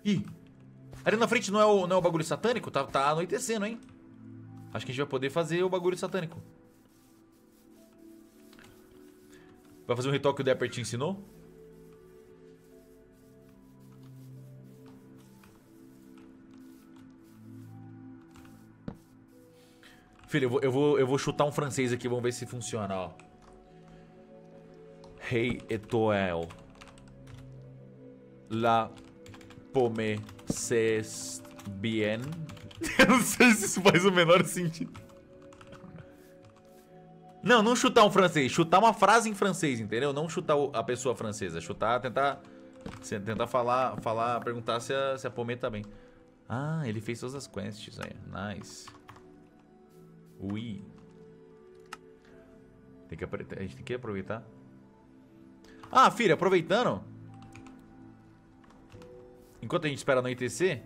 Ih, ali na frente não é o bagulho satânico? Tá anoitecendo, hein? Acho que a gente vai poder fazer o bagulho satânico. Vai fazer um ritual que o Dapper te ensinou? Filho, eu vou chutar um francês aqui, vamos ver se funciona, ó. Hey, Etoile. La pomme c'est bien. Eu não sei se isso faz o menor sentido. Não chutar um francês. Chutar uma frase em francês, entendeu? Não chutar a pessoa francesa. Chutar, tentar falar, perguntar se a pomme tá bem. Ah, ele fez todas as quests aí. Nice. Ui. A gente tem que aproveitar. Ah, filha, aproveitando. Enquanto a gente espera anoitecer,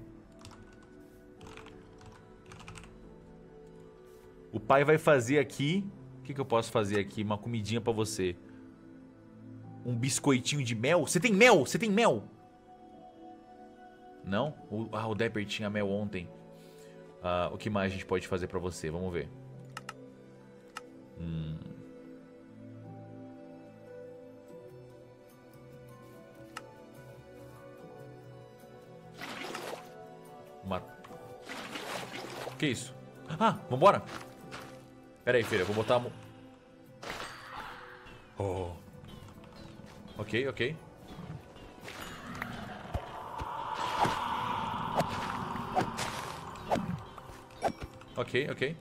o pai vai fazer aqui. O que eu posso fazer aqui? Uma comidinha pra você. Um biscoitinho de mel. Você tem mel? Você tem mel? Não? O Dapper tinha mel ontem. O que mais a gente pode fazer pra você? Vamos ver. Que isso? Ah, vambora? Pera aí, filha, eu vou botar a... Oh. Ok. Ok.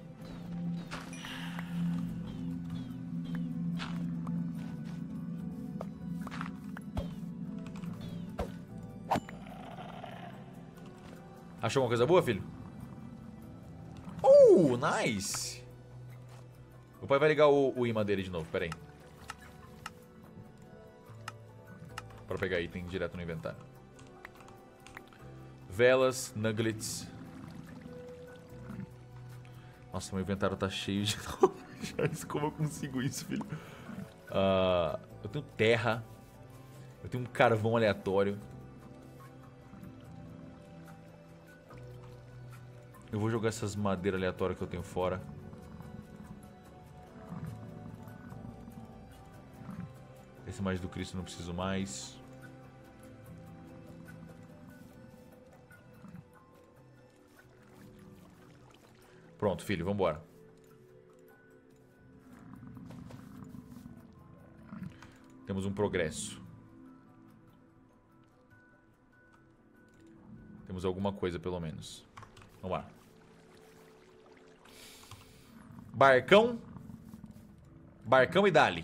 Achou alguma coisa boa, filho? Nice! O pai vai ligar o imã dele de novo, pera aí. Pra pegar item direto no inventário. Velas, nuggets. Nossa, meu inventário tá cheio de novo. Como eu consigo isso, filho? Eu tenho terra. Eu tenho um carvão aleatório. Eu vou jogar essas madeiras aleatórias que eu tenho fora. Esse mais do Cristo não preciso mais. Pronto, filho, vambora. Temos um progresso. Temos alguma coisa, pelo menos. Vamos lá. Barcão. Barcão e dali.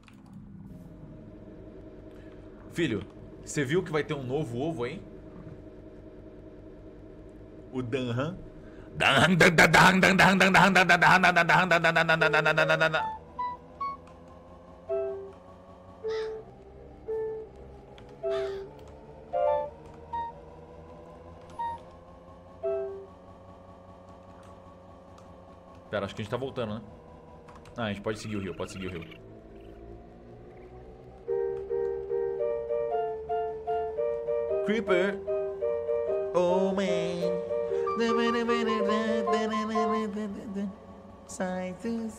Filho, você viu que vai ter um novo ovo aí? O Danhan. Pera, acho que a gente tá voltando, né? Ah, a gente pode seguir o rio, Creeper. Oh, man. Sai.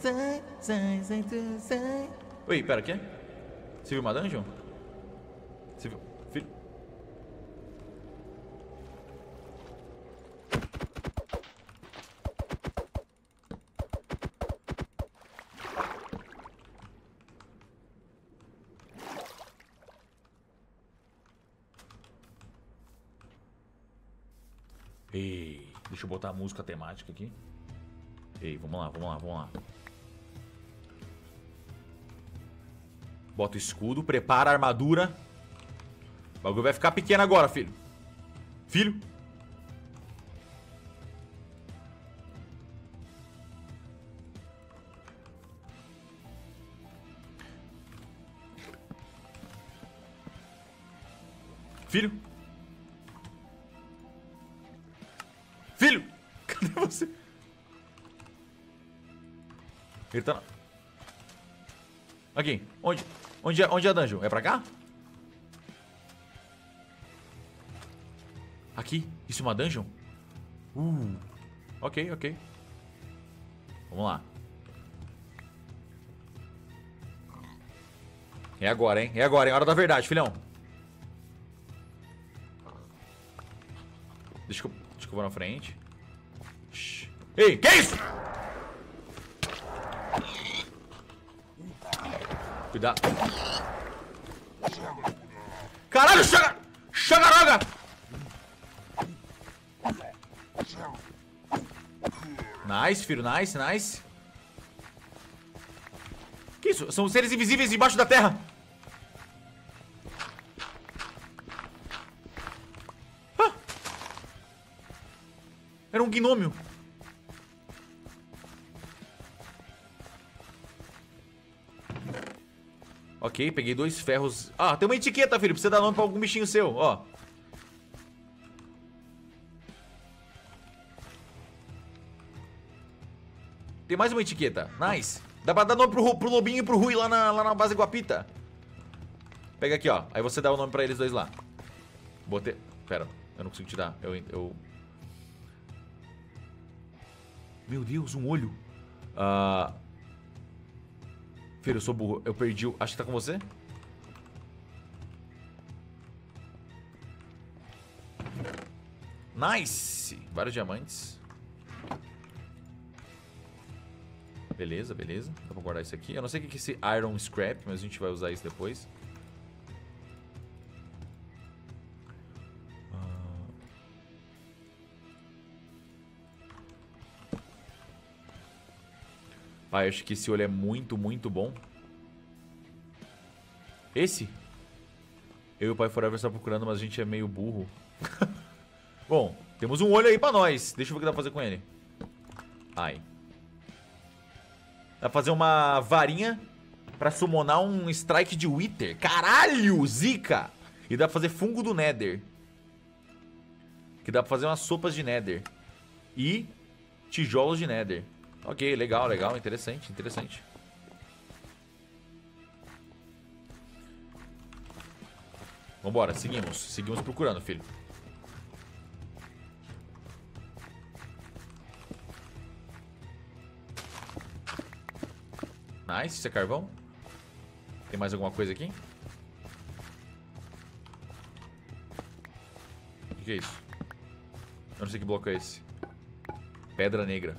Oi, pera, o quê? Você viu uma dungeon? Você viu? Filho. Ei, deixa eu botar a música temática aqui. Ei, vamos lá. Bota o escudo, prepara a armadura. O bagulho vai ficar pequeno agora, filho. Filho. Filho. Filho! Cadê você? Ele tá... Aqui. Onde é a dungeon? É pra cá? Aqui? Isso é uma dungeon? Ok, ok. Vamos lá. É agora, hein? É agora, é hora da verdade, filhão. Deixa que eu vou na frente. Shhh. Ei, que isso? Cuidado. Caralho, Chagaroga! Nice, filho, nice, nice. Que isso? São seres invisíveis debaixo da terra. Ah! Era um gnômio. Ok, peguei 2 ferros. Ah, tem uma etiqueta, filho, pra você dar nome pra algum bichinho seu, ó. Tem mais uma etiqueta, nice. Dá pra dar nome pro Lobinho e pro Rui lá na base Guapita. Pega aqui, ó, aí você dá o nome pra eles dois lá. Botei, pera, eu não consigo te dar, Meu Deus, um olho. Filho, eu sou burro. Eu perdi o... Acho que tá com você? Nice! Vários diamantes. Beleza, beleza. Dá pra guardar isso aqui. Eu não sei o que é esse Iron Scrap, mas a gente vai usar isso depois. Pai, acho que esse olho é muito, muito bom. Esse? Eu e o Pai Forever estão procurando, mas a gente é meio burro. Bom, temos um olho aí pra nós. Deixa eu ver o que dá pra fazer com ele. Ai. Dá pra fazer uma varinha pra summonar um Strike de Wither. Caralho, zica! E dá pra fazer fungo do Nether. Que dá pra fazer umas sopas de Nether. E tijolos de Nether. Ok, legal, legal, interessante, interessante. Vambora, seguimos procurando, filho. Nice, isso é carvão. Tem mais alguma coisa aqui? O que é isso? Eu não sei que bloco é esse. Pedra negra.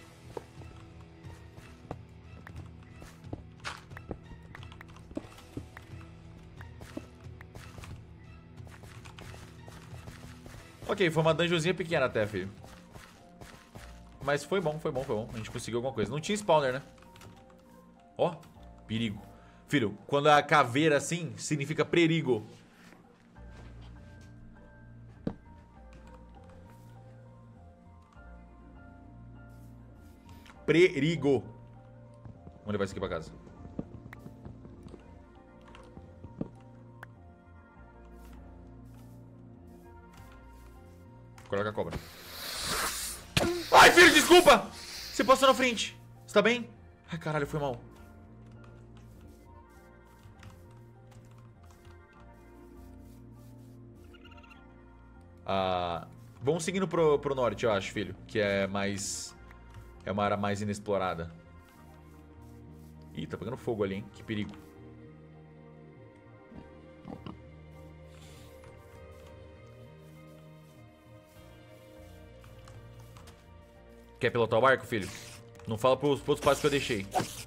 Ok, foi uma dungeonzinha pequena até, filho. Mas foi bom, foi bom, foi bom. A gente conseguiu alguma coisa. Não tinha spawner, né? Ó, perigo. Filho, quando a caveira assim, significa perigo. Perigo. Vamos levar isso aqui pra casa. Coloca a cobra. Ai, filho, desculpa! Você passou na frente. Você tá bem? Ai, caralho, foi mal. Vamos seguindo pro norte, eu acho, filho. Que é mais... É uma área mais inexplorada. Ih, tá pegando fogo ali, hein? Que perigo. Quer pilotar o barco, filho? Não fala pros outros pais que eu deixei.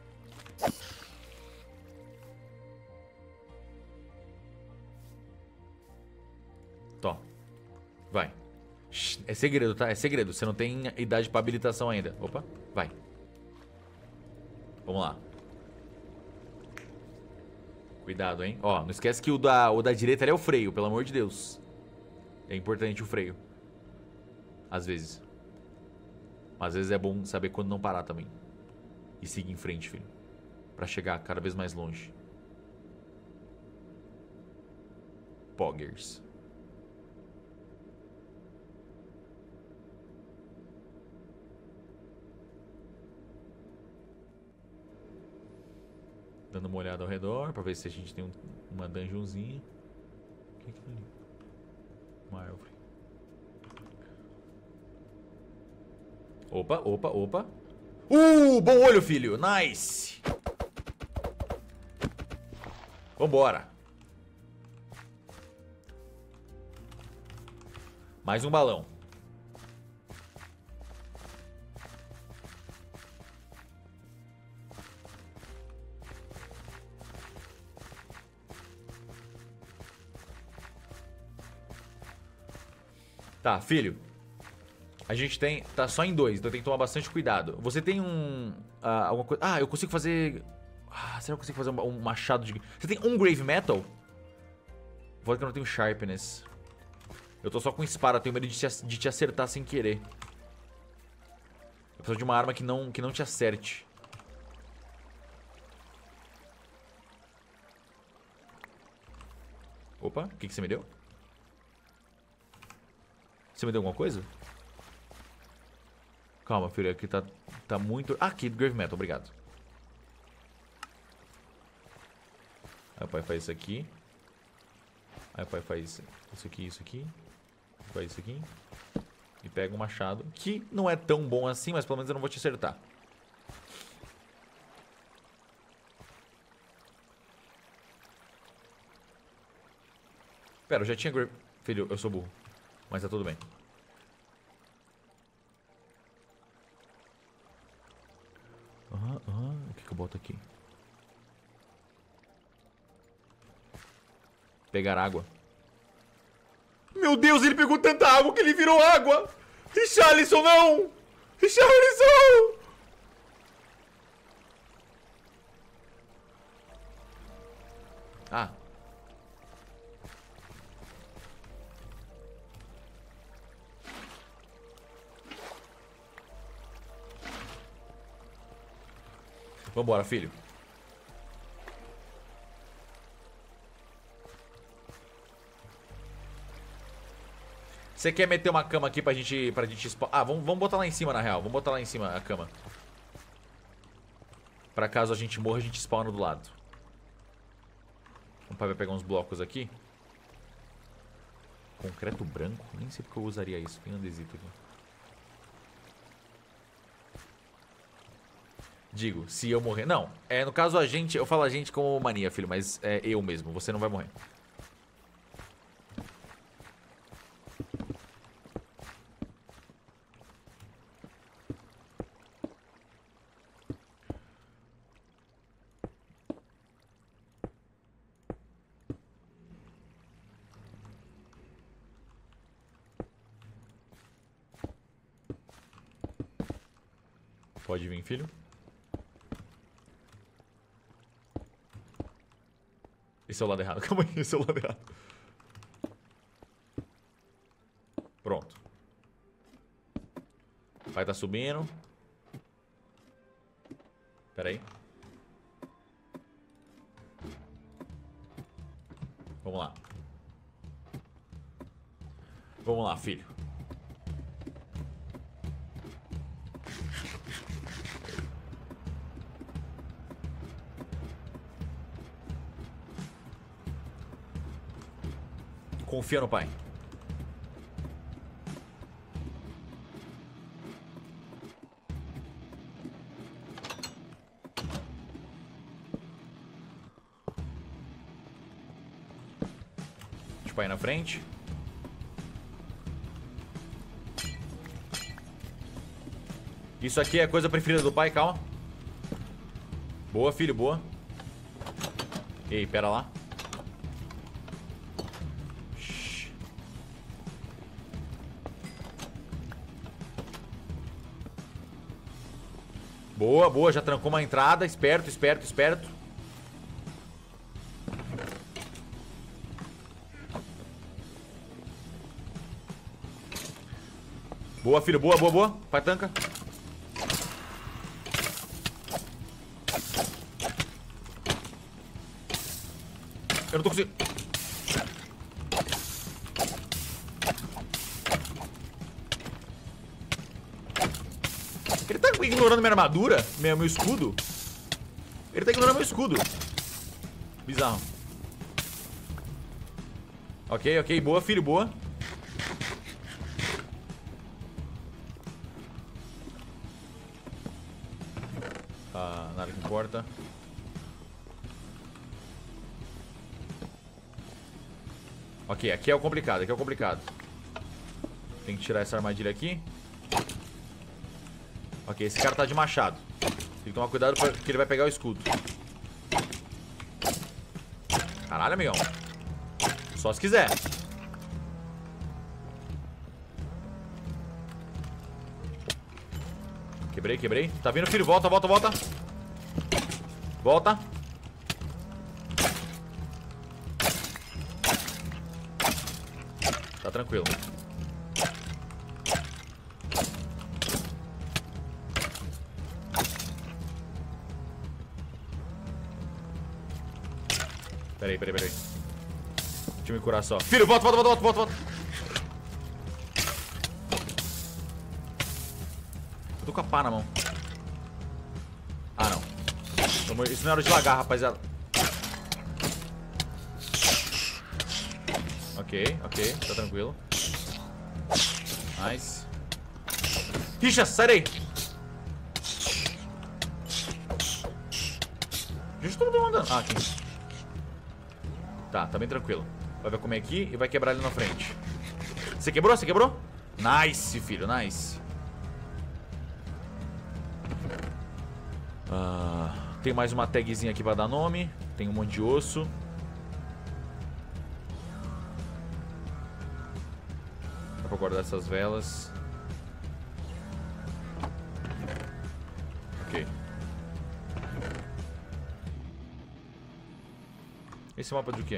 Tó. Vai. É segredo, tá? É segredo. Você não tem idade pra habilitação ainda. Opa, vai. Vamos lá. Cuidado, hein? Ó, não esquece que o da direita ali é o freio, pelo amor de Deus. É importante o freio. Às vezes. Às vezes é bom saber quando não parar também. E seguir em frente, filho. Pra chegar cada vez mais longe. Poggers. Dando uma olhada ao redor pra ver se a gente tem uma dungeonzinha. O que é aquilo ali? Uma árvore. Opa, opa, opa. Bom olho, filho. Nice. Vambora. Mais um balão. Tá, filho. A gente tem... Tá só em 2, então tem que tomar bastante cuidado. Você tem alguma coisa... Ah, eu consigo fazer... será que eu consigo fazer um machado de... Você tem um Grave Metal? Vou que eu não tenho Sharpness. Eu tô só com espada, tenho medo de te acertar sem querer. Eu preciso de uma arma que não te acerte. Opa, o que você me deu? Você me deu alguma coisa? Calma, filho, aqui tá muito... Ah, aqui, Grave Metal, obrigado. Aí o pai faz isso aqui. Aí o pai faz isso aqui, isso aqui. Faz isso aqui. E pega um machado, que não é tão bom assim, mas pelo menos eu não vou te acertar. Pera, eu já tinha... Filho, eu sou burro. Mas tá tudo bem. O que eu boto aqui? Pegar água. Meu Deus, ele pegou tanta água que ele virou água! Richarlison, não! Richarlison! Ah. Vambora, filho. Você quer meter uma cama aqui pra gente spawnar? Ah, vamos botar lá em cima, na real. Vamos botar lá em cima a cama. Pra caso a gente morra, a gente spawna do lado. O pai vai pegar uns blocos aqui. Concreto branco? Nem sei porque eu usaria isso. Tem um adesito aqui. Digo, se eu morrer... Não, no caso a gente... Eu falo a gente como mania, filho, mas é eu mesmo. Você não vai morrer. Pode vir, filho. Esse é o lado errado. Calma aí, esse é o lado errado. Pronto. O pai tá subindo. Pera aí. Vamos lá. Vamos lá, filho. Confia no pai. Deixa o pai na frente. Isso aqui é a coisa preferida do pai, calma. Boa, filho, boa. Ei, pera lá. Boa, boa, já trancou uma entrada. Esperto, esperto, esperto. Boa, filho, boa, boa, boa. Pai, tanca. Eu não tô conseguindo. Ele tá ignorando minha armadura? Meu escudo? Ele tá ignorando meu escudo. Bizarro. Ok, ok. Boa, filho, boa. Nada que importa. Ok, aqui é o complicado, aqui é o complicado. Tem que tirar essa armadilha aqui. Ok, esse cara tá de machado. Tem que tomar cuidado porque ele vai pegar o escudo. Caralho, amigão. Só se quiser. Quebrei, quebrei. Tá vindo, filho. Volta, volta, volta. Volta. Tá tranquilo. Peraí, peraí, peraí. Deixa eu me curar só. Filho, volta, volta, volta, volta, volta. Eu tô com a pá na mão. Ah, não. Isso não é hora de lagar, rapaziada. Ok, ok. Tá tranquilo. Nice. Richa, sai daí. Gente, todo mundo andando. Ah, aqui. Tá bem tranquilo. Vai comer aqui e vai quebrar ali na frente. Você quebrou? Você quebrou? Nice, filho, nice. Tem mais uma tagzinha aqui pra dar nome. Tem um monte de osso. Dá pra guardar essas velas. Ok. Esse mapa de o quê?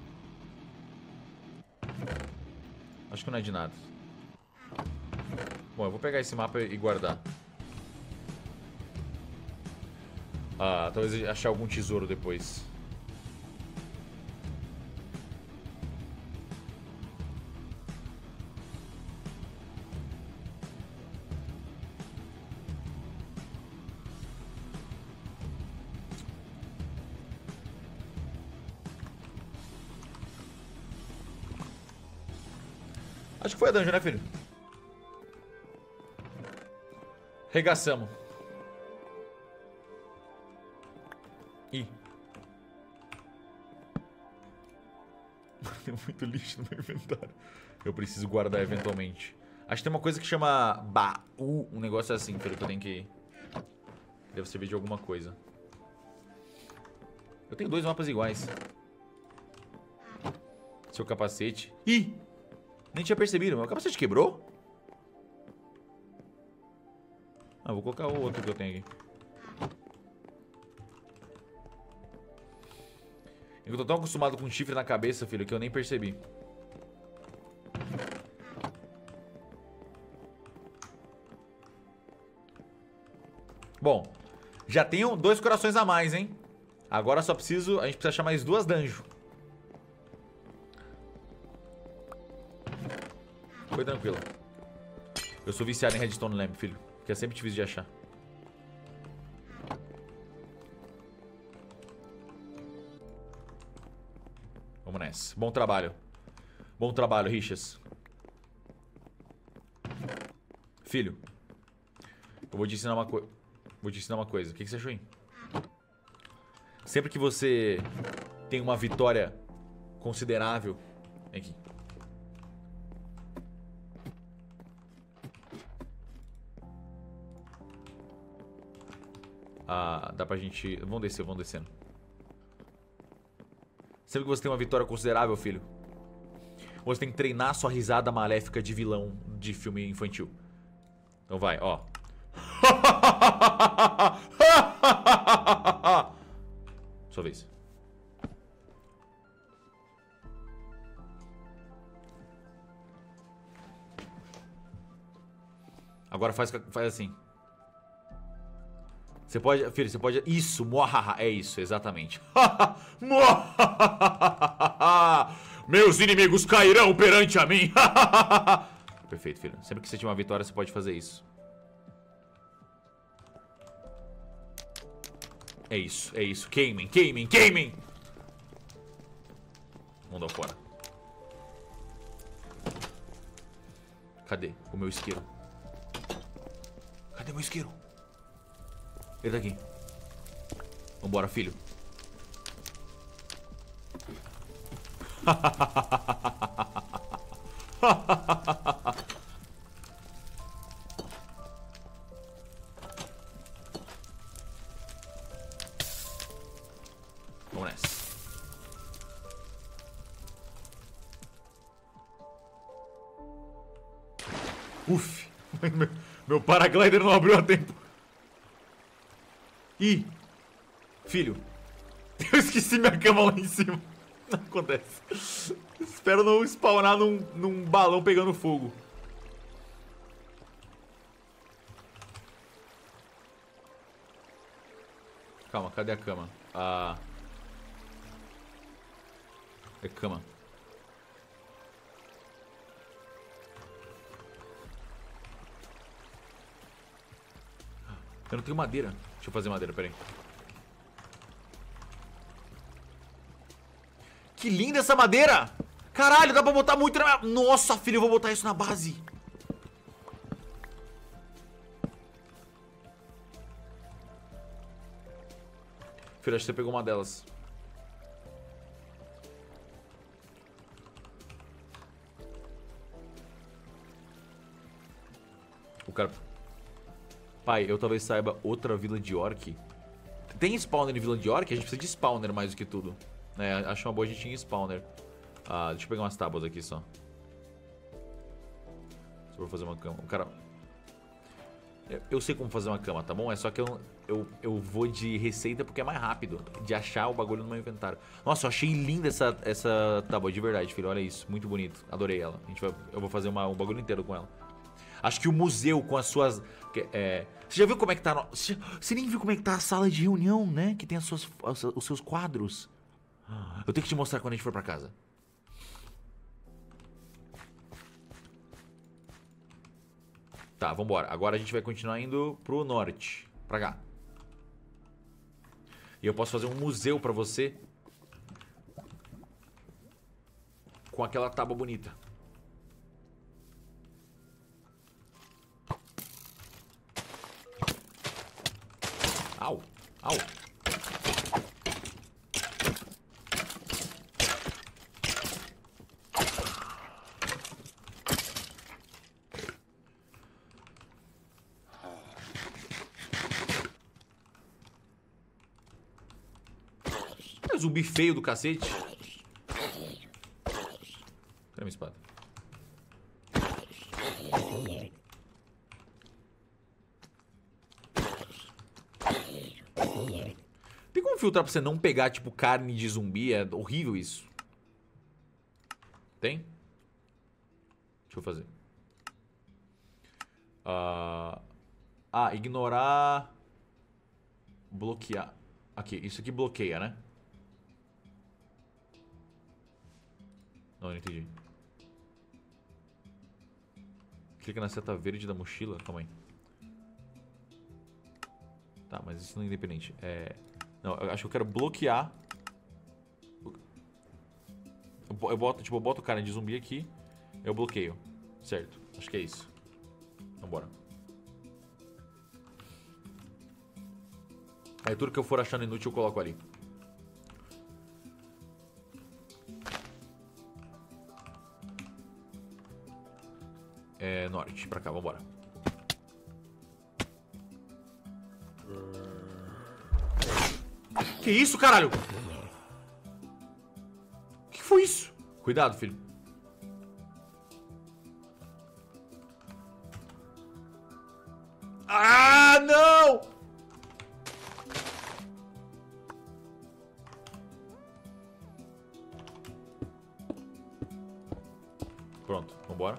Acho que não é de nada. Bom, eu vou pegar esse mapa e guardar. Talvez achar algum tesouro depois. Acho que foi a dungeon, né, filho? Regaçamos. Ih. Tem muito lixo no meu inventário. Eu preciso guardar eventualmente. Acho que tem uma coisa que chama baú. Um negócio assim, filho, que eu tenho que... Deve servir de alguma coisa. Eu tenho 2 mapas iguais. Seu capacete. Ih! Nem tinha percebido. Meu capacete quebrou? Ah, vou colocar o outro que eu tenho aqui. Eu tô tão acostumado com chifre na cabeça, filho, que eu nem percebi. Bom, já tenho 2 corações a mais, hein? Agora só preciso... A gente precisa achar mais 2 dungeons. Foi tranquilo. Eu sou viciado em Redstone Lamp, filho. Que é sempre difícil de achar. Vamos nessa. Bom trabalho. Bom trabalho, Richas. Filho. Eu vou te ensinar uma coisa. Vou te ensinar uma coisa. O que você achou aí? Sempre que você tem uma vitória considerável... Vem aqui. Dá pra gente... Vamos descer, vamos descendo. Sempre que você tem uma vitória considerável, filho, você tem que treinar sua risada maléfica de vilão de filme infantil. Então vai, ó. Sua vez. Agora faz assim. Você pode, filho, você pode... Isso, muahaha, é isso, exatamente. Meus inimigos cairão perante a mim. Perfeito, filho. Sempre que você tiver uma vitória, você pode fazer isso. É isso, é isso. Queimem, queimem, queimem. Mundo fora. Cadê o meu isqueiro? Cadê meu isqueiro? Ele tá aqui. Vambora, filho. Vamos nessa. Uf. Meu paraglider não abriu a tempo. Ih. Filho. Eu esqueci minha cama lá em cima. Não acontece. Espero não spawnar num balão pegando fogo. Calma, cadê a cama? Ah. É cama. Eu não tenho madeira. Deixa eu fazer madeira, peraí. Que linda essa madeira! Caralho, dá pra botar muito na minha... Nossa, filho, eu vou botar isso na base. Filho, acho que você pegou uma delas. O cara... Pai, eu talvez saiba outra vila de orc. Tem spawner em vila de orc? A gente precisa de spawner mais do que tudo. É, acho uma boa a gente ir em spawner. Ah, deixa eu pegar umas tábuas aqui só. Só vou fazer uma cama. O cara... Eu sei como fazer uma cama, tá bom? É só que eu vou de receita porque é mais rápido de achar o bagulho no meu inventário. Nossa, eu achei linda essa tábua, de verdade, filho. Olha isso, muito bonito. Adorei ela. Eu vou fazer um bagulho inteiro com ela. Acho que o museu com as suas... você já viu como é que tá... Você nem viu como é que tá a sala de reunião, né? Que tem os seus quadros. Eu tenho que te mostrar quando a gente for pra casa. Tá, vambora. Agora a gente vai continuar indo pro norte. Pra cá. E eu posso fazer um museu pra você. Com aquela tábua bonita. Au, au. É zumbi feio do cacete. Cadê minha espada? Tem como filtrar pra você não pegar, tipo, carne de zumbi? É horrível isso. Tem? Deixa eu fazer. Ignorar. Bloquear. Aqui, isso aqui bloqueia, né? Não entendi. Clica na seta verde da mochila. Calma aí. Tá, mas isso não é independente. Não, eu acho que eu quero bloquear. Eu boto cara de zumbi aqui. Eu bloqueio. Certo, acho que é isso. Vambora. Aí tudo que eu for achando inútil eu coloco ali. Norte, pra cá, vambora. Que isso, caralho? Que foi isso? Cuidado, filho. Ah, não! Pronto, vambora.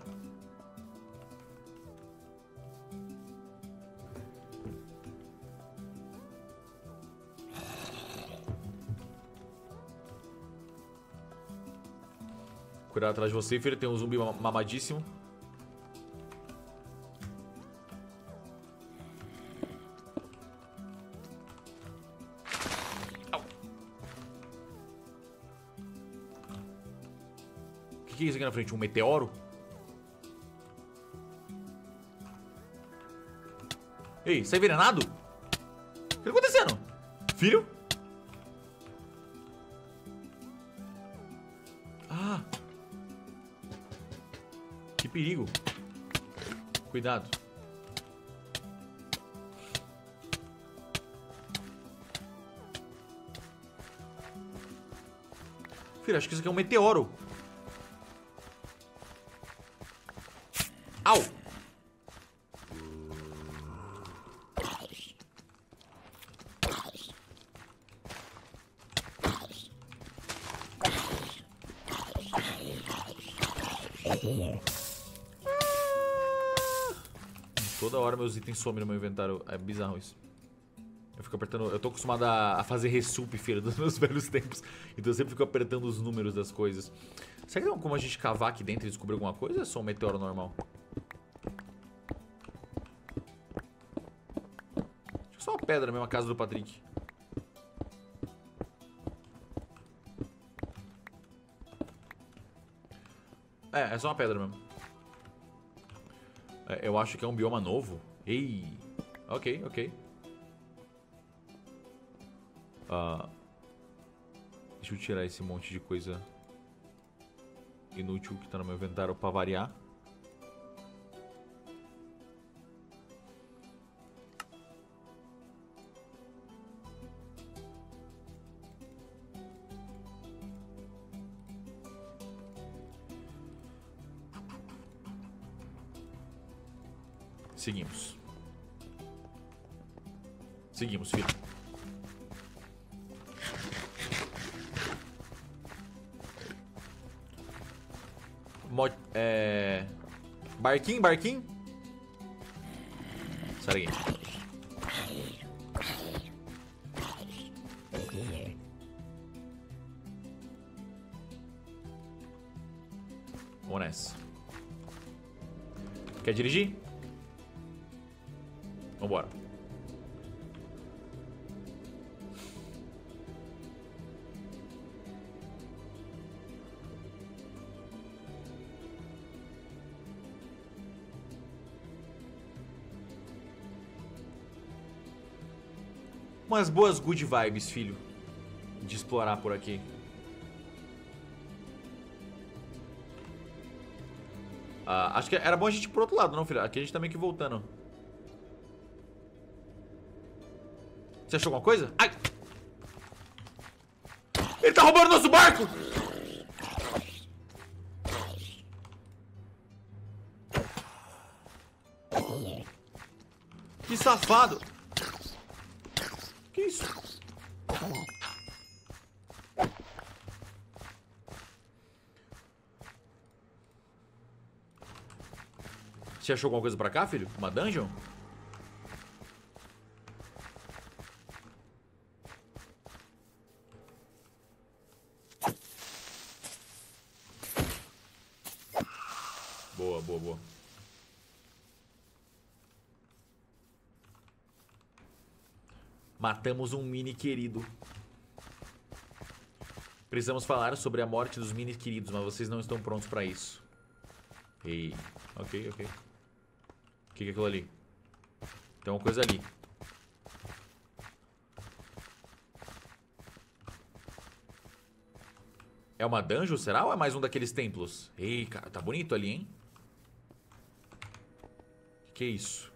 Cuidado atrás de você, filho. Tem um zumbi mamadíssimo. O que é isso aqui na frente? Um meteoro? Ei, você é envenenado? O que tá acontecendo? Filho? perigo. Cuidado. Filho, acho que isso aqui é um meteoro. Au! Toda hora meus itens somem no meu inventário. É bizarro isso. Eu fico apertando. Eu tô acostumado a fazer ressup, filho, dos meus velhos tempos. Então eu sempre fico apertando os números das coisas. Será que tem como a gente cavar aqui dentro e descobrir alguma coisa ou é só um meteoro normal? Acho que é só uma pedra mesmo, a casa do Patrick. É só uma pedra mesmo. Eu acho que é um bioma novo. Ei. Ok. Deixa eu tirar esse monte de coisa inútil que tá no meu inventário pra variar. Seguimos, filho. Barquinho. Sai daqui. Vamos nessa. Quer dirigir? Vambora. Umas boas good vibes, filho, de explorar por aqui. Acho que era bom a gente ir pro outro lado, não, filho? Aqui a gente tá meio que voltando. Você achou alguma coisa? Ai! Ele tá roubando nosso barco! Que safado! Que isso? Você achou alguma coisa pra cá, filho? Uma dungeon? Boa. Matamos um mini querido. Precisamos falar sobre a morte dos mini queridos, mas vocês não estão prontos pra isso. Ei, ok. O que é aquilo ali? Tem uma coisa ali. É uma dungeon, será? Ou é mais um daqueles templos? Ei, cara, tá bonito ali, hein? Que é isso?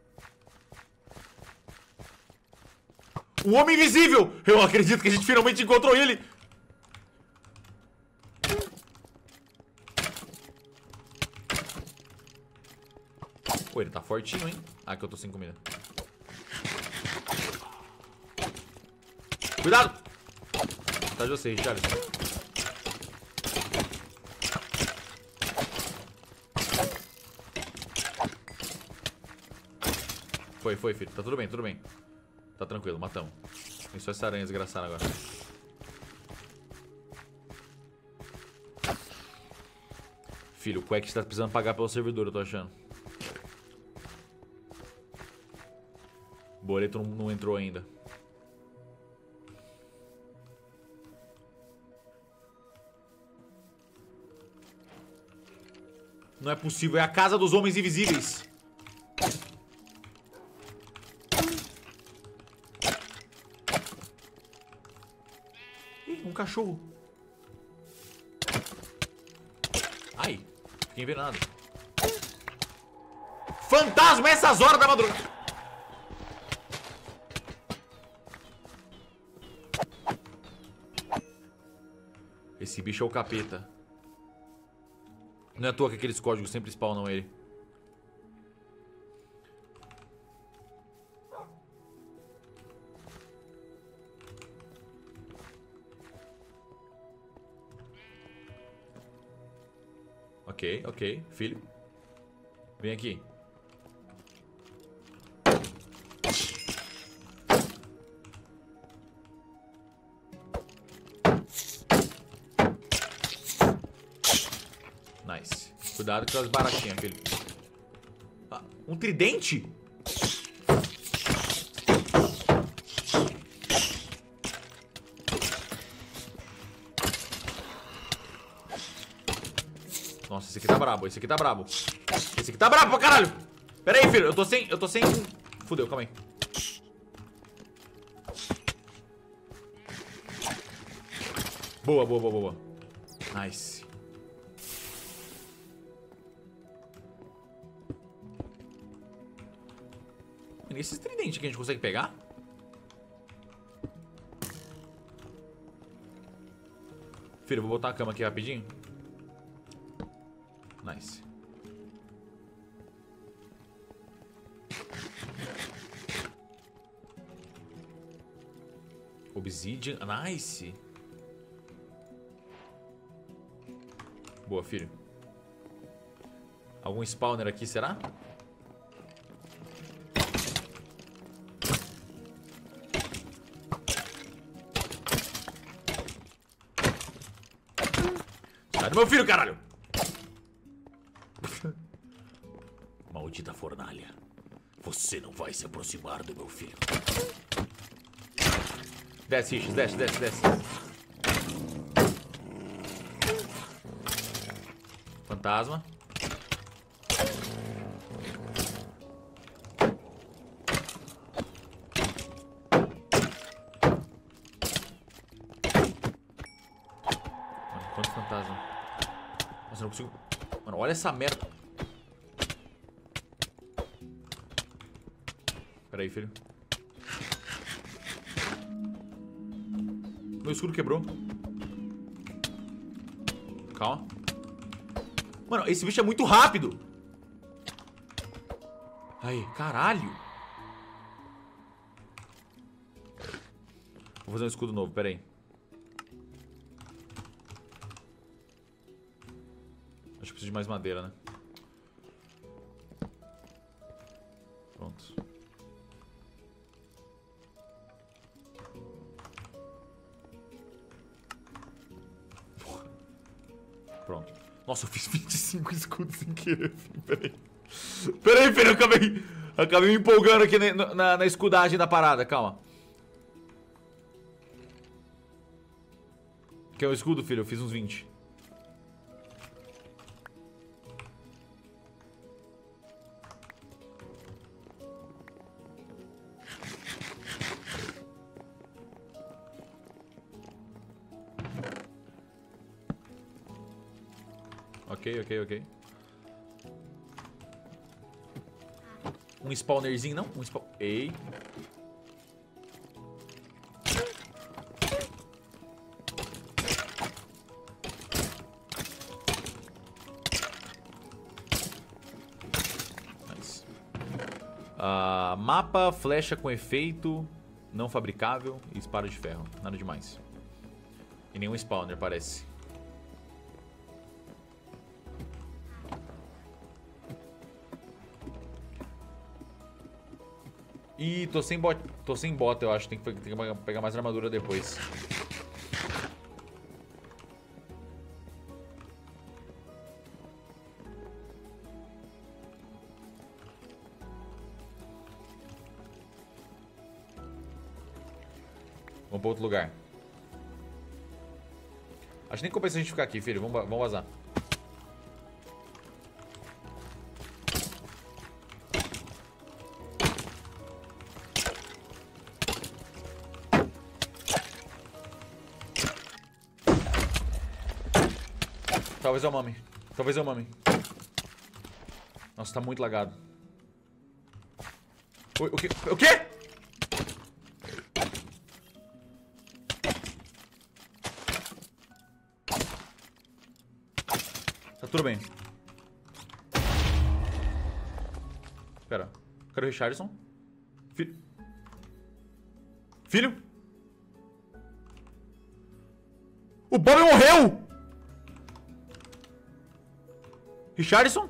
O Homem Invisível! Eu acredito que a gente finalmente encontrou ele! Pô, ele tá fortinho, hein? Ah, que eu tô sem comida. Cuidado! Tá de você, Richarlison. Foi, filho. Tá tudo bem. Tá tranquilo, matamos. Tem só essa aranha desgraçada agora. Filho, o Quack tá precisando pagar pelo servidor, eu tô achando. O boleto não entrou ainda. Não é possível, é a casa dos homens invisíveis. Ih, um cachorro. Ai, fiquei envenenado. Fantasma essas horas da madrugada. Esse bicho é o capeta. Não é à toa que aqueles códigos sempre spawnam ele. Ok, ok, filho. Vem aqui. Nice. Cuidado com as baratinhas, filho. Ah, um tridente? Nossa, esse aqui tá brabo, esse aqui tá brabo. Esse aqui tá brabo pra caralho. Pera aí, filho, eu tô sem... Fudeu, calma aí. Boa, boa, boa, boa. Nice. E esses tridentes que a gente consegue pegar? Filho, eu vou botar a cama aqui rapidinho. Nice. Obsidian, nice. Boa, filho. Algum spawner aqui, será? Sai do meu filho, caralho! Maldita fornalha. Você não vai se aproximar do meu filho. Desce, Ixi, desce, desce, desce. Fantasma. Mano, quanto fantasma. Nossa, eu não consigo... Mano, olha essa merda. Pera aí, filho. Meu escudo quebrou. Calma. Mano, esse bicho é muito rápido. Aí, caralho. Vou fazer um escudo novo, pera aí. Acho que preciso de mais madeira, né? Pronto. Pronto. Nossa, eu fiz 25 escudos sem querer, filho. Peraí. Peraí, filho, eu acabei me empolgando aqui na escudagem da parada, calma. Quer o escudo, filho? Eu fiz uns 20. Ok, ok, ok. Um spawnerzinho, não? Um spawn... Ei. Nice. Mapa, flecha com efeito, não fabricável e espada de ferro. Nada demais. E nenhum spawner, parece. Ih, tô sem bota, eu acho. Tem que pegar mais armadura depois. Vamos pra outro lugar. Acho que nem compensa a gente ficar aqui, filho. Vamos vazar. Talvez eu mame. Talvez eu mame. Nossa, tá muito lagado. O quê? O quê? Tá tudo bem. Pera. Cadê o Richardson? Filho? Filho? O Bob morreu! Richardson?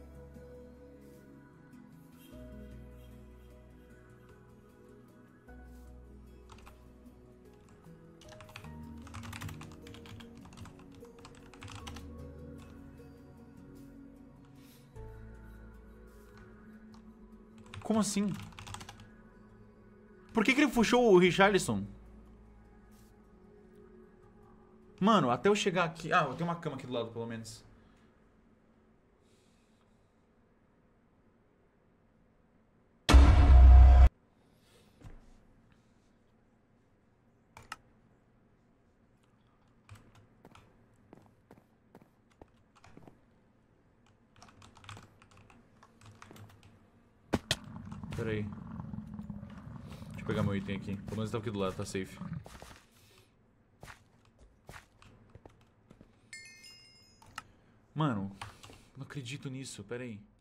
Como assim? Por que ele puxou o Richarlison? Mano, até eu chegar aqui... Ah, eu tenho uma cama aqui do lado, pelo menos. Pera aí. Deixa eu pegar meu item aqui. Pelo menos tá aqui do lado, tá safe. Mano, não acredito nisso, pera aí.